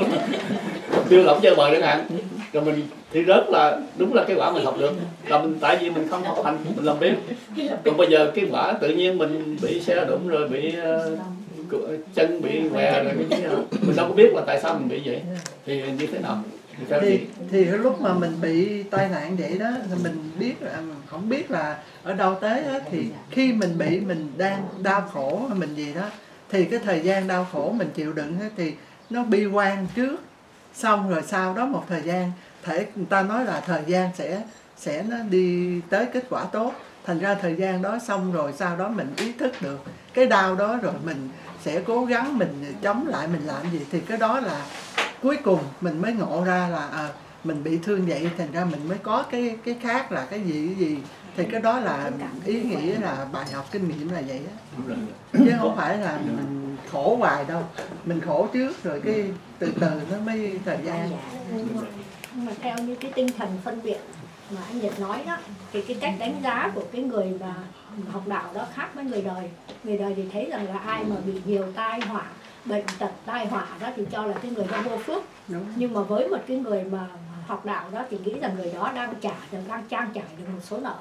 đưa lỏng chơi bời chẳng hạn, rồi mình thì rất là đúng là cái quả mình học được là mình, tại vì mình không học hành mình làm biến. Còn bây giờ cái quả tự nhiên mình bị xe đụng rồi bị uh, chân bị què rồi mình đâu có biết là tại sao mình bị vậy, thì như thế nào? Thì thì, thì lúc mà mình bị tai nạn vậy đó thì mình biết không biết là ở đâu tới đó, thì khi mình bị mình đang đau khổ hay mình gì đó, thì cái thời gian đau khổ mình chịu đựng thì nó bi quan trước, xong rồi sau đó một thời gian thể người ta nói là thời gian sẽ sẽ nó đi tới kết quả tốt, thành ra thời gian đó xong rồi sau đó mình ý thức được cái đau đó, rồi mình sẽ cố gắng mình chống lại, mình làm gì thì cái đó là cuối cùng mình mới ngộ ra là à, mình bị thương vậy, thành ra mình mới có cái cái khác là cái gì cái gì, thì cái đó là ý nghĩa là bài học kinh nghiệm là vậy đó, chứ không phải là mình khổ hoài đâu, mình khổ trước rồi cái từ từ nó mới thời gian. Nhưng mà theo như cái tinh thần phân biệt mà anh Nhật nói đó, thì cái cách đánh giá của cái người mà học đạo đó khác với người đời. Người đời thì thấy rằng là ai mà bị nhiều tai họa, bệnh tật, tai họa đó thì cho là cái người đó vô phước. Đúng. Nhưng mà với một cái người mà học đạo đó thì nghĩ rằng người đó đang trả được, đang trang trải được một số nợ,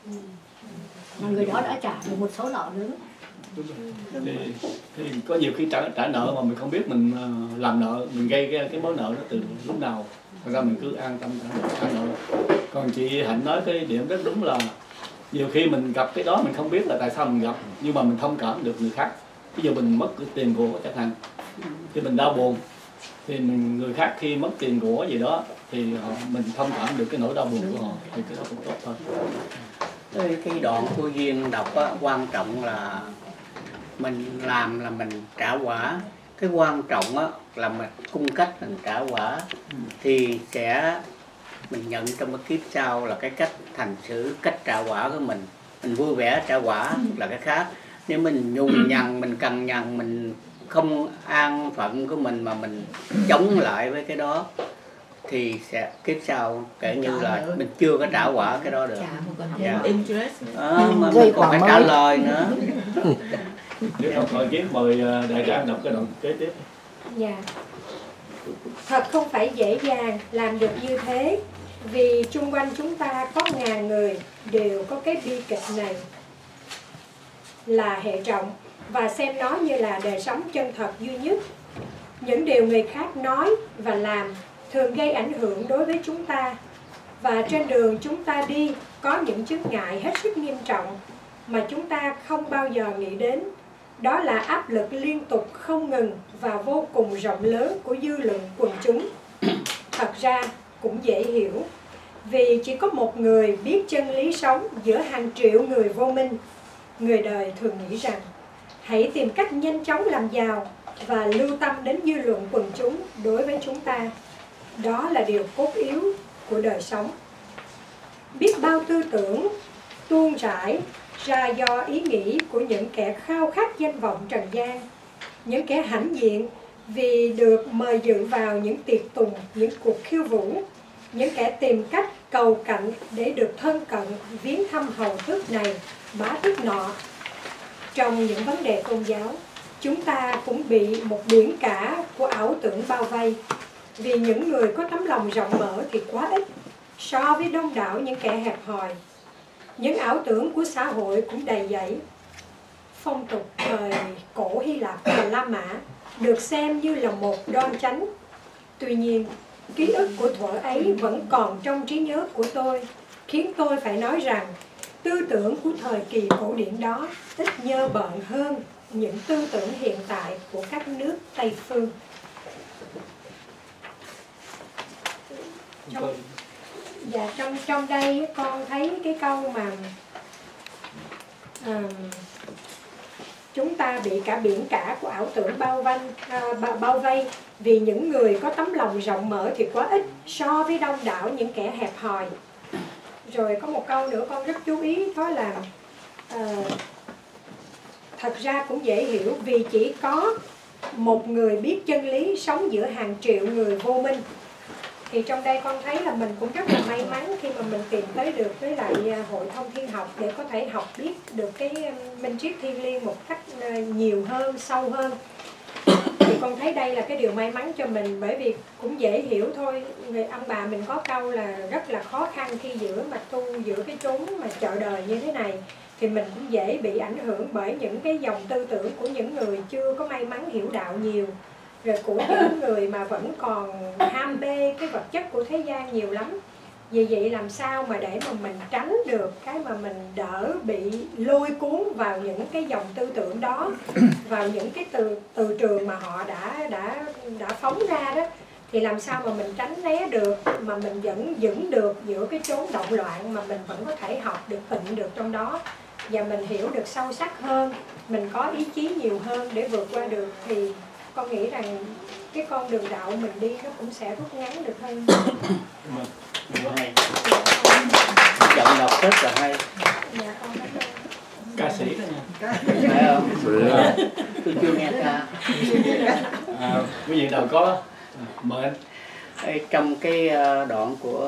mà người đó đã trả được một số nợ nữa. Thì, thì có nhiều khi trả, trả nợ mà mình không biết mình làm nợ, mình gây cái, cái mối nợ đó từ lúc nào, thật ra mình cứ an tâm trả nợ. Còn chị Hạnh nói cái điểm rất đúng là nhiều khi mình gặp cái đó mình không biết là tại sao mình gặp, nhưng mà mình thông cảm được người khác. Ví dụ mình mất cái tiền của chẳng hạn thì mình đau buồn, thì mình, người khác khi mất tiền của gì đó thì họ, mình thông cảm được cái nỗi đau buồn của họ, thì cái đó cũng tốt thôi. Cái đoạn của Duyên đọc á, quan trọng là mình làm là mình trả quả. Cái quan trọng á, là mình cung cách mình trả quả thì sẽ mình nhận trong cái kiếp sau là cái cách hành xử, cách trả quả của mình. Mình vui vẻ trả quả là cái khác. Nếu mình nhung nhằn, mình cằn nhằn, mình không an phận của mình mà mình chống lại với cái đó thì sẽ kiếp sau kể như là mình chưa có trả quả cái đó được. Dạ. À, mà mình còn phải trả lời nữa. Nếu không hỏi kiếm mời đại trang đọc cái đoạn kế tiếp. Dạ. Thật không phải dễ dàng làm được như thế, vì chung quanh chúng ta có ngàn người đều có cái bi kịch này là hệ trọng, và xem nó như là đời sống chân thật duy nhất. Những điều người khác nói và làm thường gây ảnh hưởng đối với chúng ta, và trên đường chúng ta đi có những chướng ngại hết sức nghiêm trọng mà chúng ta không bao giờ nghĩ đến. Đó là áp lực liên tục không ngừng và vô cùng rộng lớn của dư luận quần chúng. Thật ra, cũng dễ hiểu. Vì chỉ có một người biết chân lý sống giữa hàng triệu người vô minh. Người đời thường nghĩ rằng hãy tìm cách nhanh chóng làm giàu và lưu tâm đến dư luận quần chúng đối với chúng ta. Đó là điều cốt yếu của đời sống. Biết bao tư tưởng tuôn rải ra do ý nghĩ của những kẻ khao khát danh vọng trần gian, những kẻ hãnh diện vì được mời dự vào những tiệc tùng, những cuộc khiêu vũ, những kẻ tìm cách cầu cạnh để được thân cận, viếng thăm hầu tước này, bá tước nọ. Trong những vấn đề tôn giáo, chúng ta cũng bị một biển cả của ảo tưởng bao vây. Vì những người có tấm lòng rộng mở thì quá ít so với đông đảo những kẻ hẹp hòi. Những ảo tưởng của xã hội cũng đầy dẫy. Phong tục thời cổ Hy Lạp và La Mã được xem như là một đoan chánh. Tuy nhiên, ký ức của thuở ấy vẫn còn trong trí nhớ của tôi, khiến tôi phải nói rằng tư tưởng của thời kỳ cổ điển đó ít nhơ bợn hơn những tư tưởng hiện tại của các nước Tây phương. Trong, dạ, trong, trong đây con thấy cái câu mà à, chúng ta bị cả biển cả của ảo tưởng bao vây, à, bao vây vì những người có tấm lòng rộng mở thì quá ít so với đông đảo những kẻ hẹp hòi. Rồi có một câu nữa con rất chú ý, đó là à, thật ra cũng dễ hiểu, vì chỉ có một người biết chân lý sống giữa hàng triệu người vô minh. Thì trong đây con thấy là mình cũng rất là may mắn khi mà mình tìm tới được với lại Hội Thông Thiên Học để có thể học biết được cái minh triết thiêng liêng một cách nhiều hơn, sâu hơn. Thì con thấy đây là cái điều may mắn cho mình, bởi vì cũng dễ hiểu thôi. Người ông bà mình có câu là rất là khó khăn khi giữa mà tu giữa cái chốn mà chợ đời như thế này, thì mình cũng dễ bị ảnh hưởng bởi những cái dòng tư tưởng của những người chưa có may mắn hiểu đạo nhiều, rồi của những người mà vẫn còn ham mê cái vật chất của thế gian nhiều lắm. Vì vậy làm sao mà để mà mình tránh được cái mà mình đỡ bị lôi cuốn vào những cái dòng tư tưởng đó, vào những cái từ từ trường mà họ đã đã đã phóng ra đó, thì làm sao mà mình tránh né được mà mình vẫn giữ được giữa cái chốn động loạn, mà mình vẫn có thể học được, tịnh được trong đó, và mình hiểu được sâu sắc hơn, mình có ý chí nhiều hơn để vượt qua được, thì con nghĩ rằng cái con đường đạo mình đi nó cũng sẽ rút ngắn được hơn. Hay. Giọng đọc rất là hay. Dạ, con rất là... Ca sĩ đó nha. Phải không? Tôi chưa nghe ca. À, quý vị nào có mời anh. Trong cái đoạn của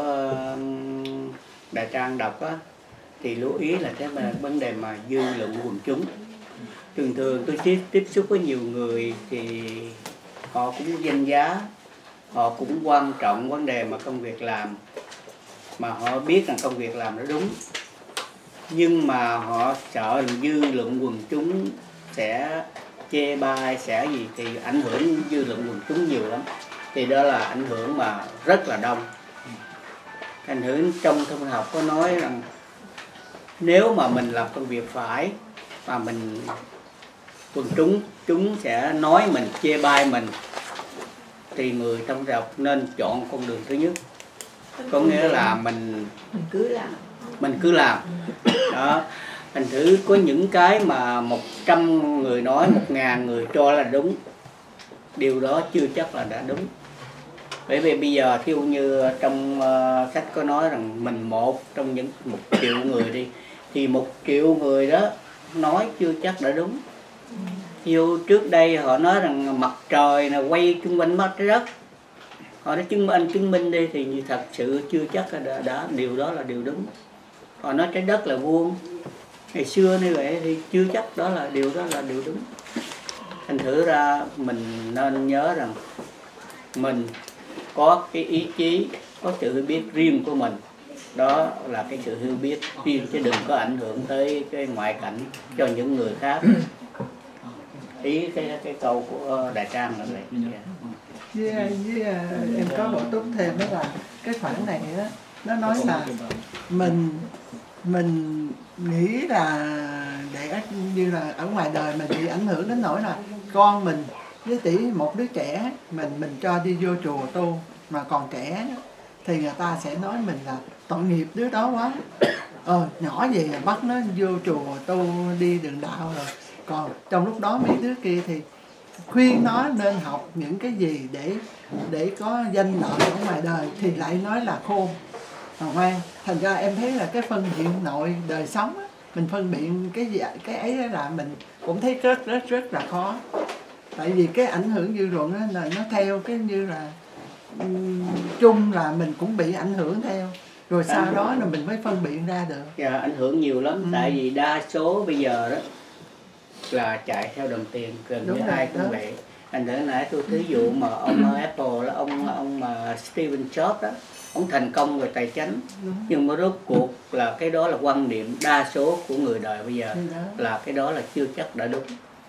Đại Trang đọc á, thì lưu ý là cái mà vấn đề mà dư luận quần chúng. Thường thường tôi tiếp, tiếp xúc với nhiều người thì họ cũng danh giá, họ cũng quan trọng vấn đề mà công việc làm, mà họ biết rằng công việc làm nó đúng, nhưng mà họ sợ dư luận quần chúng sẽ chê bai, sẽ gì, thì ảnh hưởng dư luận quần chúng nhiều lắm. Thì đó là ảnh hưởng mà rất là đông. Ảnh hưởng trong thông học có nói rằng nếu mà mình làm công việc phải mà mình quần chúng chúng sẽ nói mình, chê bai mình, thì người thông học nên chọn con đường thứ nhất, có nghĩa là mình mình cứ làm mình cứ làm đó. Thành thử có những cái mà một trăm người nói, một ngàn người cho là đúng, điều đó chưa chắc là đã đúng. Bởi vì bây giờ thí dụ như trong uh, sách có nói rằng mình một trong những một triệu người đi, thì một triệu người đó nói chưa chắc đã đúng. Thí dụ trước đây họ nói rằng mặt trời là quay chung quanh mặt trái đất, họ nói chứng minh chứng minh đi, thì thật sự chưa chắc là đã, đã điều đó là điều đúng. Họ nói trái đất là vuông, ngày xưa như vậy thì chưa chắc đó là điều đó là điều đúng. Thành thử ra mình nên nhớ rằng mình có cái ý chí, có sự hiểu biết riêng của mình, đó là cái sự hiểu biết riêng, chứ đừng có ảnh hưởng tới cái ngoại cảnh cho những người khác. Ý cái cái câu của Đại Trang là vậy. Với, với em có bổ túc thêm đó là cái khoản này đó, nó nói là mình mình nghĩ là để như là ở ngoài đời mình bị ảnh hưởng đến nỗi là con mình với tỷ một đứa trẻ mình mình cho đi vô chùa tu mà còn trẻ, thì người ta sẽ nói mình là tội nghiệp đứa đó quá. Ờ, nhỏ gì mà bắt nó vô chùa tu đi đường đạo rồi. Còn trong lúc đó mấy đứa kia thì khuyên nó nên học những cái gì để để có danh lợi ở ngoài đời thì lại nói là khôn, mà ngoan. Thành ra em thấy là cái phân biệt nội đời sống á, mình phân biện cái gì cái ấy là mình cũng thấy rất rất rất là khó. Tại vì cái ảnh hưởng dư luận á là nó theo cái như là um, chung là mình cũng bị ảnh hưởng theo. Rồi sau đó là mình mới phân biện ra được. Dạ, ảnh hưởng nhiều lắm. Ừ. Tại vì đa số bây giờ đó là chạy theo đồng tiền, gần như ai cũng vậy. Anh thấy nãy tôi thí dụ mà ông Apple là ông ông mà Steve Jobs đó, ông thành công về tài chính. Đúng. Nhưng mà rốt cuộc là cái đó là quan niệm đa số của người đời bây giờ là cái đó là chưa chắc đã đúng.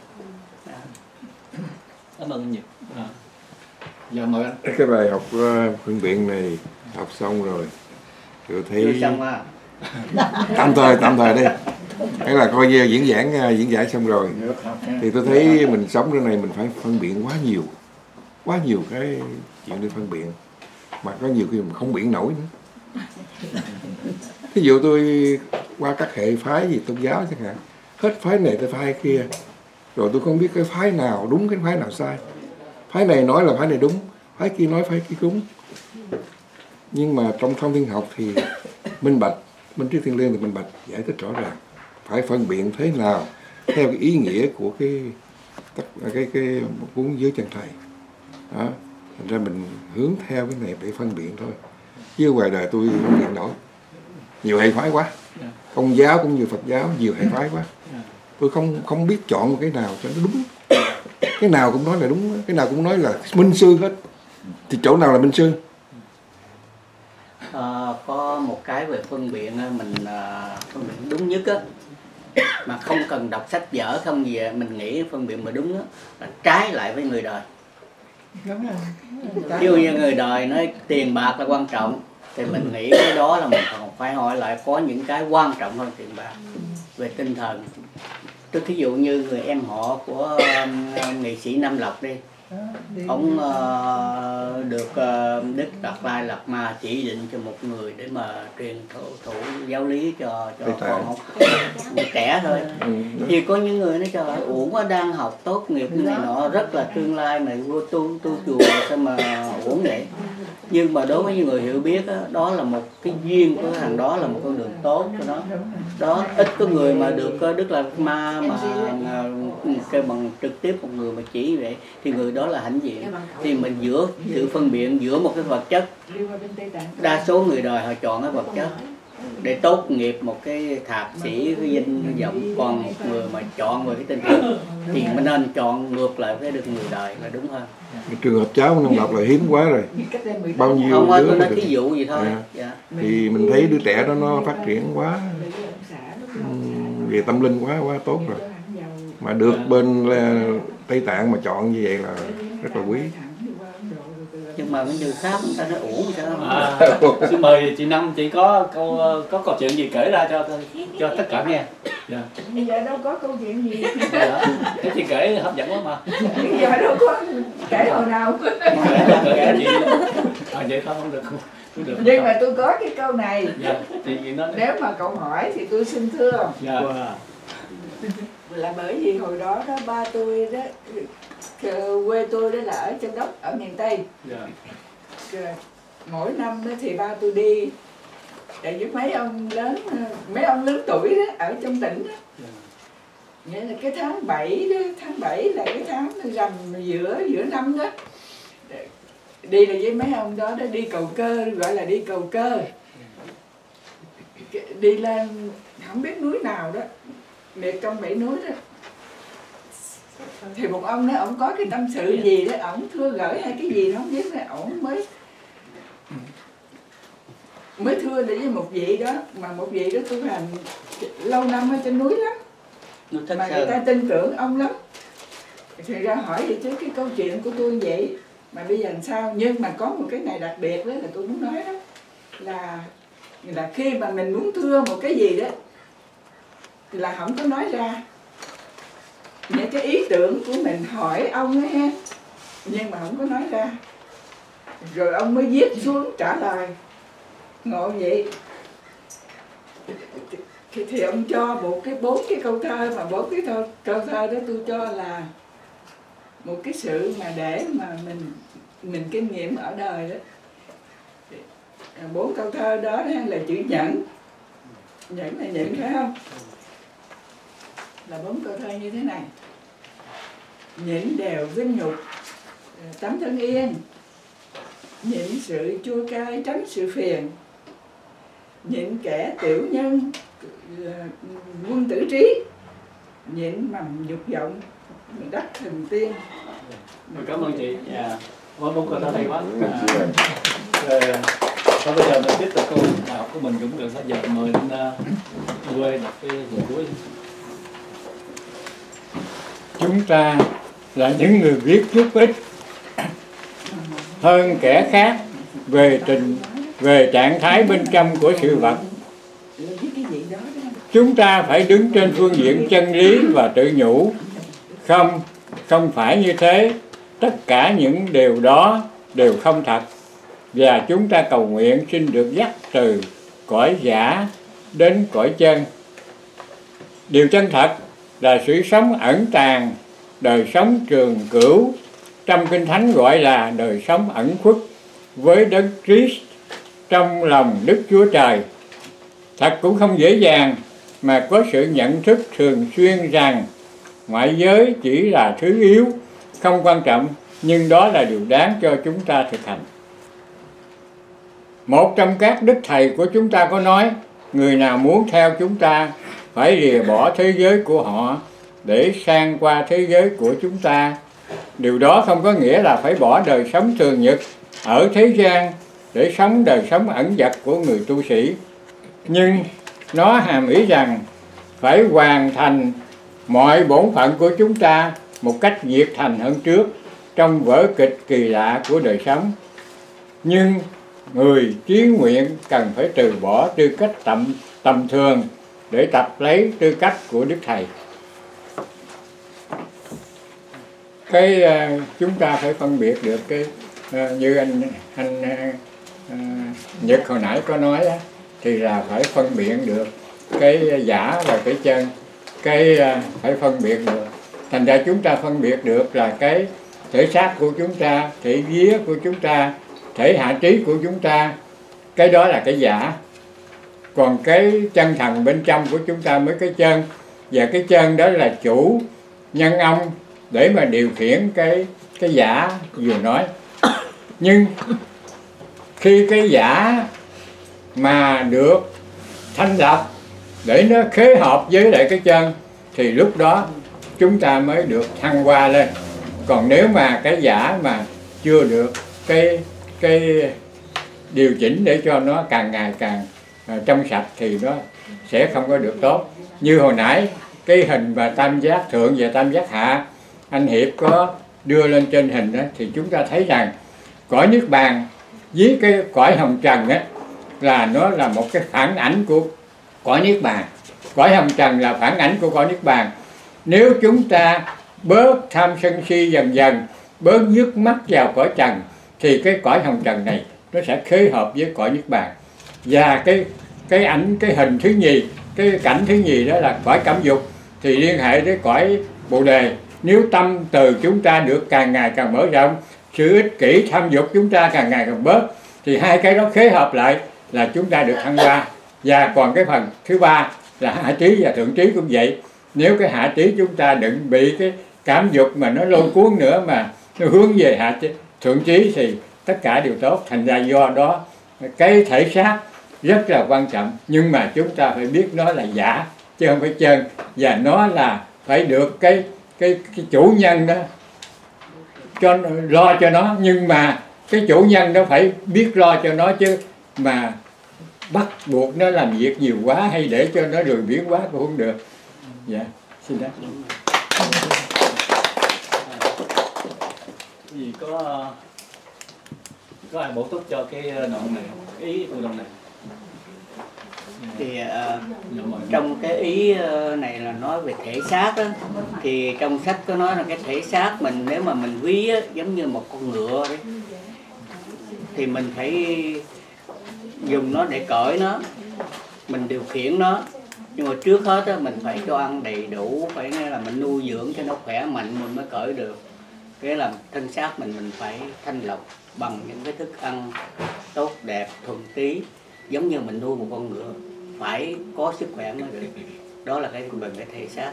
Cảm ơn Nhật. À. Dạ, mời anh. Cái bài học uh, phân biện này học xong rồi, tôi thấy chưa xong à. tạm thời tạm thời đi, hay là coi như diễn giảng diễn giải xong rồi thì tôi thấy mình sống nơi này mình phải phân biện quá nhiều, quá nhiều cái chuyện để phân biện, mà có nhiều khi mình không biện nổi nữa. Ví dụ tôi qua các hệ phái gì tôn giáo chẳng hạn, hết phái này tới phái kia, rồi tôi không biết cái phái nào đúng, cái phái nào sai. Phái này nói là phái này đúng, phái kia nói phái kia đúng. Nhưng mà trong thông tin học thì minh bạch, minh triết thiêng liêng thì minh bạch giải thích rõ ràng, phải phân biện thế nào theo cái ý nghĩa của cái cái cái, cái cuốn Dưới Chân Thầy đó. Thành ra mình hướng theo cái này để phân biện thôi, chứ ngoài đời tôi không biện nổi, nhiều hệ phái quá, Công giáo cũng như Phật giáo nhiều hệ phái quá, tôi không không biết chọn một cái nào cho nó đúng. Cái nào cũng nói là đúng, cái nào cũng nói là minh sư hết, thì chỗ nào là minh sư? À, có một cái về phân biện mình uh, phân biện đúng nhất á, mà không cần đọc sách vở không gì mình nghĩ phân biện mà đúng á là trái lại với người đời. Ví dụ như người đời nói tiền bạc là quan trọng thì mình nghĩ cái đó là mình còn phải hỏi lại có những cái quan trọng hơn tiền bạc về tinh thần. Tôi thí dụ như người em họ của um, nghệ sĩ Nam Lộc đi, ông uh, được uh, Đức Đạt Lai Lạt Ma chỉ định cho một người để mà truyền thủ, thủ giáo lý cho cho con học trẻ thôi. Thì có những người nói trời ơi, uổng quá, đang học tốt nghiệp như này nọ rất là tương lai mà vô tu tu chùa sao mà uổng vậy. Nhưng mà đối với những người hiểu biết đó, đó là một cái duyên của thằng đó, là một con đường tốt của nó. Đó, ít có người mà được Đức Lạt Ma mà kêu bằng trực tiếp một người mà chỉ vậy thì người đó là hãnh diện. Thì mình giữa sự phân biện giữa một cái vật chất, đa số người đời họ chọn cái vật chất để tốt nghiệp một cái thạc sĩ, cái danh vọng, còn một người mà chọn về cái tinh thần thì mình nên chọn ngược lại với được người đời là đúng hơn. Cái trường hợp cháu Nam Lộc là hiếm quá rồi, bao nhiêu không đứa tôi nói thí dụ gì thôi. À, dạ. Thì mình thấy đứa trẻ đó nó phát triển quá về tâm linh quá quá tốt rồi, mà được bên Tây Tạng mà chọn như vậy là rất là quý. Nhưng mà những người khác người ta nói uổng sao? À, xin mời chị Năm, chị có câu có câu chuyện gì kể ra cho cho tất cả nghe. Dạ. Bây giờ đâu có câu chuyện gì. Dạ. Thế chị kể hấp dẫn lắm mà. Bây giờ đâu có kể hồi nào. Kể chị. À, vậy không không được không. Không được. Nhưng mà tôi có cái câu này. Dạ. Chị gì nói. Nếu mà cậu hỏi thì tôi xin thưa. Dạ. Là bởi vì hồi đó đó ba tôi đó, quê tôi đó là ở Châu Đốc ở miền Tây. Yeah. Mỗi năm đó thì ba tôi đi để với mấy ông lớn mấy ông lớn tuổi đó ở trong tỉnh đó. Yeah. Nghĩa là cái tháng bảy đó, tháng bảy là cái tháng rằm giữa giữa năm đó. Đi là với mấy ông đó, đó đi cầu cơ, gọi là đi cầu cơ. Đi lên không biết núi nào đó, miệt trong bảy núi đó. Thì một ông đó, ông có cái tâm sự gì đó, ổng thưa gửi hay cái gì đó không biết đó, ổng mới mới thưa để với một vị đó, mà một vị đó tu hành lâu năm ở trên núi lắm, mà người ta tin tưởng ông lắm. Thì ra hỏi vậy chứ cái câu chuyện của tôi vậy mà bây giờ làm sao. Nhưng mà có một cái này đặc biệt đó là tôi muốn nói đó, là là khi mà mình muốn thưa một cái gì đó là không có nói ra những cái ý tưởng của mình hỏi ông ấy ha, nhưng mà không có nói ra, rồi ông mới viết xuống trả lời. ngộ vậy. Thì, thì ông cho một cái bốn cái câu thơ, mà bốn cái câu, câu thơ đó tôi cho là một cái sự mà để mà mình mình kinh nghiệm ở đời đó. Bốn câu thơ đó là chữ nhẫn. Nhẫn là nhẫn phải không? Là bốn câu thơ như thế này: nhịn đều vinh nhục, tấm thân yên, nhịn sự chua cay tránh sự phiền, nhịn kẻ tiểu nhân quân tử trí, nhịn mầm dục vọng đắc thần tiên. Cảm ơn chị. Yeah. Mỗi bốn câu thơ hay quá. À, rồi, và bây giờ mình tiếp tục câu nào của mình cũng được. Bây giờ mời lên uh, quê đọc cái giờ cuối. Chúng ta là những người viết giúp ích hơn kẻ khác về trình về trạng thái bên trong của sự vật. Chúng ta phải đứng trên phương diện chân lý và tự nhủ: không, không phải như thế. Tất cả những điều đó đều không thật. Và chúng ta cầu nguyện xin được dắt từ cõi giả đến cõi chân. Điều chân thật là sự sống ẩn tàng, đời sống trường cửu, trong Kinh Thánh gọi là đời sống ẩn khuất với Đấng Christ trong lòng Đức Chúa Trời. Thật cũng không dễ dàng mà có sự nhận thức thường xuyên rằng ngoại giới chỉ là thứ yếu, không quan trọng, nhưng đó là điều đáng cho chúng ta thực hành. Một trong các đức thầy của chúng ta có nói: người nào muốn theo chúng ta phải lìa bỏ thế giới của họ để sang qua thế giới của chúng ta. Điều đó không có nghĩa là phải bỏ đời sống thường nhật ở thế gian để sống đời sống ẩn dật của người tu sĩ, nhưng nó hàm ý rằng phải hoàn thành mọi bổn phận của chúng ta một cách nhiệt thành hơn trước trong vở kịch kỳ lạ của đời sống. Nhưng người chí nguyện cần phải từ bỏ tư cách tầm, tầm thường để tập lấy tư cách của Đức Thầy. Cái uh, chúng ta phải phân biệt được cái uh, như anh anh uh, Nhật hồi nãy có nói đó, thì là phải phân biệt được cái giả và cái chân. Cái uh, phải phân biệt được. Thành ra chúng ta phân biệt được là cái thể xác của chúng ta, thể vía của chúng ta, thể hạ trí của chúng ta, cái đó là cái giả. Còn cái chân thần bên trong của chúng ta mới cái chân. Và cái chân đó là chủ nhân ông để mà điều khiển cái cái giả vừa nói. Nhưng khi cái giả mà được thanh lọc để nó khế hợp với lại cái chân thì lúc đó chúng ta mới được thăng hoa lên. Còn nếu mà cái giả mà chưa được cái cái điều chỉnh để cho nó càng ngày càng uh, trong sạch thì nó sẽ không có được tốt. Như hồi nãy cái hình mà tam giác thượng và tam giác hạ anh Hiệp có đưa lên trên hình đó, thì chúng ta thấy rằng cõi Niết Bàn với cái cõi hồng trần á là nó là một cái phản ảnh của cõi Niết Bàn. Cõi hồng trần là phản ảnh của cõi Niết Bàn. Nếu chúng ta bớt tham sân si dần dần, bớt nhức mắt vào cõi trần thì cái cõi hồng trần này nó sẽ khế hợp với cõi Niết Bàn. Và cái cái ảnh cái hình thứ nhì, cái cảnh thứ nhì đó là cõi cảm dục thì liên hệ với cõi Bồ Đề. Nếu tâm từ chúng ta được càng ngày càng mở rộng, sự ích kỷ tham dục chúng ta càng ngày càng bớt, thì hai cái đó khế hợp lại là chúng ta được thăng hoa. Và còn cái phần thứ ba là hạ trí và thượng trí cũng vậy. Nếu cái hạ trí chúng ta đừng bị cái cảm dục mà nó lôi cuốn nữa mà nó hướng về hạ trí, thượng trí thì tất cả đều tốt. Thành ra do đó cái thể xác rất là quan trọng, nhưng mà chúng ta phải biết nó là giả chứ không phải chân, và nó là phải được cái cái cái chủ nhân đó cho lo cho nó. Nhưng mà cái chủ nhân đó phải biết lo cho nó, chứ mà bắt buộc nó làm việc nhiều quá hay để cho nó lười biếng quá cũng không được. Dạ, xin đáp. Gì có có ai bổ túc cho cái đoạn này, ý của đoạn này? Thì uh, trong cái ý này là nói về thể xác đó, thì trong sách có nói là cái thể xác mình nếu mà mình ví á, giống như một con ngựa đấy, thì mình phải dùng nó để cởi nó, mình điều khiển nó. Nhưng mà trước hết á, mình phải cho ăn đầy đủ, phải nghe là mình nuôi dưỡng cho nó khỏe mạnh mình mới cởi được. Cái là thân xác mình mình phải thanh lọc bằng những cái thức ăn tốt đẹp, thuần túy, giống như mình nuôi một con ngựa, phải có sức khỏe mới được. Đó là cái bằng cái thể xác.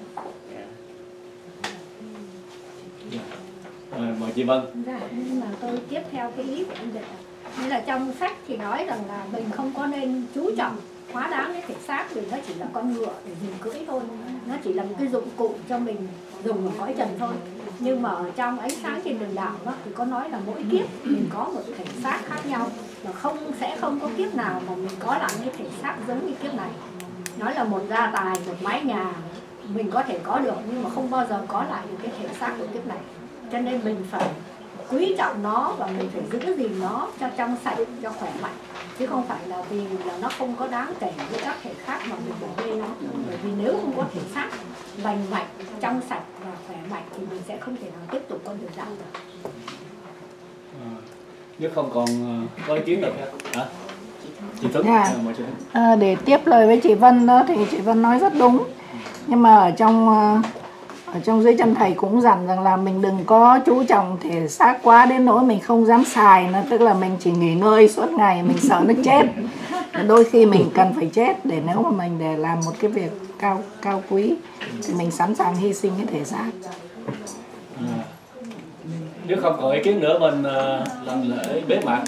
À, mời chị Vân. Dạ, nhưng mà tôi tiếp theo cái ý của anh Việt. Nên là trong sách thì nói rằng là mình không có nên chú trọng quá đáng cái thể xác, vì nó chỉ là con ngựa để dùng cưỡi thôi, nó chỉ là một cái dụng cụ cho mình dùng ở cõi trần thôi. Nhưng mà ở trong ánh sáng trên đường đạo đó, thì có nói là mỗi kiếp mình có một thể xác khác nhau, và không sẽ không có kiếp nào mà mình có lại cái thể xác giống như kiếp này. Nói là một gia tài, một mái nhà mình có thể có được, nhưng mà không bao giờ có lại được cái thể xác của kiếp này. Cho nên mình phải quý trọng nó và mình phải giữ gìn nó cho trong sạch, cho khỏe mạnh, chứ không phải là vì là nó không có đáng kể với các thể khác mà mình bỏ bê nó. Bởi vì nếu không có thể xác lành mạnh, trong sạch và khỏe mạnh thì mình sẽ không thể nào tiếp tục con đường đạo được. À, nếu không còn có ý kiến nào hả? Chị Tuấn, yeah. à, mời chị. À, để tiếp lời với chị Vân đó thì chị Vân nói rất đúng. Nhưng mà ở trong ở trong dưới chân thầy cũng dặn rằng là mình đừng có chú trọng thể xác quá đến nỗi mình không dám xài nó, tức là mình chỉ nghỉ ngơi suốt ngày, mình sợ nó chết. Đôi khi mình cần phải chết để nếu mà mình để làm một cái việc cao cao quý thì mình sẵn sàng hy sinh cái thể xác. À, nếu không còn ý kiến nữa mình uh, làm lễ bế mạc.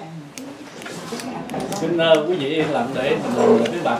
Xin uh, quý vị yên lặng để mình làm lễ bế mạc.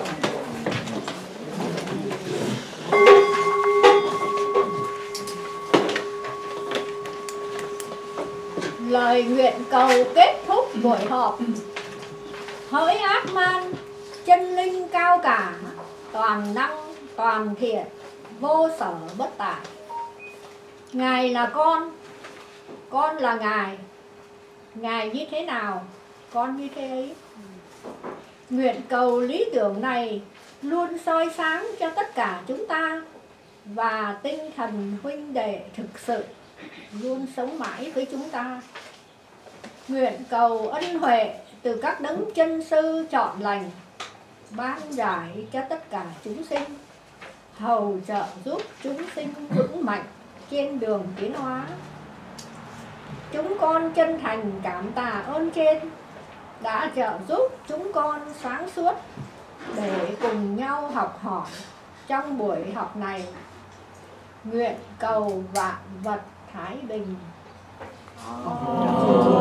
Lời nguyện cầu kết thúc buổi họp. Hỡi Atman, chân linh cao cả, toàn năng, toàn thiện, vô sở bất tại. Ngài là con, con là Ngài. Ngài như thế nào, con như thế ấy. Nguyện cầu lý tưởng này luôn soi sáng cho tất cả chúng ta, và tinh thần huynh đệ thực sự luôn sống mãi với chúng ta. Nguyện cầu ân huệ từ các đấng chân sư chọn lành, ban giải cho tất cả chúng sinh, hầu trợ giúp chúng sinh vững mạnh trên đường tiến hóa. Chúng con chân thành cảm tạ ơn trên đã trợ giúp chúng con sáng suốt để cùng nhau học hỏi trong buổi học này. Nguyện cầu vạn vật thái bình. Oh.